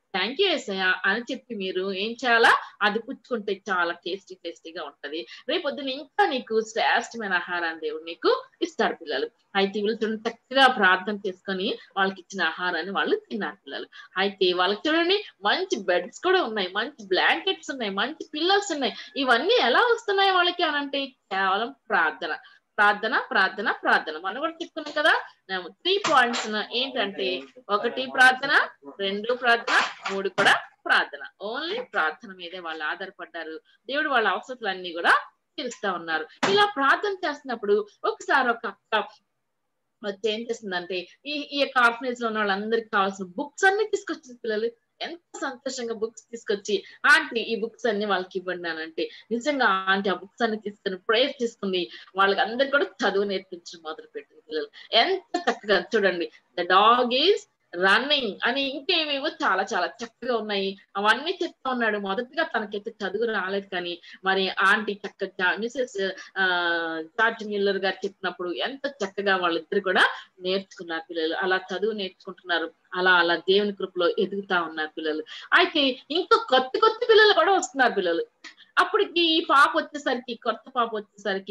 థ్యాంక్ యూ యేసయ్య అని చెప్పి మీరు ఏం చేయాలా, అది పుచ్చుకుంటే చాలా టేస్టీగా ఉంటది. రేపొద్దున ఇంకా నీకు శ్రేష్టమైన ఆహారాన్ని దేవుడు నీకు ఇస్తాడు పిల్లలు. అయితే వీళ్ళు చూడండి చక్కగా ప్రార్థన చేసుకొని వాళ్ళకి ఇచ్చిన ఆహారాన్ని వాళ్ళు తిన్నారు పిల్లలు. అయితే వాళ్ళకి చూడండి మంచి బెడ్స్ కూడా ఉన్నాయి, మంచి బ్లాంకెట్స్ ఉన్నాయి, మంచి పిల్లర్స్ ఉన్నాయి. ఇవన్నీ ఎలా వస్తున్నాయి వాళ్ళకి అని అంటే కేవలం ప్రార్థన ప్రార్థన ప్రార్థన ప్రార్థన. మనం కూడా చెప్పుకున్నాం కదా 3 పాయింట్స్ ఏంటంటే 1 ప్రార్థన, 2 ప్రార్థన, 3 కూడా ప్రార్థన. ఓన్లీ ప్రార్థన మీదే వాళ్ళు ఆధారపడ్డారు. దేవుడు వాళ్ళ అవసరాలన్నీ కూడా తీరుస్తా ఉన్నారు. ఇలా ప్రార్థన చేస్తున్నప్పుడు ఒకసారి ఒక అక్క వచ్చి ఏం చేస్తుందంటే ఈ యొక్క ఆర్ఫనేజ్ లో ఉన్న వాళ్ళందరికి కావాల్సిన బుక్స్ అన్ని తీసుకొచ్చింది పిల్లలు. ఎంత సంతోషంగా బుక్స్ తీసుకొచ్చి ఆంటీ ఈ బుక్స్ అన్ని వాళ్ళకి ఇవ్వండి అని అంటే నిజంగా ఆంటీ ఆ బుక్స్ అన్ని తీసుకుని ప్రేయర్ తీసుకుంది. వాళ్ళకి అందరికి కూడా చదువు నేర్పించడం మొదలు పెట్టింది పిల్లలు. ఎంత చక్కగా చూడండి, ద డాగ్ ఈజ్ రన్నింగ్ అని ఇంకేవేవో చాలా చాలా చక్కగా ఉన్నాయి. అవన్నీ చెప్తా ఉన్నాడు. మొదటిగా తనకైతే చదువు రాలేదు, కానీ మరి ఆంటీ చక్కగా మిసెస్ జార్జ్ మిల్లర్ గారు చెప్పినప్పుడు ఎంత చక్కగా వాళ్ళిద్దరు కూడా నేర్చుకున్నారు పిల్లలు. అలా చదువు నేర్చుకుంటున్నారు. అలా అలా దేవుని కృపలో ఎదుగుతా ఉన్నారు పిల్లలు. అయితే ఇంకా కొత్త పిల్లలు కూడా వస్తున్నారు పిల్లలు. అప్పటికి ఈ పాప వచ్చేసరికి కొత్త పాప వచ్చేసరికి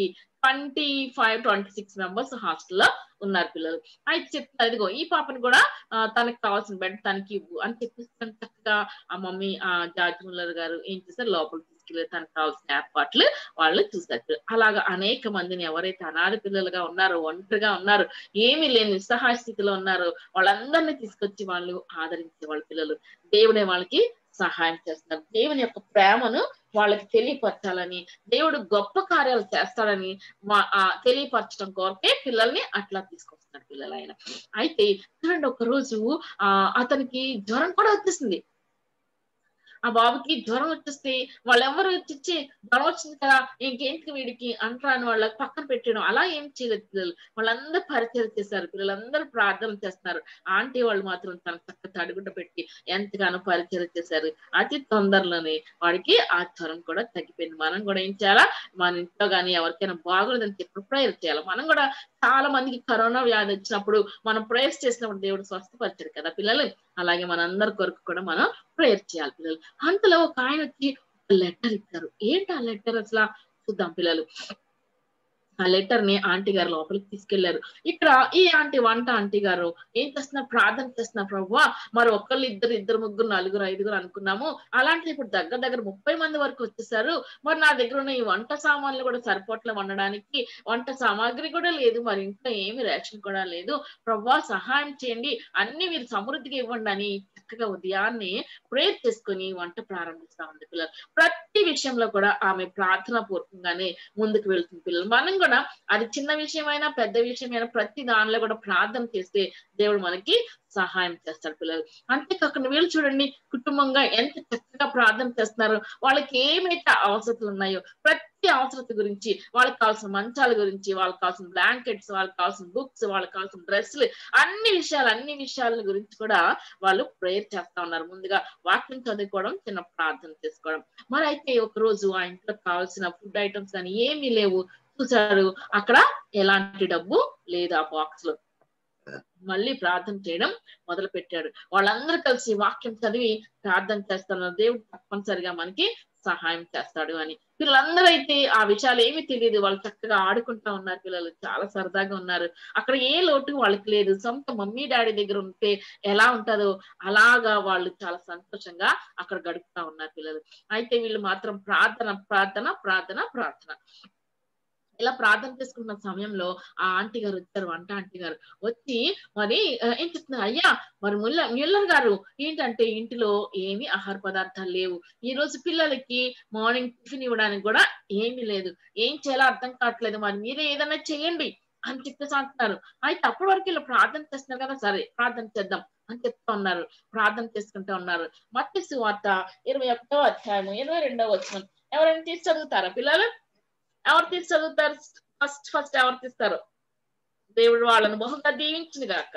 25-26 మెంబర్స్ హాస్టల్లో ఉన్నారు పిల్లలు. అయితే చెప్తారు ఇదిగో ఈ పాపను కూడా తనకి కావాల్సిన బెడ్ తనకి ఇవ్వు అని చెప్పేసి చక్కగా ఆ మమ్మీ జార్జ్ మిల్లర్ గారు ఏం చేస్తారు, లోపల తీసుకెళ్ళి తనకు కావాల్సిన ఏర్పాట్లు వాళ్ళు చూస్తారు. అలాగా అనేక మందిని ఎవరైతే అనాథ పిల్లలుగా ఉన్నారో, ఒంటరిగా ఉన్నారు, ఏమీ లేని నిస్సహాయ స్థితిలో ఉన్నారో వాళ్ళందరినీ తీసుకొచ్చి వాళ్ళు ఆదరించే వాళ్ళ పిల్లలు. దేవుడే వాళ్ళకి సహాయం చేస్తున్నారు. దేవుని యొక్క ప్రేమను వాళ్ళకి తెలియపరచాలని, దేవుడు గొప్ప కార్యాలు చేస్తాడని తెలియపరచడం కోరికే పిల్లల్ని అట్లా తీసుకొస్తున్నారు పిల్లలు ఆయన. అయితే చూడండి ఒక రోజు అతనికి జ్వరం కూడా వచ్చేసింది. ఆ బాబుకి జ్వరం వచ్చేస్తే వాళ్ళెవరు వచ్చి జ్వరం వచ్చింది కదా ఇంకేంటి వీడికి అంటారని వాళ్ళకి పక్కన పెట్టడం అలా ఏం చేయలేదు పిల్లలు. వాళ్ళందరూ పరిచయం చేశారు. పిల్లలందరూ ప్రార్థన చేస్తున్నారు. ఆంటీ వాళ్ళు మాత్రం తన చక్క తడిగుడ్డ పెట్టి ఎంతగానో పరిచయం చేశారు. అతి తొందరలోనే వాడికి ఆ జ్వరం కూడా తగ్గిపోయింది. మనం కూడా ఏం చేయాలా, మన ఇంట్లో కానీ ఎవరికైనా బాగోలేదని చెప్పి ప్రేయర్ చేయాలి. మనం కూడా చాలా మందికి కరోనా వ్యాధి వచ్చినప్పుడు మనం ప్రేయర్ చేసినప్పుడు దేవుడు స్వస్థపరిచాడు కదా పిల్లలు. అలాగే మనందరి కొరకు కూడా మనం ప్రేయర్ చేయాలి పిల్లలు. అంతలో ఒక ఆయన వచ్చి లెటర్ ఇచ్చారు. ఏంటి ఆ లెటర్ అసలు చూద్దాం పిల్లలు. ఆ లెటర్ ని ఆంటీ గారు లోపలికి తీసుకెళ్లారు. ఇక్కడ ఈ వంట ఆంటీ గారు ఏం చేస్తున్నారు, ప్రార్థన చేస్తున్నారు. ప్రభువా మరి ఒకళ్ళు ఇద్దరు ముగ్గురు నలుగురు ఐదుగురు అనుకున్నాము, అలాంటిది ఇప్పుడు దగ్గర 30 మంది వరకు వచ్చేసారు. మరి నా దగ్గర ఉన్న ఈ వంట సామాన్లు కూడా సరిపోట్ల వండడానికి వంట సామాగ్రి కూడా లేదు, మరి ఇంట్లో ఏమి రేషన్ కూడా లేదు. ప్రభువా సహాయం చేయండి, అన్ని మీరు సమృద్ధిగా ఇవ్వండి అని చక్కగా ఉదయాన్నే ప్రేయర్ చేసుకుని వంట ప్రారంభిస్తా ఉంది పిల్లలు. ప్రతి విషయంలో కూడా ఆమె ప్రార్థనా పూర్వకంగానే ముందుకు వెళ్తుంది పిల్లలు. మనం కూడా అది చిన్న విషయమైనా పెద్ద విషయమైనా ప్రతి దానిలో కూడా ప్రార్థన చేస్తే దేవుడు మనకి సహాయం చేస్తాడు పిల్లలు. అంతేకాకుండా వీళ్ళు చూడండి కుటుంబంగా ఎంత చక్కగా ప్రార్థన చేస్తున్నారు. వాళ్ళకి ఏమైతే అవసరాలు ఉన్నాయో ప్రతి అవసరత గురించి, వాళ్ళకి కావాల్సిన మంచాల గురించి, వాళ్ళకి కావాల్సిన బ్లాంకెట్స్, వాళ్ళకి కావాల్సిన బుక్స్, వాళ్ళకి కావాల్సిన డ్రెస్సులు, అన్ని విషయాల గురించి కూడా వాళ్ళు ప్రేయర్ చేస్తా ఉన్నారు. ముందుగా వాక్యం చదువుకోవడం, చిన్న ప్రార్థన చేసుకోవడం. మరి అయితే ఒక రోజు ఆ ఇంట్లో కావాల్సిన ఫుడ్ ఐటమ్స్ కానీ ఏమీ లేవు. చూసారు అక్కడ ఎలాంటి డబ్బు లేదు ఆ బాక్స్ లో. మళ్ళీ ప్రార్థన చేయడం మొదలు పెట్టాడు. వాళ్ళందరూ కలిసి వాక్యం చదివి ప్రార్థన చేస్తున్నారు. దేవుడు తప్పనిసరిగా మనకి సహాయం చేస్తాడు అని. పిల్లలందరూ అయితే ఆ విషయాలు ఏమి తెలియదు. వాళ్ళు చక్కగా ఆడుకుంటా ఉన్నారు పిల్లలు. చాలా సరదాగా ఉన్నారు. అక్కడ ఏ లోటు వాళ్ళకి లేదు. సొంత మమ్మీ డాడీ దగ్గర ఉంటే ఎలా ఉంటుందో అలాగా వాళ్ళు చాలా సంతోషంగా అక్కడ గడుపుతా ఉన్నారు పిల్లలు. అయితే వీళ్ళు మాత్రం ప్రార్థన ప్రార్థన ప్రార్థన ప్రార్థన ఇలా ప్రార్థన చేసుకున్న సమయంలో ఆ ఆంటీ గారు వచ్చారు, వంట ఆంటీ గారు వచ్చి మరి ఏం చెప్తున్నారు, అయ్యా మరి మిల్లర్ గారు ఏంటంటే ఇంటిలో ఏమి ఆహార పదార్థాలు లేవు, ఈ రోజు పిల్లలకి మార్నింగ్ టిఫిన్ ఇవ్వడానికి కూడా ఏమీ లేదు, ఏం చేయాలో అర్థం కావట్లేదు, మరి మీరే ఏదైనా చేయండి అని చెప్పేసి అంటున్నారు. అయితే అప్పటి వరకు ఇలా ప్రార్థన చేస్తున్నారు కదా, సరే ప్రార్థన చేద్దాం అని చెప్తా ఉన్నారు. ప్రార్థన చేసుకుంటూ ఉన్నారు. మత్తయి సువార్త 21వ అధ్యాయం 22వ వచనం ఎవరైనా తీసి చదువుతారా పిల్లలు? ఎవరు తీసి చదువుతారు? ఫస్ట్ ఎవరు తీస్తారు? దేవుడు వాళ్ళను బహుగా దీవించింది గాక.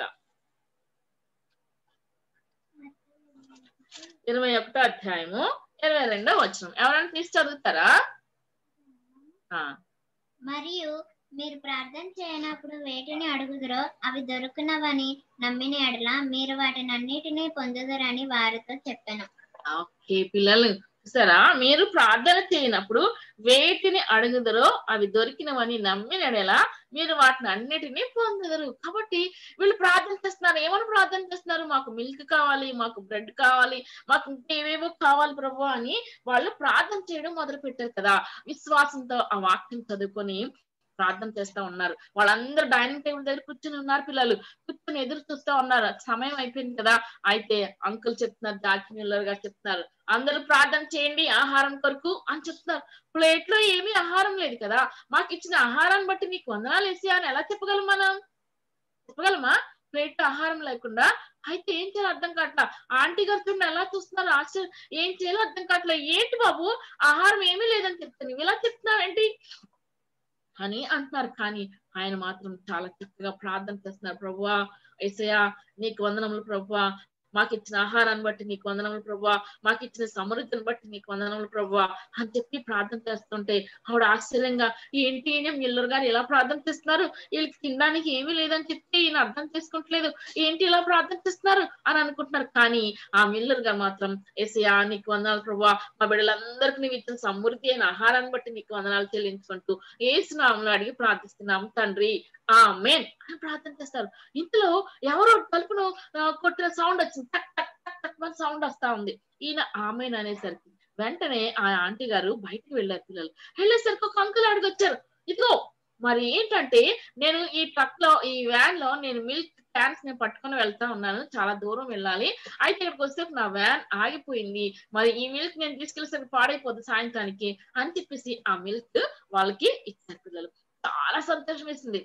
21వ అధ్యాయము 22వ వచనం ఎవరైనా తీసి చదువుతారా? మరియు మీరు ప్రార్థన చేయనప్పుడు వేటిని అడుగుదురో అవి దొరుకునవని నమ్మిన ఎడల మీరు వాటిని అన్నిటినీ పొందుదరని వారితో చెప్పాను. ఓకే పిల్లలు చూసారా, మీరు ప్రార్థన చేయనప్పుడు వేటిని అడుగుదరో అవి దొరికినవని నమ్మిన ఎడల మీరు వాటిని అన్నిటినీ పొందుదరు. కాబట్టి వీళ్ళు ప్రార్థన చేస్తున్నారు. ఏమని ప్రార్థన చేస్తున్నారు? మాకు మిల్క్ కావాలి, మాకు బ్రెడ్ కావాలి, మాకు ఇంకేవేవో కావాలి ప్రభు అని వాళ్ళు ప్రార్థన చేయడం మొదలు పెట్టారు కదా. విశ్వాసంతో ఆ వాక్యం చదువుకొని ప్రార్థన చేస్తా ఉన్నారు. వాళ్ళందరూ డైనింగ్ టేబుల్ దగ్గర కూర్చొని ఉన్నారు. పిల్లలు కూర్చొని ఎదురు చూస్తూ ఉన్నారు. సమయం అయిపోయింది కదా. అయితే అంకుల్ చెప్తున్నారు, జాకీ మిల్లర్ గారు చెప్తున్నారు, అందరూ ప్రార్థన చేయండి ఆహారం కొరకు అని చెప్తున్నారు. ప్లేట్ లో ఏమీ ఆహారం లేదు కదా, మాకు ఇచ్చిన ఆహారాన్ని బట్టి నీకు వందనాలు వేసి అని ఎలా చెప్పగలం? మనం చెప్పగలమా ప్లేట్ లో ఆహారం లేకుండా? అయితే ఏం చేయాలో అర్థం కావట్లా. ఆంటీ గారు చూడండి ఎలా చూస్తున్నారు, ఆశ్చర్యం, ఏం చేయాలో అర్థం కావట్లే. ఏంటి బాబు ఆహారం ఏమీ లేదని చెప్తాను, నువ్వు ఇలా చెప్తున్నావు ఏంటి అని అంటున్నారు. కానీ ఆయన మాత్రం చాలా చక్కగా ప్రార్థన చేస్తున్నారు. ప్రభువా యేసయ్యా నీకు వందనములు ప్రభువా, మాకు ఇచ్చిన ఆహారాన్ని బట్టి నీకు వందనములు ప్రభువా, మాకు ఇచ్చిన సమృద్ధిని బట్టి నీకు వందనములు ప్రభువా అని చెప్పి ప్రార్థన చేస్తుంటే ఆవిడ ఆశ్చర్యంగా, ఏంటి మిల్లర్ గారు ఎలా ప్రార్థన చేస్తున్నారు, వీళ్ళకి తినడానికి ఏమీ లేదని చెప్తే ఈయన అర్థం చేసుకుంటలేదు, ఏంటి ఇలా ప్రార్థన చేస్తున్నారు అని అనుకుంటున్నారు. కానీ ఆ మిల్లర్ గారు మాత్రం యేసయ్యా నీకు వందనాలు ప్రభువా, మా బిడ్డలందరికీ నీవు ఇచ్చిన సమృద్ధి అయిన ఆహారాన్ని బట్టి నీకు వందనాలు చెల్లించుకుంటూ యేసు నామములో అడిగి ప్రార్థిస్తున్నాం తండ్రి, ఆమేన్ అని ప్రార్థన చేస్తారు. ఇంతలో ఎవరో తలుపును కొట్టిన సౌండ్ వచ్చింది. టక్ టక్ టక్ టక్ అని సౌండ్ వస్తా ఉంది. ఈయన ఆమేన్ అనేసరికి వెంటనే ఆ ఆంటీ గారు బయటికి వెళ్ళారు. పిల్లలు వెళ్ళేసరికి ఒక అంకుల్ అడిగి వచ్చారు, ఇదిగో మరి ఏంటంటే నేను ఈ ట్రక్ లో ఈ వ్యాన్ లో నేను మిల్క్ క్యాన్స్ నేను పట్టుకొని వెళ్తా ఉన్నాను, చాలా దూరం వెళ్ళాలి. అయితే ఇక్కడికి వస్తే నా వ్యాన్ ఆగిపోయింది, మరి ఈ మిల్క్ నేను తీసుకెళ్ళేసరికి పాడైపోద్ది సాయంత్రానికి అని చెప్పేసి ఆ మిల్క్ వాళ్ళకి ఇచ్చారు. పిల్లలు చాలా సంతోషం వేసింది.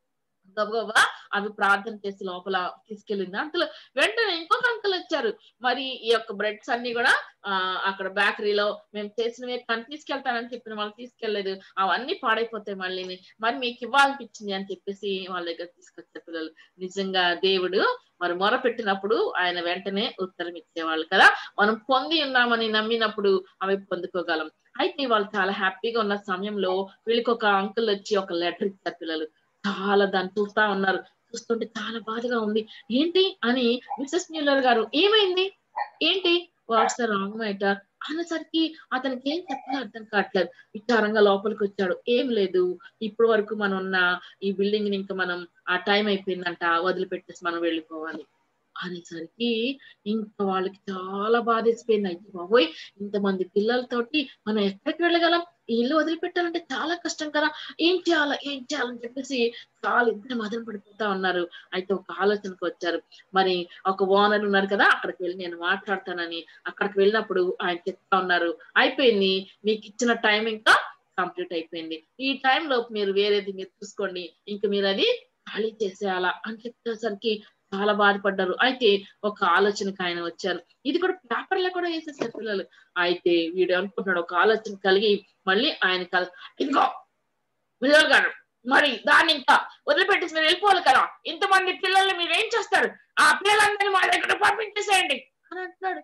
గబగబా అవి ప్రార్థన చేసి లోపల తీసుకెళ్ళింది. అంతలో వెంటనే ఇంకొక అంకుల్ వచ్చారు. మరి ఈ యొక్క బ్రెడ్స్ అన్ని కూడా అక్కడ బేకరీలో మేము చేసినవి కానీ తీసుకెళ్తానని చెప్పిన వాళ్ళు తీసుకెళ్లేదు, అవన్నీ పాడైపోతాయి మళ్ళీ, మరి మీకు ఇవ్వాలనిపించింది అని చెప్పేసి వాళ్ళ దగ్గర తీసుకొచ్చారు. పిల్లలు నిజంగా దేవుడు మరి మొర పెట్టినప్పుడు ఆయన వెంటనే ఉత్తరం ఇచ్చేవాళ్ళు కదా. మనం పొంది ఉన్నామని నమ్మినప్పుడు అవి పొందుకోగలం. అయితే వాళ్ళు చాలా హ్యాపీగా ఉన్న సమయంలో వీళ్ళకి ఒక అంకుల్ వచ్చి ఒక లెటర్ ఇచ్చారు. పిల్లలు చాలా దాన్ని చూస్తా ఉన్నారు. చూస్తుంటే చాలా బాధగా ఉంది. ఏంటి అని మిసెస్ మ్యూలర్ గారు, ఏమైంది ఏంటి, వాట్స్ ద రాంగ్ మ్యాటర్ అనేసరికి అతనికి ఏం చెప్పాలో అర్థం కావట్లేదు. విచారంగా లోపలికి వచ్చాడు. ఏం లేదు, ఇప్పుడు వరకు మనం ఉన్న ఈ బిల్డింగ్ ని ఇంకా మనం ఆ టైం అయిపోయిందంట, వదిలిపెట్టేసి మనం వెళ్ళిపోవాలి అనేసరికి ఇంకా వాళ్ళకి చాలా బాధేసిపోయింది. అయ్యి బాబోయ్ ఇంతమంది పిల్లలతోటి మనం ఎక్కడికి వెళ్ళగలం, ఈ ఇల్లు వదిలిపెట్టాలంటే చాలా కష్టం కదా, ఏం చేయాలని చెప్పేసి చాలా ఇద్దరు మదన పడిపోతా ఉన్నారు. అయితే ఒక ఆలోచనకు వచ్చారు. మరి ఒక ఓనర్ ఉన్నారు కదా, అక్కడికి వెళ్ళి నేను మాట్లాడతానని అక్కడికి వెళ్ళినప్పుడు ఆయన చెప్తా ఉన్నారు, అయిపోయింది మీకు ఇచ్చిన టైం ఇంకా కంప్లీట్ అయిపోయింది, ఈ టైం లోపు మీరు వేరేది మీరు చూసుకోండి, ఇంక మీరు అది ఖాళీ చేసేయాలా అని చెప్పేసరికి చాలా బాధపడ్డారు. అయితే ఒక ఆలోచనకు ఆయన వచ్చారు. ఇది కూడా పేపర్లో కూడా వేసేసారు పిల్లలు. అయితే వీడు అనుకుంటున్నాడు, ఒక ఆలోచన కలిగి మళ్ళీ ఆయన ఇదిగో మిల్లర్ గారు, మరి దాన్ని ఇంకా వదిలిపెట్టేసి మీరు వెళ్ళిపోవాలి కదా, ఇంతమంది పిల్లల్ని మీరు ఏం చేస్తారు, ఆ పిల్లలందరినీ మా దగ్గర పంపించేసేయండి అని అంటున్నాడు.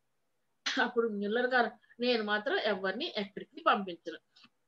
అప్పుడు మిల్లర్ గారు, నేను మాత్రం ఎవరిని ఎక్కడికి పంపించను,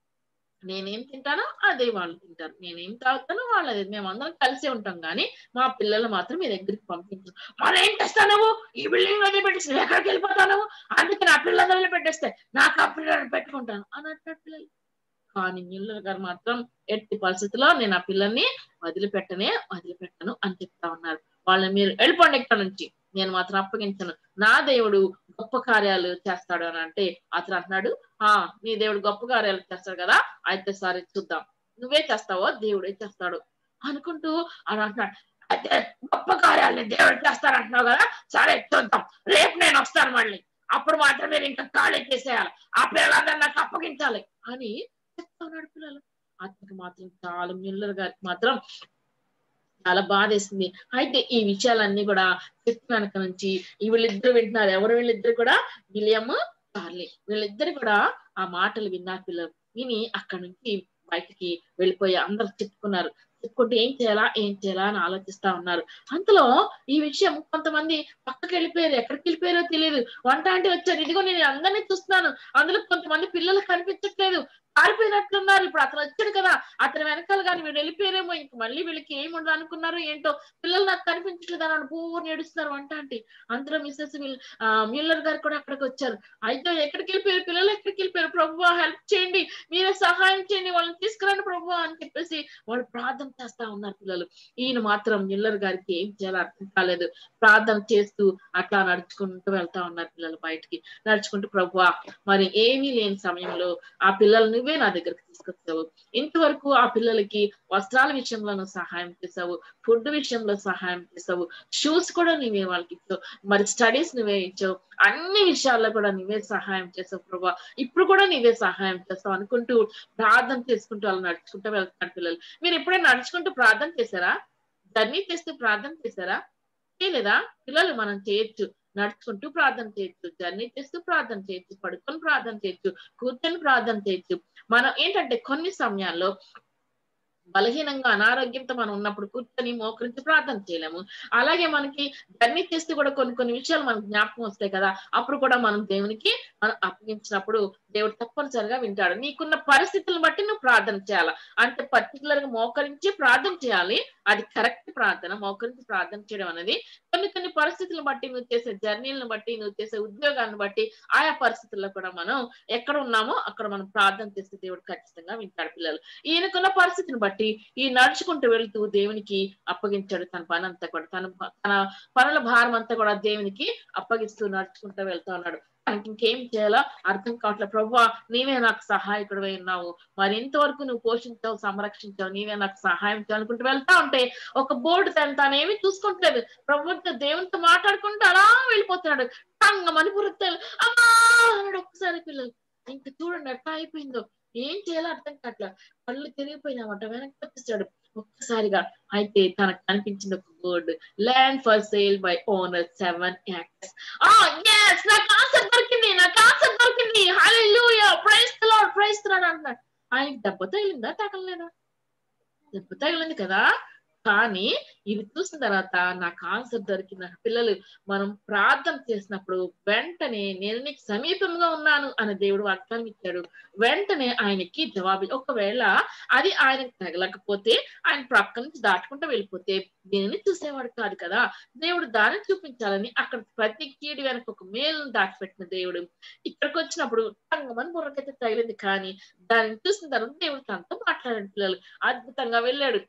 నేనేం తింటానో అదే వాళ్ళు తింటారు, నేనేం తాగుతానో వాళ్ళది, మేమందరం కలిసే ఉంటాం, కానీ మా పిల్లలు మాత్రం మీ దగ్గరికి పంపించు. మరి ఏం చేస్తావు నువ్వు, ఈ బిల్డింగ్ వదిలి పెట్టేసి నువ్వు ఎక్కడికి వెళ్ళిపోతావు, అందుకే నా పిల్లలు వదిలి పెట్టేస్తే నాకు ఆ పిల్లల్ని పెట్టుకుంటాను అని అంటారు పిల్లలు. కానీ మిల్లర్ గారు మాత్రం ఎట్టి పరిస్థితుల్లో నేను ఆ పిల్లల్ని వదిలిపెట్టను అని చెప్తా ఉన్నారు. వాళ్ళని మీరు వెళ్ళిపోండి ఇక్కడ నుంచి, నేను మాత్రం అప్పగించను, నా దేవుడు గొప్ప కార్యాలు చేస్తాడు అని అంటే అతను అంటున్నాడు, నీ దేవుడు గొప్ప కార్యాలు చేస్తాడు కదా, అయితే సరే చూద్దాం, నువ్వే చేస్తావో దేవుడే చేస్తాడు అనుకుంటూ అని అంటున్నాడు. అయితే గొప్ప కార్యాలని దేవుడు చేస్తారంటున్నావు కదా, సరే చూద్దాం, రేపు నేను వస్తాను మళ్ళీ, అప్పుడు మాత్రం మీరు ఇంకా ఖాళీ చేసేయాలి, ఆ పిల్లలందరూ నాకు అప్పగించాలి అని చెప్తా ఉన్నాడు. పిల్లలు అతనికి మాత్రం చాలా మిల్లర్ గారికి మాత్రం చాలా బాధేసింది. అయితే ఈ విషయాలన్నీ కూడా చెట్టు వెనక నుంచి వీళ్ళిద్దరు వింటున్నారు. ఎవరు వీళ్ళిద్దరు కూడా, విలియం చార్లీ, వీళ్ళిద్దరు కూడా ఆ మాటలు విన్నారు. పిల్లలు విని అక్కడి నుంచి బయటికి వెళ్ళిపోయి అందరు చెప్పుకుంటూ ఏం చేయాలా అని ఆలోచిస్తా ఉన్నారు. అంతలో ఈ విషయం కొంతమంది పక్కకి వెళ్ళిపోయారు. ఎక్కడికి వెళ్ళిపోయారో తెలియదు. వంట అంటే వచ్చారు, ఇదిగో నేను అందరినీ చూస్తున్నాను, అందులో కొంతమంది పిల్లలు కనిపించట్లేదు, పారిపోయినట్లున్నారు. ఇప్పుడు అతను వచ్చాడు కదా, అతని వెనకాల కానీ వీళ్ళు వెళ్ళిపోయారేమో, ఇంక మళ్ళీ వీళ్ళకి ఏమి ఉండదు అనుకున్నారు ఏంటో, పిల్లలు నాకు కనిపించలేదు అని పూర్ణ ఏడుస్తున్నారు వంట అంటే. అందులో మిస్సెస్ మ్యూల్లర్ గారు కూడా అక్కడికి వచ్చారు. అయితే ఎక్కడికి వెళ్ళిపోయారు పిల్లలు, ఎక్కడికి వెళ్ళిపోయారు, ప్రభువా హెల్ప్ చేయండి, మీరే సహాయం చేయండి, వాళ్ళని తీసుకురండి ప్రభువా అని చెప్పేసి వాళ్ళు ప్రార్థన చేస్తా ఉన్నారు పిల్లలు. ఈయన మాత్రం మ్యూల్లర్ గారికి ఏం చేయాలో అర్థం కాలేదు. ప్రార్థన చేస్తూ అట్లా నడుచుకుంటూ వెళ్తా ఉన్నారు పిల్లలు. బయటికి నడుచుకుంటూ, ప్రభువా మరి ఏమీ లేని సమయంలో ఆ పిల్లలు నువ్వే నా దగ్గరికి తీసుకొచ్చావు. ఇంతవరకు ఆ పిల్లలకి వస్త్రాల విషయంలో నువ్వు సహాయం చేసావు, ఫుడ్ విషయంలో సహాయం చేసావు, షూస్ కూడా నువ్వే వాళ్ళకి ఇచ్చావు, మరి స్టడీస్ నువ్వే ఇచ్చావు, అన్ని విషయాల్లో కూడా నువ్వే సహాయం చేసావు ప్రభువా, ఇప్పుడు కూడా నీవే సహాయం చేస్తావు అనుకుంటూ ప్రార్థన చేసుకుంటూ వాళ్ళు నడుచుకుంటూ వెళ్తున్నారు పిల్లలు. మీరు ఎప్పుడైనా నడుచుకుంటూ ప్రార్థన చేశారా? జర్నీ చేస్తూ ప్రార్థన చేశారా? చేయలేదా పిల్లలు? మనం చేయొచ్చు, నడుచుకుంటూ ప్రార్థన చేయొచ్చు, జర్నీ చేస్తూ ప్రార్థన చేయొచ్చు, పడుకొని ప్రార్థన చేయొచ్చు, కూర్చొని ప్రార్థన చేయొచ్చు. మనం ఏంటంటే కొన్ని సమయాల్లో బలహీనంగా అనారోగ్యంతో మనం ఉన్నప్పుడు కూర్చొని మోకరించి ప్రార్థన చేయలేము. అలాగే మనకి జర్నీ చేస్తూ కూడా కొన్ని విషయాలు మనకు జ్ఞాపకం వస్తాయి కదా, అప్పుడు కూడా మనం దేవునికి మనం అప్పగించినప్పుడు దేవుడు తప్పనిసరిగా వింటాడు. నీకున్న పరిస్థితులను బట్టి నువ్వు ప్రార్థన చేయాలి. అంటే పర్టికులర్ గా మోకరించి ప్రార్థన చేయాలి, అది కరెక్ట్ ప్రార్థన. మోకరించి ప్రార్థన చేయడం అనేది కొన్ని పరిస్థితులను బట్టి, నువ్వు చేసే జర్నీలను బట్టి, నువ్వు చేసే ఉద్యోగాన్ని బట్టి, ఆయా పరిస్థితుల్లో కూడా మనం ఎక్కడ ఉన్నామో అక్కడ మనం ప్రార్థన చేస్తే దేవుడు ఖచ్చితంగా వింటాడు పిల్లలు. ఈయనకున్న పరిస్థితిని బట్టి ఈ నడుచుకుంటూ వెళ్తూ దేవునికి అప్పగించాడు తన పని అంతా కూడా, తన పనుల భారం అంతా కూడా దేవునికి అప్పగిస్తూ నడుచుకుంటూ వెళ్తా ఉన్నాడు. తనకి ఇంకేం చేయాలో అర్థం కావట్లేదు. ప్రభువా నీవే నాకు సహాయకుడు ఉన్నావు, మరి ఇంతవరకు నువ్వు పోషించావు, సంరక్షించావు, నీవే నాకు సహాయం చేయాలనుకుంటూ వెళ్తా ఉంటే ఒక బోర్డు తనేమి చూసుకుంటలేదు. ప్రభుత్వ దేవునితో మాట్లాడుకుంటూ అలా వెళ్ళిపోతున్నాడు. టంగమని పురుతాలు అమ్మా అన్నాడు ఒక్కసారి పిల్లలు. ఇంకా చూడండి ఎట్లా అయిపోయిందో, ఏం చేయాలో అర్థం కావట్లా. కళ్ళు తిరిగిపోయినామట, వెనక్కి వచ్చేసాడు ఒక్కసారిగా. అయితే తనకు కనిపించింది ఒక board, land for sale by owner 7 acres. నాకు ఆన్సర్ దొరికింది, నాకు ఆన్సర్ దొరికింది, హల్లెలూయా, praise the Lord, praise the Lord అంటున్నాడు. ఆయనకి దెబ్బ తగిలిందా? తగలలేదా? దెబ్బ తగిలింది కదా. కానీ ఇది చూసిన తర్వాత నాకు ఆన్సర్ దొరికిన పిల్లలు, మనం ప్రార్థన చేసినప్పుడు వెంటనే నేను నీకు సమీపంగా ఉన్నాను అని దేవుడు వాగ్దానం ఇచ్చాడు. వెంటనే ఆయనకి జవాబు. ఒకవేళ అది ఆయనకు తగలకపోతే, ఆయన ప్రక్క నుంచి దాటుకుంటూ వెళ్ళిపోతే దీనిని చూసేవాడు కాదు కదా. దేవుడు దాన్ని చూపించాలని అక్కడ ప్రతి కీడి వెనక ఒక మేలును దాచిపెట్టిన దేవుడు ఇక్కడికి వచ్చినప్పుడు టంగమని బుర్రకైతే తగిలింది. కానీ దానిని చూసిన తర్వాత దేవుడు తనతో మాట్లాడాడు పిల్లలు. అద్భుతంగా వెళ్ళాడు.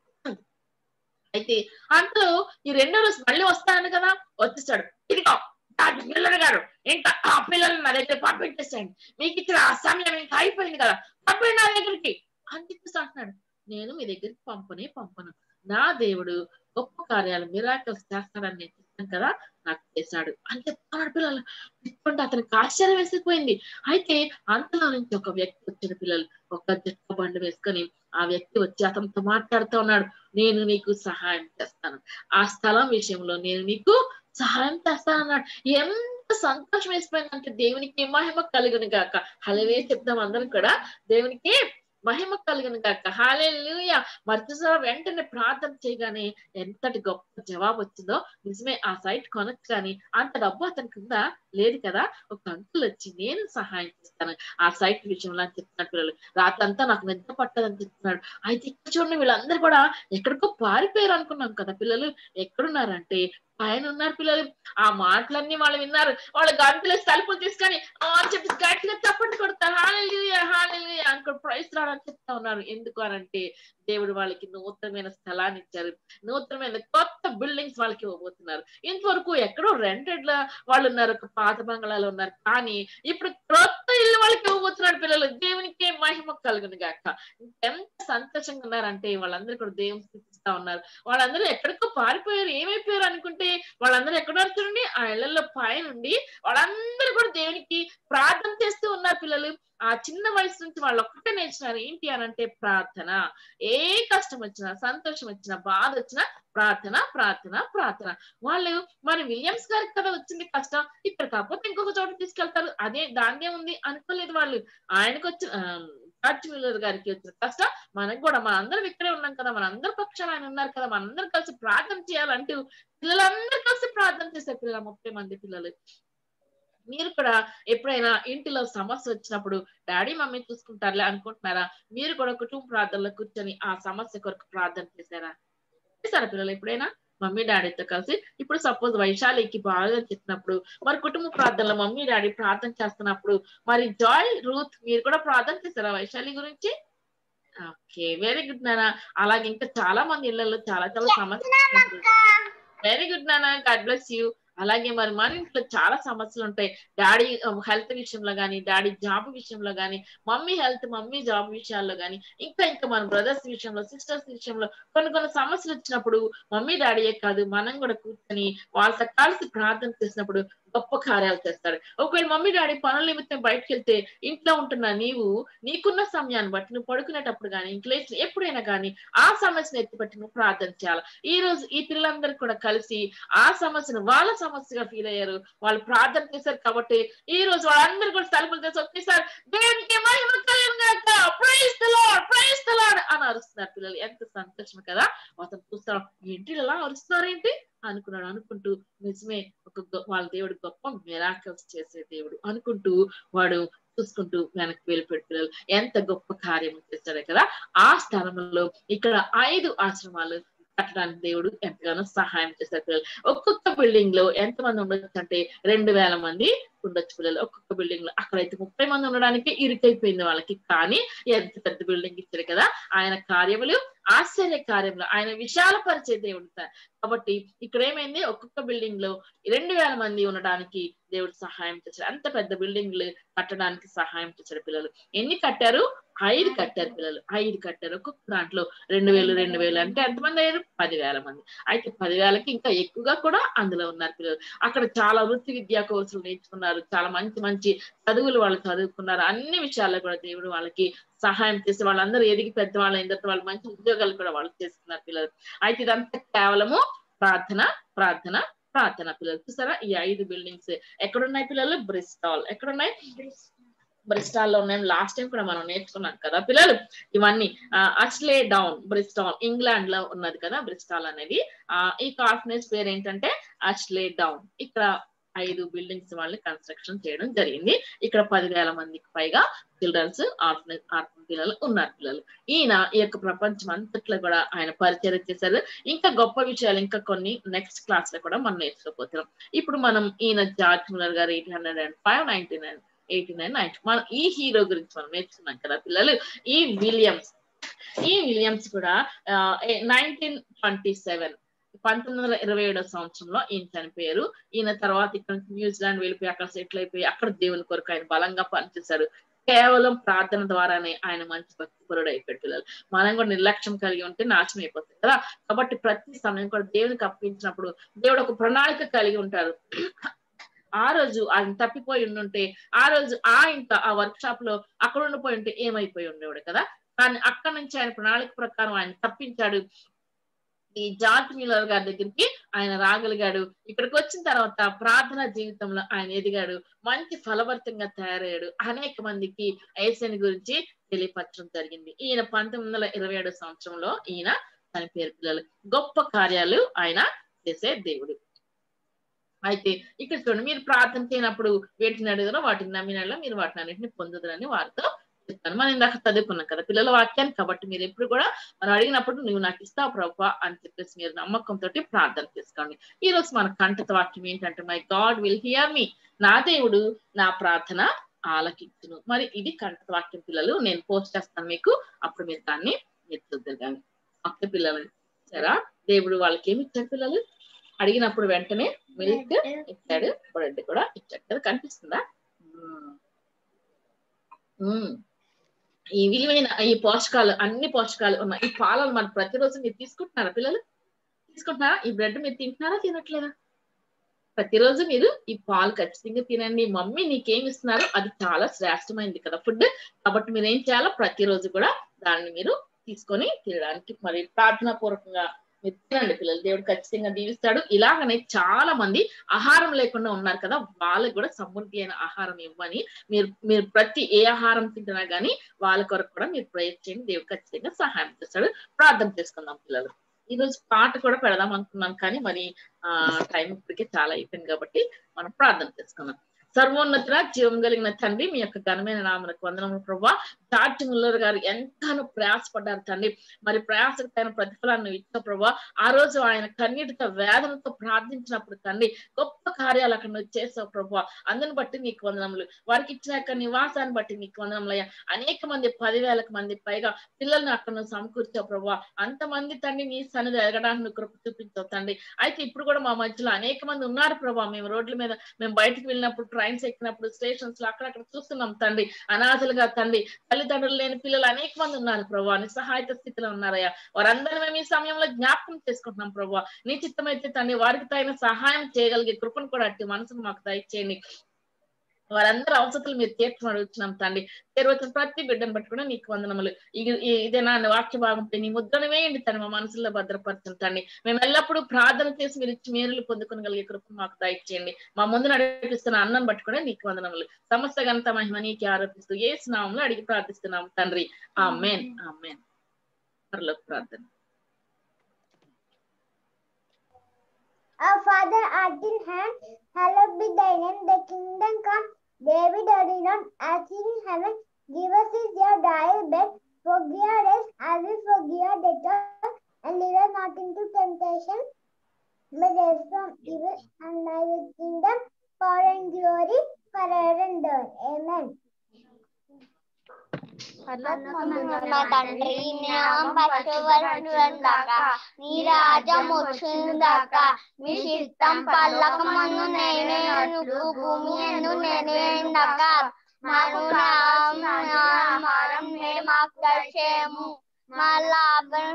అయితే అంటూ ఈ రెండో రోజు మళ్ళీ వస్తాను కదా, వచ్చేసాడు. ఇదిగో మ్యూల్లర్ గారు, ఇంకా ఆ పిల్లలు నా దగ్గర పంపించేసేయండి, మీకు ఇచ్చిన ఆ సమయం ఇంకా అయిపోయింది కదా, పంపండి నా దగ్గరికి అని చెప్పేసి అంటున్నాడు. నేను మీ దగ్గరికి పంపను, నా దేవుడు గొప్ప కార్యాలు మిరాకిల్స్ చేస్తాడని నేను చెప్తాను కదా, నాకు చేశాడు అని చెప్తున్నాడు పిల్లలు. చెప్పుకుంటే అతనికి ఆశ్చర్యం వేసిపోయింది. అయితే అంతలో నుంచి ఒక వ్యక్తి వచ్చాడు పిల్లలు, ఒక జట్క బండి వేసుకొని ఆ వ్యక్తి వచ్చి అతనితో మాట్లాడుతూ ఉన్నాడు. నేను నీకు సహాయం చేస్తాను, ఆ స్థలం విషయంలో నేను నీకు సహాయం చేస్తానన్నాడు. ఎంత సంతోషం వేసిపోయిందంటే దేవునికి మహిమ కలుగును గాక. హల్లెలూయా చెప్తాం అందరం కూడా, దేవునికి మహిమ కలుగును గాక. హల్లెలూయా. మరుసటి వెంటనే ప్రార్థన చేయగానే ఎంతటి గొప్ప జవాబు వచ్చిందో. నిజమే, ఆ సైట్ కొనొచ్చు, కానీ అంత డబ్బు అతనికి ఉందా? లేదు కదా. ఒక అంకుల్ వచ్చి నేను సహాయం చేస్తాను ఆ సైట్ విషయంలో అని చెప్తున్నాడు పిల్లలు. రాత్రంతా నాకు నిద్ర పట్టదని చెప్తున్నాడు. అయితే ఇక్కడ చూడండి, వీళ్ళందరూ కూడా ఎక్కడికో పారిపోయారు అనుకున్నాం కదా పిల్లలు. ఎక్కడున్నారంటే పైన ఉన్నారు పిల్లలు. ఆ మాటలన్నీ వాళ్ళు విన్నారు. వాళ్ళు గంటలేసి తలుపులు తీసుకొని అని చెప్పి గట్టిగా చప్పట్లు కొడతారు. హల్లెలూయా, హల్లెలూయా అనుకో, ప్రైజ్ లార్డ్ అని చెప్తా ఉన్నారు. ఎందుకు అనంటే దేవుడు వాళ్ళకి నూతనమైన స్థలాన్ని ఇచ్చారు, నూతనమైన కొత్త బిల్డింగ్స్ వాళ్ళకి ఇవ్వబోతున్నారు. ఇంతవరకు ఎక్కడో రెంటెడ్ వాళ్ళు ఉన్నారు, ఒక పాత బంగ్లాలో ఉన్నారు, కానీ ఇప్పుడు కొత్త ఇల్లు వాళ్ళకి ఇవ్వబోతున్నాడు పిల్లలు. దేవునికి మహిమ కలుగును గాక. ఎంత సంతోషంగా ఉన్నారంటే వాళ్ళందరూ కూడా దేవుని స్థుతిస్తా ఉన్నారు. వాళ్ళందరూ ఎక్కడికో పారిపోయారు, ఏమైపోయారు అనుకుంటే వాళ్ళందరూ ఎక్కడ చూడండి, ఆ ఇళ్లలో పైనుండి వాళ్ళందరూ కూడా దేవునికి ప్రార్థన చేస్తూ ఉన్నారు పిల్లలు. ఆ చిన్న వయసు నుంచి వాళ్ళు ఒక్కటే నేర్చున్నారు ఏంటి అనంటే ప్రార్థన. ఏ కష్టం వచ్చినా, సంతోషం వచ్చినా, బాధ వచ్చినా ప్రార్థన, ప్రార్థన, ప్రార్థన. వాళ్ళు మరి విలియమ్స్ గారికి కదా వచ్చింది కష్టం, ఇక్కడ కాకపోతే ఇంకొక చోట తీసుకెళ్తారు, అదే దాన్నే ఉంది అనుకోలేదు వాళ్ళు. ఆయనకు వచ్చి మ్యూల్లర్ గారికి వచ్చిన కష్టం మనకు కూడా, మనందరం ఇక్కడే ఉన్నాం కదా, మనందరి పక్షాన ఆయన ఉన్నారు కదా, మనందరం కలిసి ప్రార్థన చేయాలంటూ పిల్లలందరూ కలిసి ప్రార్థన చేశారు పిల్లలు. 30 మంది పిల్లలు మీరు కూడా ఎప్పుడైనా ఇంటిలో సమస్య వచ్చినప్పుడు డాడీ మమ్మీ చూసుకుంటారులే అనుకుంటున్నారా? మీరు కూడా కుటుంబ ప్రార్థనలో కూర్చొని ఆ సమస్య కొరకు ప్రార్థన చేశారా? చేశారా పిల్లలు ఎప్పుడైనా మమ్మీ డాడీతో కలిసి? ఇప్పుడు సపోజ్ వైశాలికి బాగా చెప్పినప్పుడు మరి కుటుంబ ప్రార్థనలో మమ్మీ డాడీ ప్రార్థన చేస్తున్నప్పుడు మరి జాయ్ రూత్ మీరు కూడా ప్రార్థన చేశారా వైశాలి గురించి? ఓకే, వెరీ గుడ్ నాన్న. అలాగే ఇంకా చాలా మంది ఇళ్లలో చాలా చాలా సమస్యలు. వెరీ గుడ్ నాన్న, గాడ్ బ్లెస్ యూ. అలాగే మరి మన ఇంట్లో చాలా సమస్యలు ఉంటాయి. డాడీ హెల్త్ విషయంలో కానీ, డాడీ జాబ్ విషయంలో కానీ, మమ్మీ హెల్త్ మమ్మీ జాబ్ విషయాల్లో కానీ, ఇంకా మన బ్రదర్స్ విషయంలో, సిస్టర్స్ విషయంలో కొన్ని సమస్యలు వచ్చినప్పుడు మమ్మీ డాడీయే కాదు మనం కూడా కూర్చొని వాళ్ళతో కలిసి ప్రార్థన చేసినప్పుడు గొప్ప కార్యాలు చేస్తాడు. ఒకవేళ మమ్మీ డాడీ పనుల నిమిత్తం బయటకు వెళ్తే ఇంట్లో ఉంటున్న నీకున్న సమయాన్ని బట్టి నువ్వు పడుకునేటప్పుడు కానీ ఇంట్లో ఎప్పుడైనా కానీ ఆ సమస్యను ఎత్తిపట్టి నువ్వు ప్రార్థన చేయాలి. ఈ రోజు ఈ పిల్లలందరూ కూడా కలిసి ఆ సమస్యను వాళ్ళ సమస్యగా ఫీల్ అయ్యారు, వాళ్ళు ప్రార్థన చేశారు కాబట్టి ఈ రోజు వాళ్ళందరూ కూడా తలుపులు చేసి ఒకేసారి దేవునికి మహిమ కలుగుగాక, praise the Lord, praise the Lord అని అరుస్తున్నారు పిల్లలు. ఎంత సంతోషం కదా! అతను చూస్తాం ఏంటి ఇలా అరుస్తున్నారేంటి అనుకుంటూ నిజమే వాళ్ళ దేవుడు గొప్ప మిరాకిల్స్ చేసే దేవుడు అనుకుంటూ వాడు చూసుకుంటూ వెనక్కి వెళ్ళిపోయాడు. పిల్లలు ఎంత గొప్ప కార్యం చేస్తాడే కదా! ఆ స్థలంలో ఇక్కడ 5 ఆశ్రమాలు కట్టడానికి దేవుడు ఎంతగానో సహాయం చేశారు పిల్లలు. ఒక్కొక్క బిల్డింగ్ లో ఎంతమంది ఉండొచ్చు అంటే 2000 మంది ఉండొచ్చు పిల్లలు. ఒక్కొక్క బిల్డింగ్ లో అక్కడైతే 30 మంది ఉండడానికి ఇరుకైపోయింది వాళ్ళకి. కానీ ఎంత పెద్ద బిల్డింగ్ ఇచ్చారు కదా! ఆయన కార్యములు ఆశ్చర్య కార్యములు ఆయన విశాలపరిచే దేవుడు. కాబట్టి ఇక్కడ ఏమైంది, ఒక్కొక్క బిల్డింగ్ లో 2000 మంది ఉండడానికి దేవుడు సహాయం చేశాడు. అంత పెద్ద బిల్డింగ్లు కట్టడానికి సహాయం చేశాడు పిల్లలు. ఎన్ని కట్టారు? 5 కట్టారు పిల్లలు. 5 కట్టారు. ఒక్కొక్క దాంట్లో 2000 అంటే ఎంతమంది అయ్యారు? 10,000 మంది. అయితే 10,000కి ఇంకా ఎక్కువగా కూడా అందులో ఉన్నారు పిల్లలు. అక్కడ చాలా వృత్తి విద్యా కోర్సులు నేర్చుకున్నారు, చాలా మంచి చదువులు వాళ్ళు చదువుకున్నారు. అన్ని విషయాల్లో కూడా దేవుడు వాళ్ళకి సహాయం చేసి వాళ్ళందరూ ఎదిగి పెద్దవాళ్ళు అయిన తర్వాత వాళ్ళు మంచి ఉద్యోగాలు కూడా వాళ్ళు చేసుకున్నారు పిల్లలు. అయితే ఇదంతా కేవలము ప్రార్థన పిల్లలు. చూసారా ఈ 5 బిల్డింగ్స్ ఎక్కడున్నాయి పిల్లలు? బ్రిస్టాల్. ఎక్కడున్నాయి? బ్రిస్టాల్ లో ఉన్నాయి. లాస్ట్ టైం కూడా మనం నేర్చుకున్నాం కదా పిల్లలు ఇవన్నీ. అస్లే డౌన్ బ్రిస్టాల్ ఇంగ్లాండ్ లో ఉన్నది కదా బ్రిస్టాల్ అనేది. ఈ కాన్ఫరెన్స్ పేరు ఏంటంటే అస్లే డౌన్. ఇక్కడ 5 బిల్డింగ్స్ వాళ్ళని కన్స్ట్రక్షన్ చేయడం జరిగింది. ఇక్కడ 10,000 మందికి పైగా చిల్డ్రన్స్ ఆర్ఫన్ పిల్లలు ఉన్నారు పిల్లలు. ఈయన ఈ యొక్క ప్రపంచం అంతట్లో కూడా ఆయన పరిచయం చేశారు. ఇంకా గొప్ప విషయాలు ఇంకా కొన్ని నెక్స్ట్ క్లాస్ లో కూడా మనం నేర్చుకోపోతున్నాం. ఇప్పుడు మనం ఈయన జార్జ్ ముల్లర్ గారు 805, 99, 89, 90 మనం ఈ హీరో గురించి మనం నేర్చుకున్నాం కదా పిల్లలు. ఈ విలియమ్స్ కూడా 1927 1927 సంవత్సరంలో ఈయన చనిపోయారు. ఈయన తర్వాత ఇక్కడ న్యూజిలాండ్ వెళ్ళిపోయి అక్కడ సెటిల్ అయిపోయి అక్కడ దేవుని కొరకు ఆయన బలంగా పనిచేశారు. కేవలం ప్రార్థన ద్వారానే ఆయన మంచి భక్తిపరుడు అయిపోయాడు పిల్లలు. మనం కూడా నిర్లక్ష్యం కలిగి ఉంటే నాశనం అయిపోతుంది కదా. కాబట్టి ప్రతి సమయం కూడా దేవునికి అప్పగించినప్పుడు దేవుడు ఒక ప్రణాళిక కలిగి ఉంటారు. ఆ రోజు ఆయన తప్పిపోయి ఉండుంటే ఆ రోజు ఆ వర్క్ షాప్ లో అక్కడ ఉండిపోయి ఉంటే ఏమైపోయి ఉండేవాడు కదా. కానీ అక్కడ నుంచి ఆయన ప్రణాళిక ప్రకారం ఆయన తప్పించాడు. ఈ జార్జ్ ముల్లర్ గారి దగ్గరికి ఆయన రాగలిగాడు. ఇక్కడికి వచ్చిన తర్వాత ప్రార్థనా జీవితంలో ఆయన ఎదిగాడు, మంచి ఫలవర్తంగా తయారయ్యాడు. అనేక మందికి యేసుని గురించి తెలియపరచడం జరిగింది. ఈయన 1927 సంవత్సరంలో ఈయన చనిపోయారు పిల్లలు. గొప్ప కార్యాలు ఆయన చేసే దేవుడు. అయితే ఇక్కడ చూడండి, మీరు ప్రార్థన చేయనప్పుడు వేటిని అడుగుతారో వాటిని నమ్మినలో మీరు వాటిని అన్నింటిని పొందుదరని వారితో చెప్తాను. మనం ఇందాక చదువుకున్నాం కదా పిల్లల వాక్యాన్ని. కాబట్టి మీరు ఎప్పుడు కూడా మనం అడిగినప్పుడు నువ్వు నాకు ఇస్తావు ప్రభువా అని చెప్పేసి మీరు నమ్మకంతో ప్రార్థన చేసుకోండి. ఈ రోజు మన కంఠత వాక్యం ఏంటంటే my God will hear me, నా దేవుడు నా ప్రార్థన ఆలకించును. మరి ఇది కంఠత వాక్యం పిల్లలు. నేను పోస్ట్ చేస్తాను మీకు, అప్పుడు మీరు దాన్ని మీరు చూద్దరు కానీ. ఓకే పిల్లలు, సరే దేవుడు వాళ్ళకి ఏమి ఇచ్చాడు పిల్లలు? అడిగినప్పుడు వెంటనే మిల్క్ ఇచ్చాడు, బ్రెడ్ కూడా ఇచ్చాడు కదా. కనిపిస్తుందా? ఈ విలువైన ఈ పోషకాలు, అన్ని పోషకాలు ఉన్న ఈ పాలను మనం ప్రతిరోజు మీరు తీసుకుంటున్నారా పిల్లలు? తీసుకుంటున్నారా? ఈ బ్రెడ్ మీరు తింటున్నారా తినట్లేదా? ప్రతిరోజు మీరు ఈ పాలు ఖచ్చితంగా తినండి. మమ్మీ నీకేమి ఇస్తున్నారో అది చాలా శ్రేష్టమైనది కదా ఫుడ్. కాబట్టి మీరు ఏం చేయాలో ప్రతిరోజు కూడా దాన్ని మీరు తీసుకొని తినడానికి మరి ప్రార్థనా పూర్వకంగా మీరు తినండి పిల్లలు. దేవుడు ఖచ్చితంగా దీవిస్తాడు. ఇలాగనే చాలా మంది ఆహారం లేకుండా ఉన్నారు కదా, వాళ్ళకి కూడా సమృద్ధి అయిన ఆహారం ఇవ్వని మీరు ప్రతి ఏ ఆహారం తింటున్నా గానీ వాళ్ళ కొరకు కూడా మీరు ప్రయత్నం చేయండి. దేవుడు ఖచ్చితంగా సహాయం చేస్తాడు. ప్రార్థన చేసుకుందాం పిల్లలు. ఈ రోజు పాట కూడా పెడదాం అనుకున్నాం కానీ మరి టైం ఇప్పటికే చాలా అయిపోయింది కాబట్టి మనం ప్రార్థన చేసుకుందాం. సర్వోన్నత జీవం కలిగిన తండ్రి, మీ యొక్క ఘనమైన నామమునకు వందనములు ప్రభువా. జార్జ్ ముల్లర్ గారు ఎంతగానో ప్రయాసపడ్డారు తండ్రి, మరి ప్రయాసకు తగిన ప్రతిఫలాన్ని ఇచ్చిన ప్రభువా. ఆ రోజు ఆయన కన్నీటితో వేదనతో ప్రార్థించినప్పుడు తండ్రి గొప్ప కార్యాలు అక్కడ నువ్వు చేసావు ప్రభువా. అందుని బట్టి నీకు వందనములు. వారికి ఇచ్చిన యొక్క నివాసాన్ని బట్టి నీకు వందనములయ్యా. అనేక మంది 10,000 మంది పైగా పిల్లల్ని అక్కడ నువ్వు సమకూర్చావు ప్రభువా. అంతమంది తండ్రి నీ సన్నిధి ఎదగడానికి నువ్వు కృప చూపించావు తండ్రి. అయితే ఇప్పుడు కూడా మా మధ్యలో అనేక మంది ఉన్నారు ప్రభా. మేము రోడ్ల మీద మేము బయటకు వెళ్ళినప్పుడు, ట్రైన్స్ ఎక్కినప్పుడు, స్టేషన్స్ లో అక్కడక్కడ చూస్తున్నాం తండ్రి. అనాథలుగా తండ్రి, తల్లిదండ్రులు లేని పిల్లలు అనేక మంది ఉన్నారు ప్రభా. నిస్సహాయత స్థితిలో ఉన్నారయ్యా. వారందరినీ మేము ఈ సమయంలో జ్ఞాపకం చేసుకుంటున్నాం ప్రభా. నీ చిత్తమైతే తండ్రి వారికి తగిన సహాయం చేయగలిగే కృపను కూడా అట్టి మనసును మాకు దయచేయండి. వారందరూ అవసరాలు మీరు తీర్చమని అడుగుతున్నాం తండ్రి. వచ్చిన ప్రతి బిడ్డను బట్టి కూడా నీకు వందనములు. ఇదేనా వాక్య భాగం నీ ముద్రను వేయండి తను మా మనసులో భద్రపరచండి. మేము ఎల్లప్పుడూ ప్రార్థన చేసి మీరు ఇచ్చి మేలులు పొందుకోగలిగే కృపను మాకు దయచేయండి. మా ముందు నడిపిస్తున్న అన్నం బట్టి కూడా నీకు వందనములు. సమస్త ఘనత మహిమ నీకే ఆరోపిస్తూ యేసు నామములో అడిగి ప్రార్థిస్తున్నాం తండ్రి. ఆమేన్ ఆమేన్. పరలోక ప్రార్థన. Our Father art in heaven, hallowed be thy name. Thy kingdom come, thy will be done as in heaven. Give us this day our daily bread. Forgive us as we forgive our debtors, and lead us not into temptation, but deliver us from evil. And thy is the kingdom, power and glory forever and ever. Amen. మా తండ్రి నామం పరచబడునుగాక, నీ రాజ్యం వచ్చునుగాక, మీ చిత్తం పరలోకమందు నెరవేరును భూమి యందు నెరవేరునుగాక. మాకు ఆహారం నేడు మాకు దయచేయము, మా లాభం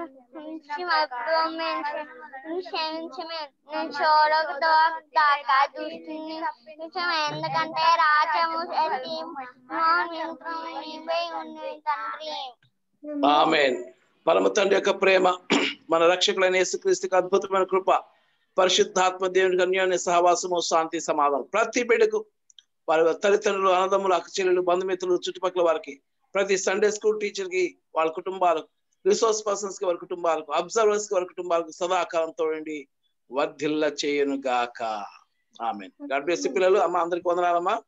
ఎందుకంటే రాజ్యము ఆమేన్. పరమ తండ్రి యొక్క ప్రేమ, మన రక్షకులైన యేసుక్రీస్తుకి అద్భుతమైన కృప, పరిశుద్ధాత్మ దేవునికి అన్యోన్య సహవాసము, శాంతి సమాధానం ప్రతి బిడ్డకు, వారి తల్లిదండ్రులు, అన్నదమ్ములు, అక్కచెల్లెలు, బంధుమిత్రులు, చుట్టుపక్కల వారికి, ప్రతి సండే స్కూల్ టీచర్ కి, వాళ్ళ కుటుంబాలకు, రిసోర్స్ పర్సన్స్ కి వారి కుటుంబాలకు, అబ్జర్వర్స్ కి వారి కుటుంబాలకు సదాకాలంతో వర్ధిల్ల చేయను గాక. ఆమేన్. గాడ్ బ్లెస్ యు పిల్లలు. అమ్మ అందరికి వందనాలమ్మా.